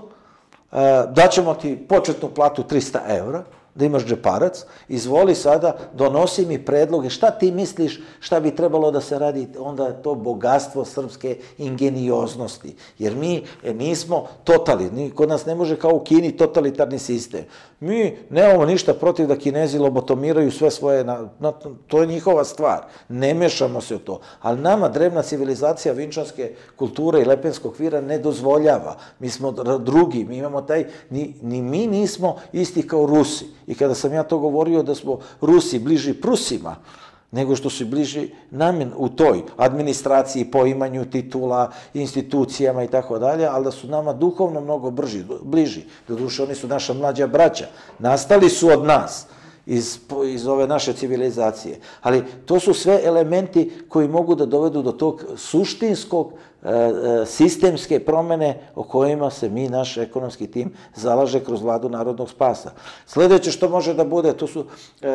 daćemo ti početnu platu trista evra, da imaš džeparac, izvoli sada, donosi mi predloge, šta ti misliš, šta bi trebalo da se radi, onda je to bogatstvo srpske ingenioznosti, jer mi nismo totali, kod nas ne može kao u Kini totalitarni sistem. Mi nemamo ništa protiv da Kinezi lobotomiraju sve svoje, to je njihova stvar, ne mešamo se u to, ali nama drevna civilizacija vinčanske kulture i lepenskog vira ne dozvoljava, mi smo drugi, mi imamo taj, ni mi nismo isti kao Rusi. I kada sam ja to govorio da smo Rusi bliži Prusima, nego što su bliži namen u toj administraciji, poimanju titula, institucijama i tako dalje, ali da su nama duhovno mnogo brži, bliži. Doduše, oni su naša mlađa braća. Nastali su od nas iz, iz ove naše civilizacije. Ali to su sve elementi koji mogu da dovedu do tog suštinskog sistemske promene o kojima se mi, naš ekonomski tim, zalaže kroz Vladu narodnog spasa. Sledeće što može da bude, to su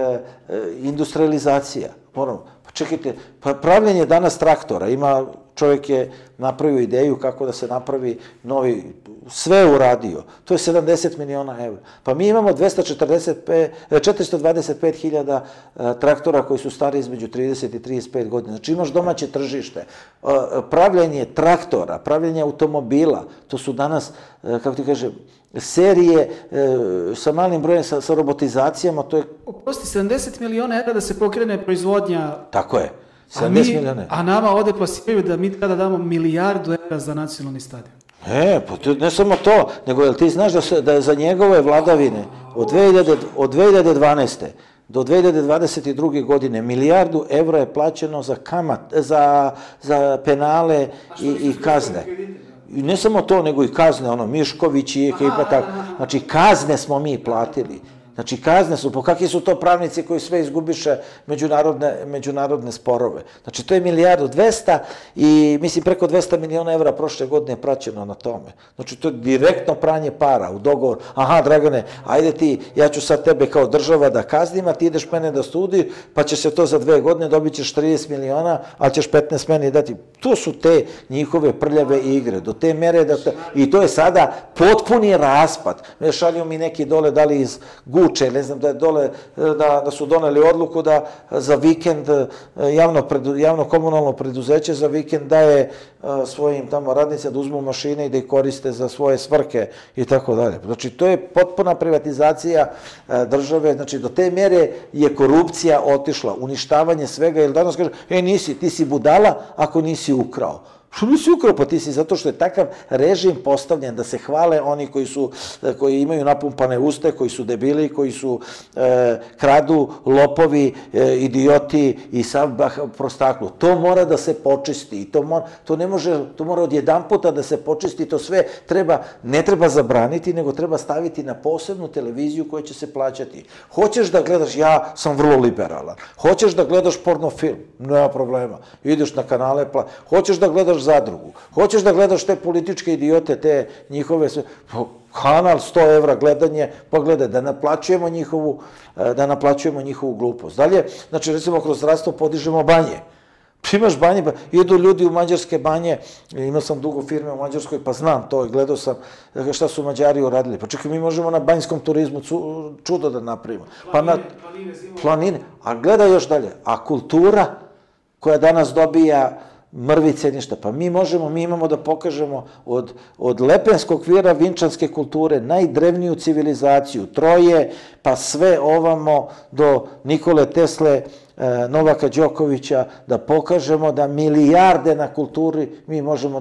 industrializacija. Moramo, pa čekajte, pa pravljenje danas traktora, ima, čovjek je napravio ideju kako da se napravi novi, sve uradio, to je sedamdeset miliona evra. Pa mi imamo četiristo dvadeset pet hiljada traktora koji su stari između trideset i trideset pet godina. Znači imaš domaće tržište, pravljenje traktora, pravljenje automobila, to su danas, kako ti kaže, serije sa malim brojem, sa robotizacijama, to je... Oprosti, sedamdeset miliona evra da se pokrene proizvodnja... Tako je, sedamdeset miliona. A nama ovde plasiraju da mi treba da damo milijardu evra za nacionalni stadion. E, pa ne samo to, nego jel ti znaš da je za njegove vladavine od dve hiljade dvanaeste. do dve hiljade dvadeset druge. godine milijardu evra je plaćeno za kamat, za penale i kazne. I ne samo to, nego i kazne, ono, Mišković i ekipa tako. Znači, kazne smo mi platili. Znači, kazne su, po kakvi su to pravnici koji sve izgubiše međunarodne sporove. Znači, to je milijardu dvesta i, mislim, preko dvesta miliona evra prošle godine je praćeno na tome. Znači, to je direktno pranje para u dogovor. Aha, Dragane, ajde ti, ja ću sad tebe kao država da kaznim, a ti ideš mene da studi, pa će se to za dve godine, dobit ćeš trideset miliona, ali ćeš petnaest meni dati. To su te njihove prljave igre, do te mere da... I to je sada potpuni raspad. Šalju mi neki dole, da li iz Guče, ne znam da je dole, da su doneli odluku da za vikend javno komunalno preduzeće za vikend daje svojim tamo radnicima da uzmu mašine i da ih koriste za svoje svrhe i tako dalje. Znači, to je potpuna privatizacija države, znači, do te mere je korupcija otišla, uništavanje svega, jer danas kaže, e, nisi, ti si budala ako nisi ukrao. Što nisi ukrao? Pa ti si zato što je takav režim postavljen da se hvale oni koji imaju napumpane uste, koji su debili, koji su kradu, lopovi, idioti i sav prostaklu. To mora da se počisti i to ne može, to mora od jedan puta da se počisti, to sve treba, ne treba zabraniti, nego treba staviti na posebnu televiziju koja će se plaćati. Hoćeš da gledaš, ja sam vrlo liberalan, hoćeš da gledaš pornofilm, nema problema, ideš na kanale, hoćeš da gledaš Zadrugu. Hoćeš da gledaš te političke idiote, te njihove... Kanal, sto evra gledanje, pa gledaj, da naplaćujemo njihovu, da naplaćujemo njihovu glupost. Dalje, znači, recimo, kroz zdravstvo podižemo banje. Imaš banje, idu ljudi u mađarske banje, imao sam dugo firme u Mađarskoj, pa znam to i gledao sam šta su Mađari uradili. Pa čekaj, mi možemo na banjskom turizmu čudo da napravimo. Planine. A gledaj još dalje. A kultura koja danas dobija mrvice, ništa. Pa mi možemo, mi imamo da pokažemo od Lepenskog vira vinčanske kulture, najdrevniju civilizaciju, Troje, pa sve ovamo do Nikole Tesle, Novaka Đokovića, da pokažemo da milijarde na kulturi mi možemo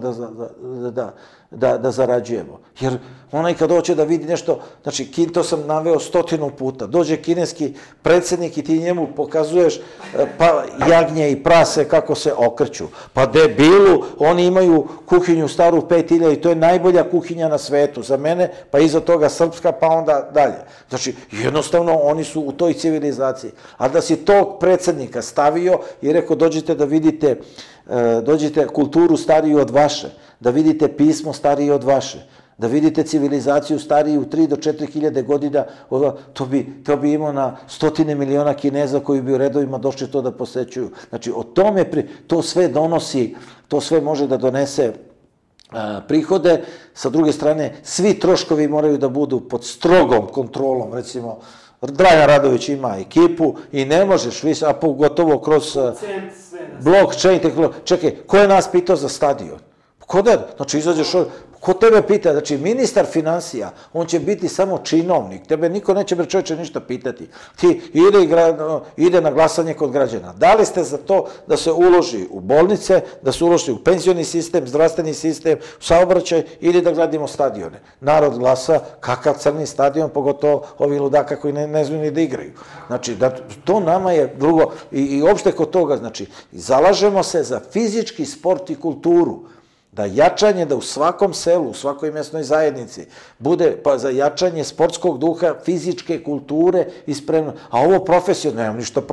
da zarađujemo. Jer onaj kad hoće da vidi nešto, znači, to sam naveo stotinu puta, dođe kineski predsjednik i ti njemu pokazuješ jagnje i prase kako se okreću. Pa debilu, oni imaju kuhinju staru pet hiljada i to je najbolja kuhinja na svetu za mene, pa iza toga srpska, pa onda dalje. Znači, jednostavno, oni su u toj civilizaciji. A da si tog predsjednika stavio i rekao, dođite da vidite, dođite kulturu stariju od vaše, da vidite pismo starije od vaše, da vidite civilizaciju stariju tri do četiri hiljade godina, to bi imao na stotine miliona Kineza koji bi u redovima došli to da posećuju. Znači, o tome to sve donosi, to sve može da donese prihode. Sa druge strane, svi troškovi moraju da budu pod strogom kontrolom, recimo, Dragan Radović ima ekipu i ne možeš, a pogotovo kroz blockchain tehnologiju. Čekaj, ko je nas pitao za stadion? Ko da, znači izađeš ovdje, ko tebe pita, znači ministar finansija, on će biti samo činovnik, tebe niko neće bre čovječe ništa pitati. Ti ide na glasanje kod građana. Da li ste za to da se uloži u bolnice, da se uloži u penzioni sistem, zdravstveni sistem, saobraćaj ili da gradimo stadione? Narod glasa, kakav crni stadion, pogotovo ovi ludaka koji ne znaju ni da igraju. Znači, to nama je drugo, i uopšte kod toga, znači, zalažemo se za fizički sport i kulturu, da jačanje, da u svakom selu, u svakoj mjesnoj zajednici bude za jačanje sportskog duha, fizičke kulture i spremno. A ovo profesionalno, nemam ništa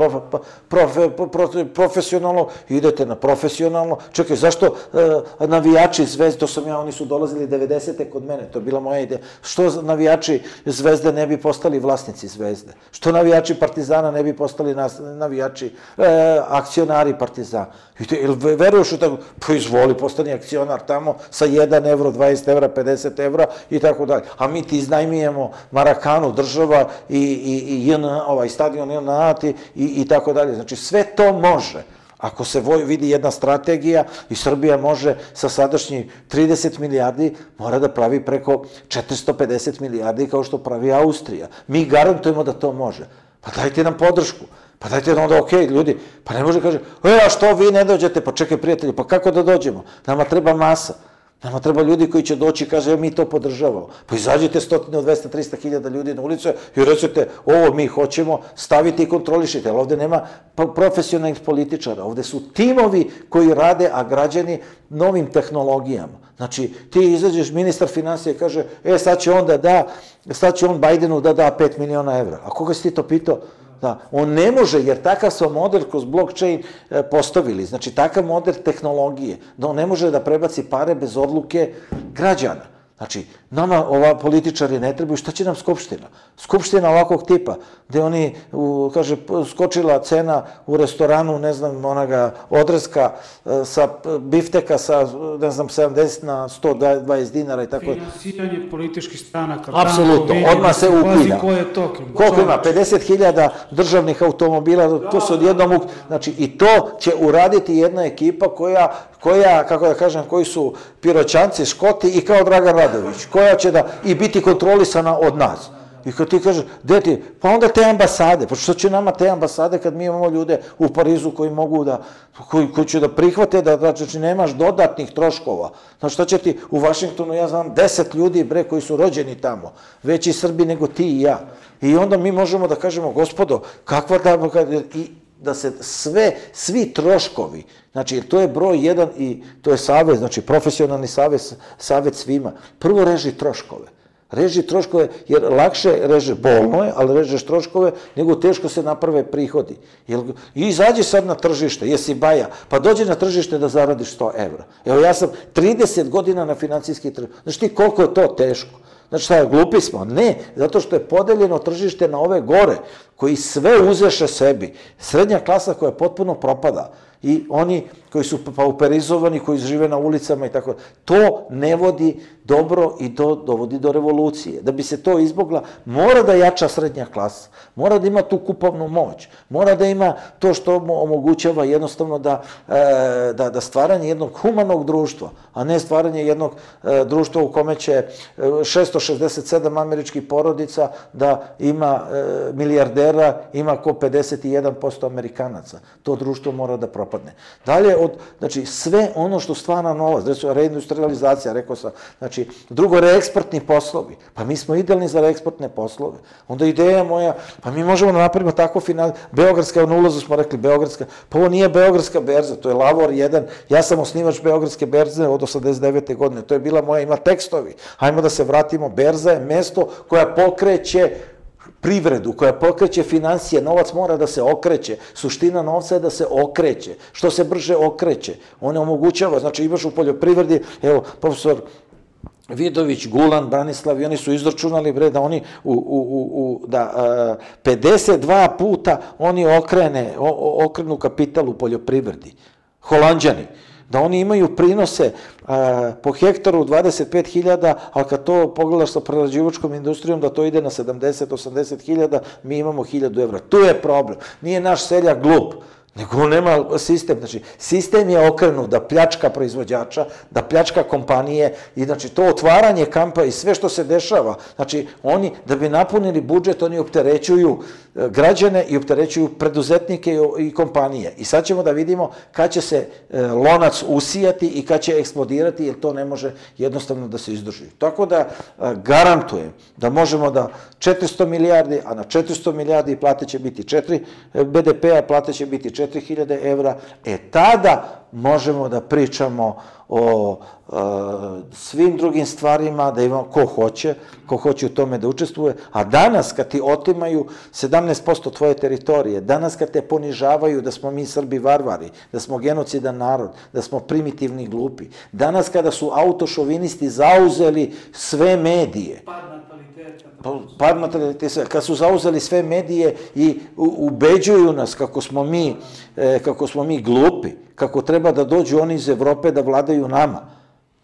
profesionalno, idete na profesionalno. Čekaj, zašto navijači Zvezde, to sam ja, oni su dolazili devedesete kod mene, to je bila moja ideja, što navijači Zvezde ne bi postali vlasnici Zvezde? Što navijači Partizana ne bi postali navijači, akcionari Partizana? Veruješ u tako, pa izvoli, postani akcionar tamo sa jedan evro, dvadeset evra, pedeset evra i tako dalje. A mi ti iznajmijemo Marakanu, država i stadion i tako dalje. Znači sve to može, Ako se vidi jedna strategija i Srbija može sa sadašnjih trideset milijardi, mora da pravi preko četiristo pedeset milijardi kao što pravi Austrija. Mi garantujemo da to može. Pa dajte nam podršku. Pa dajte nam onda, okej, ljudi, pa ne može kaže, e, a što vi ne dođete? Pa čekaj, prijatelji, pa kako da dođemo? Nama treba masa. Nama treba ljudi koji će doći i kaže, mi to podržavamo. Pa izađite stotine, dvesta, trista hiljada ljudi na ulicu i recite, ovo mi hoćemo, stavite i kontrolišite. Ali ovde nema profesionalnih političara. Ovde su timovi koji rade, a građani novim tehnologijama. Znači, ti izađeš, ministar finansija kaže, e, sad će on da da, sad će on Bajdenu da da pet miliona evra. A koga si ti to pitao? Da, on ne može, jer takav smo model kroz blockchain postavili, znači takav model tehnologije, da on ne može da prebaci pare bez odluke građana. Znači, nama ova političari ne trebaju, šta će nam Skupština? Skupština ovakvog tipa, gde oni, kaže, skočila cena u restoranu, ne znam, onaga odreska sa bifteka sa, ne znam, sedamdeset na sto dvadeset dinara i tako. Finansiranje političkih stranaka. Apsolutno, odmah se ukida. Ko je to? Koliko ima? pedeset hiljada državnih automobila, to se odjednom, znači, i to će uraditi jedna ekipa koja, koja, kako da kažem, koji su piroćanci, Škoti i kao Dragan Radović, koja će da i biti kontrolisana od nas. I kad ti kažeš, gde ti, pa onda te ambasade, pa što će nama te ambasade kad mi imamo ljude u Parizu koji mogu da, koji će da prihvate, da, znači, nemaš dodatnih troškova. Znači, šta će ti u Vašingtonu, ja znam, deset ljudi, bre, koji su rođeni tamo, veći Srbi nego ti i ja. I onda mi možemo da kažemo, gospodo, kakva ta, i da se sve, svi troškovi, znači, to je broj jedan i to je savez, znači, profesionalni savez, savjet svima. Prvo reži troškove. Reži troškove, jer lakše reže, bolno je, ali režeš troškove, nego teško se naprave prihodi. I izađi sad na tržište, jesi baja, pa dođi na tržište da zaradiš sto evra. Evo, ja sam trideset godina na financijski tržište. Znači, ti koliko je to teško? Znači, šta je, glupi smo? Ne, zato što je podeljeno tržište na ove gore, koji sve uzeše sebi. Srednja klasa koja potpuno propada i oni koji su pauperizovani, koji žive na ulicama i tako. To ne vodi dobro i to dovodi do revolucije. Da bi se to izbogla, mora da jača srednja klasa, mora da ima tu kupovnu moć, mora da ima to što omogućava jednostavno da stvaranje jednog humanog društva, a ne stvaranje jednog društva u kome će šesto šezdeset sedam američkih porodica da ima milijardera, ima ko pedeset jedan posto Amerikanaca. To društvo mora da propadne. Dalje, znači, sve ono što stvara novac, reindustrializacija, rekao sam, znači, drugo, reeksportni poslovi. Pa mi smo idealni za reeksportne poslove. Onda ideja moja, pa mi možemo da napravimo tako final, Beogradska, na ulazu smo rekli Beogradska, pa ovo nije Beogradska berza, to je Lavor jedan, ja sam osnivač Beogradske berze od osamdeset devete godine, to je bila moja, ima tekstovi. Hajmo da se vratimo, berza je mesto koja pokreće privredu, koja pokreće financije, novac mora da se okreće, suština novca je da se okreće, što se brže okreće, on ne omogućava, znači imaš u poljoprivredi, evo, profesor Vidović, Gulan, Branislav, i oni su izračunali, bre, da oni da pedeset dva puta oni okrenu kapital u poljoprivredi, Holanđani, da oni imaju prinose po hektaru dvadeset pet hiljada, ali kad to pogledaš sa prerađivačkom industrijom, da to ide na sedamdeset osamdeset hiljada, mi imamo hiljadu evra. Tu je problem. Nije naš seljak glup, nego nema sistem. Znači, sistem je okrenut da pljačka proizvođača, da pljačka kompanije i znači to otvaranje kampa i sve što se dešava. Znači, oni, da bi napunili budžet, oni opterećuju građane i opterećuju preduzetnike i kompanije. I sad ćemo da vidimo kad će se lonac usijati i kad će eksplodirati, jer to ne može jednostavno da se izdrži. Tako da garantujem da možemo da četiristo milijardi, a na četiristo milijardi plate će biti četiri B D P-a, plate će biti četiri hiljade evra, e tada možemo da pričamo o svim drugim stvarima, da imamo ko hoće, ko hoće u tome da učestvuje, a danas kad ti otimaju sedamnaest posto tvoje teritorije, danas kad te ponižavaju da smo mi Srbi varvari, da smo genocidan narod, da smo primitivni i glupi, danas kada su autošovinisti zauzeli sve medije, pad nataliteta, kad su zauzeli sve medije i ubeđuju nas kako smo mi, kako smo mi glupi, kako treba da dođu oni iz Evrope da vladaju nama.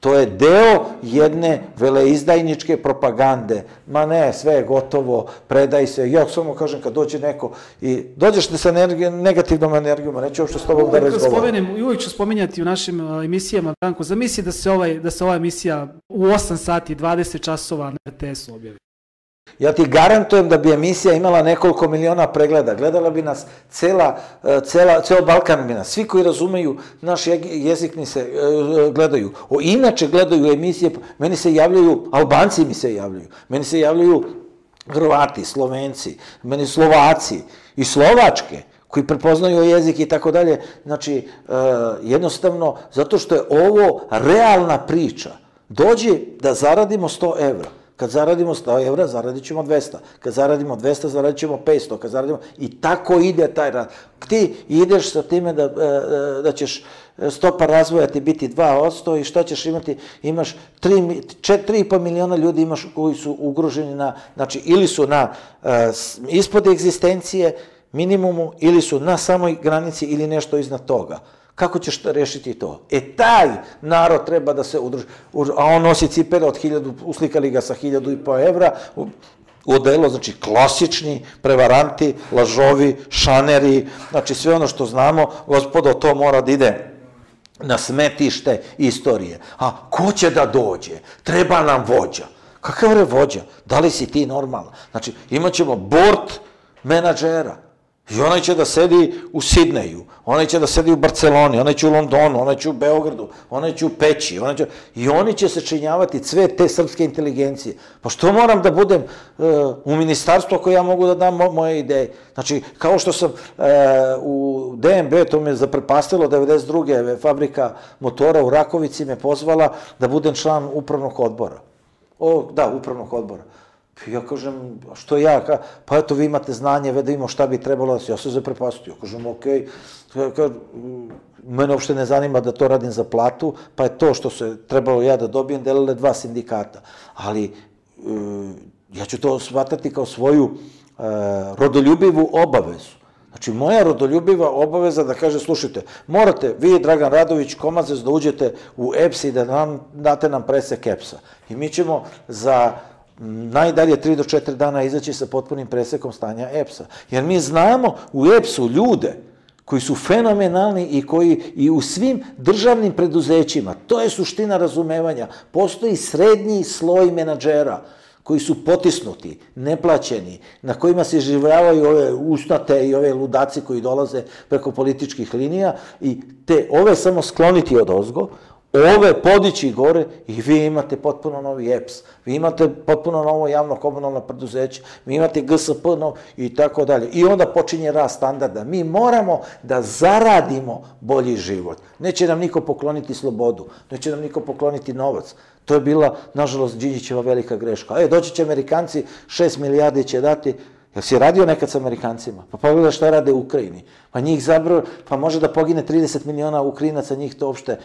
To je deo jedne veleizdajničke propagande. Ma ne, sve je gotovo, predaj se. Ja samo kažem, kad dođe neko i dođeš sa negativnom energijom, neću uopšte s tobom da razgovaram. I uvijek ću spominjati u našim emisijama, Branko, zamisli da se, ovaj, da se ova emisija u osam sati, dvadeset časova na R T S-u objavi. Ja ti garantujem da bi emisija imala nekoliko miliona pregleda. Gledala bi nas cela, cela, ceo Balkan bi nas. Svi koji razumeju naš jezik mi se gledaju. O, inače gledaju emisije, meni se javljaju, Albanci mi se javljaju, meni se javljaju Hrvati, Slovenci, meni Slovaci i Slovačke, koji prepoznaju jezik i tako dalje. Znači, jednostavno, zato što je ovo realna priča. Dođe da zaradimo sto evra. Kad zaradimo sto evra, zaradit ćemo dvesta. Kad zaradimo dvesta, zaradit ćemo petsto. Kad zaradimo... I tako ide taj rad. Ti ideš sa time da, da ćeš stopa razvoja ti biti dva posto i šta ćeš imati? Imaš tri i po miliona ljudi imaš koji su ugroženi na... Znači, ili su na ispod egzistencije, minimumu, ili su na samoj granici ili nešto iznad toga. Kako ćeš rešiti to? E, taj narod treba da se udruži. A on nosi cipele od hiljadu, uslikali ga sa hiljadu i po evra, u delo, znači klasični prevaranti, lažovi, šaneri, znači sve ono što znamo, gospodo, to mora da ide na smetište istorije. A ko će da dođe? Treba nam vođa. Kakav je vođa? Da li si ti normalna? Znači, imat ćemo board menadžera. I onaj će da sedi u Sidneju, onaj će da sedi u Barceloni, onaj će u Londonu, onaj će u Beogradu, onaj će u Peći, i oni će se činjavati sve te srpske inteligencije. Pa što moram da budem u ministarstvu ako ja mogu da dam moje ideje? Znači, kao što sam u D M B, to me je zaprepastilo, devedeset druge fabrika motora u Rakovici me pozvala da budem član upravnog odbora. Da, upravnog odbora. Ja kažem, što ja, pa eto vi imate znanje, da vidimo šta bi trebalo da se, ja se zaprepastio. Kažem, okej, mene uopšte ne zanima da to radim za platu, pa je to što se trebalo ja da dobijem, delile dva sindikata. Ali ja ću to shvatati kao svoju rodoljubivu obavezu. Znači, moja rodoljubiva obaveza da kaže, slušajte, morate vi, Dragan Radović, Komazec, da uđete u E P S i da date nam presek E P S-a. I mi ćemo za najdalje tri do četiri dana izaći sa potpunim presekom stanja E P S-a. Jer mi znamo u E P S-u ljude koji su fenomenalni i koji i u svim državnim preduzećima, to je suština razumevanja, postoji srednji sloj menadžera koji su potisnuti, neplaćeni, na kojima se življavaju ove usnate i ove ludaci koji dolaze preko političkih linija i te ove samo skloniti od ozgo, ove podići gore i vi imate potpuno novi E P S, vi imate potpuno novo javno komunalno preduzeće, vi imate G S P i tako dalje. I onda počinje rast standarda. Mi moramo da zaradimo bolji život. Neće nam niko pokloniti slobodu, neće nam niko pokloniti novac. To je bila, nažalost, Đinđićeva velika greška. E, doći će Amerikanci, šest milijardi će dati. Jel si radio nekad sa Amerikancima? Pa pogledaj šta rade u Ukrajini. Pa njih zabrao, pa može da pogine trideset miliona Ukrajinaca, njih to uopšte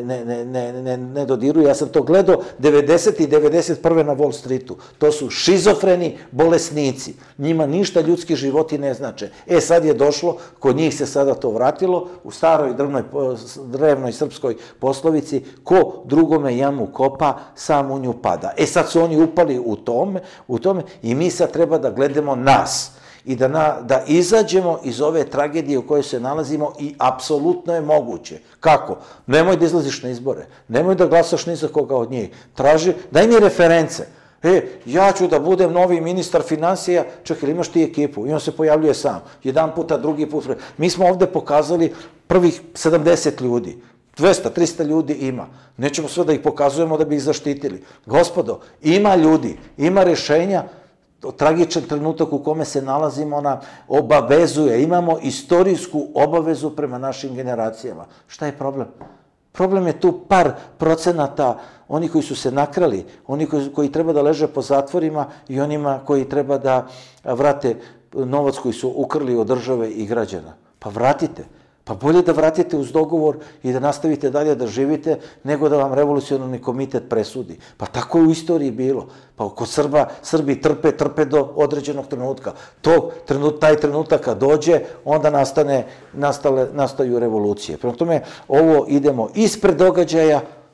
ne dodiruje. Ja sam to gledao devedeset i devedeset prve na Wall Streetu. To su šizofreni bolesnici. Njima ništa ljudski životi ne znače. E, sad je došlo, kod njih se sada to vratilo, u staroj drevnoj srpskoj poslovici, ko drugome jamu kopa, sam u nju pada. E, sad su oni upali u tome i mi sad treba da gledamo na i da izađemo iz ove tragedije u kojoj se nalazimo i apsolutno je moguće. Kako? Nemoj da izlaziš na izbore, nemoj da glasaš ni za koga od njih. Traži, daj mi reference. E, ja ću da budem novi ministar finansija, čekaj, imaš ti ekipu? I on se pojavljuje sam. Jedan puta, drugi put. Mi smo ovde pokazali prvih sedamdeset ljudi. dvesta, trista ljudi ima. Nećemo sve da ih pokazujemo da bi ih zaštitili. Gospodo, ima ljudi, ima rešenja. Tragičan trenutak u kome se nalazimo, ona obavezuje, imamo istorijsku obavezu prema našim generacijama. Šta je problem? Problem je tu par procenata, oni koji su se nakrali, oni koji treba da leže po zatvorima i onima koji treba da vrate novac koji su ukrli od države i građana. Pa vratite. Pa bolje da vratite uz dogovor i da nastavite dalje da živite, nego da vam revolucionarni komitet presudi. Pa tako je u istoriji bilo. Pa kod Srba, Srbi trpe, trpe do određenog trenutka. Taj trenutak kad dođe, onda nastaju revolucije. Prema tome, ovo idemo ispred događaja,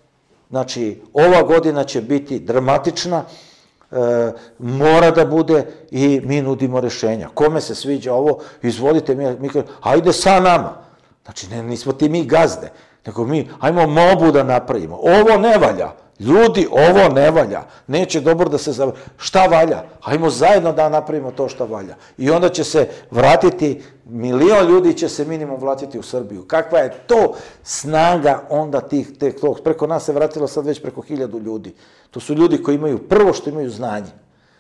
Znači, ova godina će biti dramatična, e, mora da bude i mi nudimo rešenja. Kome se sviđa ovo, izvolite, mi, mi ajde sa nama. Znači, ne, nismo ti mi gazde, nego mi, ajmo mobu da napravimo. Ovo ne valja. Ljudi, ovo ne valja. Neće dobro da se završi. Šta valja? Ajmo zajedno da napravimo to što valja. I onda će se vratiti, milion ljudi će se minimum vratiti u Srbiju. Kakva je to snaga onda tih, te, to, preko nas se vratilo sad već preko hiljadu ljudi. To su ljudi koji imaju, prvo što imaju znanje.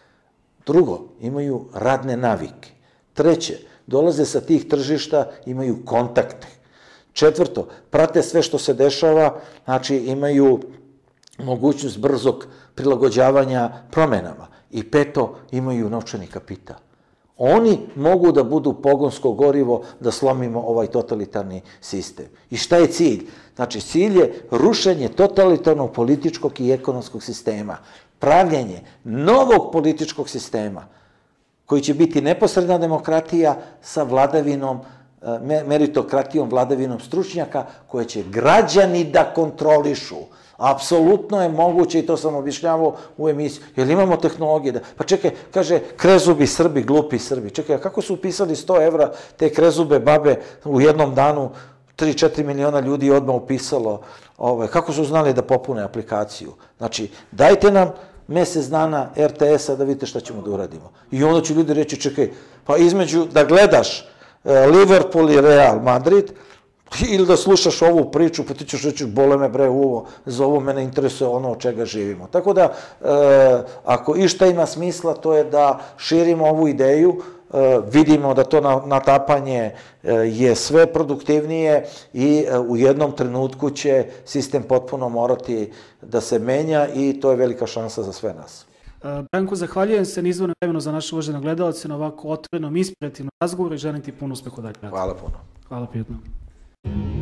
Drugo, imaju radne navike. Treće, dolaze sa tih tržišta, imaju kontakte. Četvrto, prate sve što se dešava, znači imaju mogućnost brzog prilagođavanja promenama. I peto, imaju novčani kapital. Oni mogu da budu pogonsko gorivo da slomimo ovaj totalitarni sistem. I šta je cilj? Znači, cilj je rušenje totalitarnog političkog i ekonomskog sistema. Pravljenje novog političkog sistema koji će biti neposredna demokratija sa vladavinom, meritokratijom, vladavinom stručnjaka koje će građani da kontrolišu. Apsolutno je moguće, i to sam objašnjavao u emisiji, jer imamo tehnologije da... Pa čekaj, kaže, krezubi Srbi, glupi Srbi. Čekaj, a kako su upisali sto evra te krezube babe u jednom danu, tri do četiri miliona ljudi je odmah upisalo, kako su znali da popune aplikaciju? Znači, dajte nam mesec dana er te es-a da vidite šta ćemo da uradimo. I onda će ljudi reći, čekaj, pa između da gledaš Liverpool i Real Madrid, ili da slušaš ovu priču, pa ti ćeš reći, bole me bre uvo, za ovo mene interesuje ono od čega živimo. Tako da, ako išta ima smisla, to je da širimo ovu ideju, vidimo da to natapanje je sve produktivnije i u jednom trenutku će sistem potpuno morati da se menja i to je velika šansa za sve nas. Branko, zahvaljujem se nizvorno vremenu za naše uvažene gledalce na ovako otvorenom, inspirativnom razgovoru i želim ti puno uspeha dalje. Hvala puno. Hvala prijatno.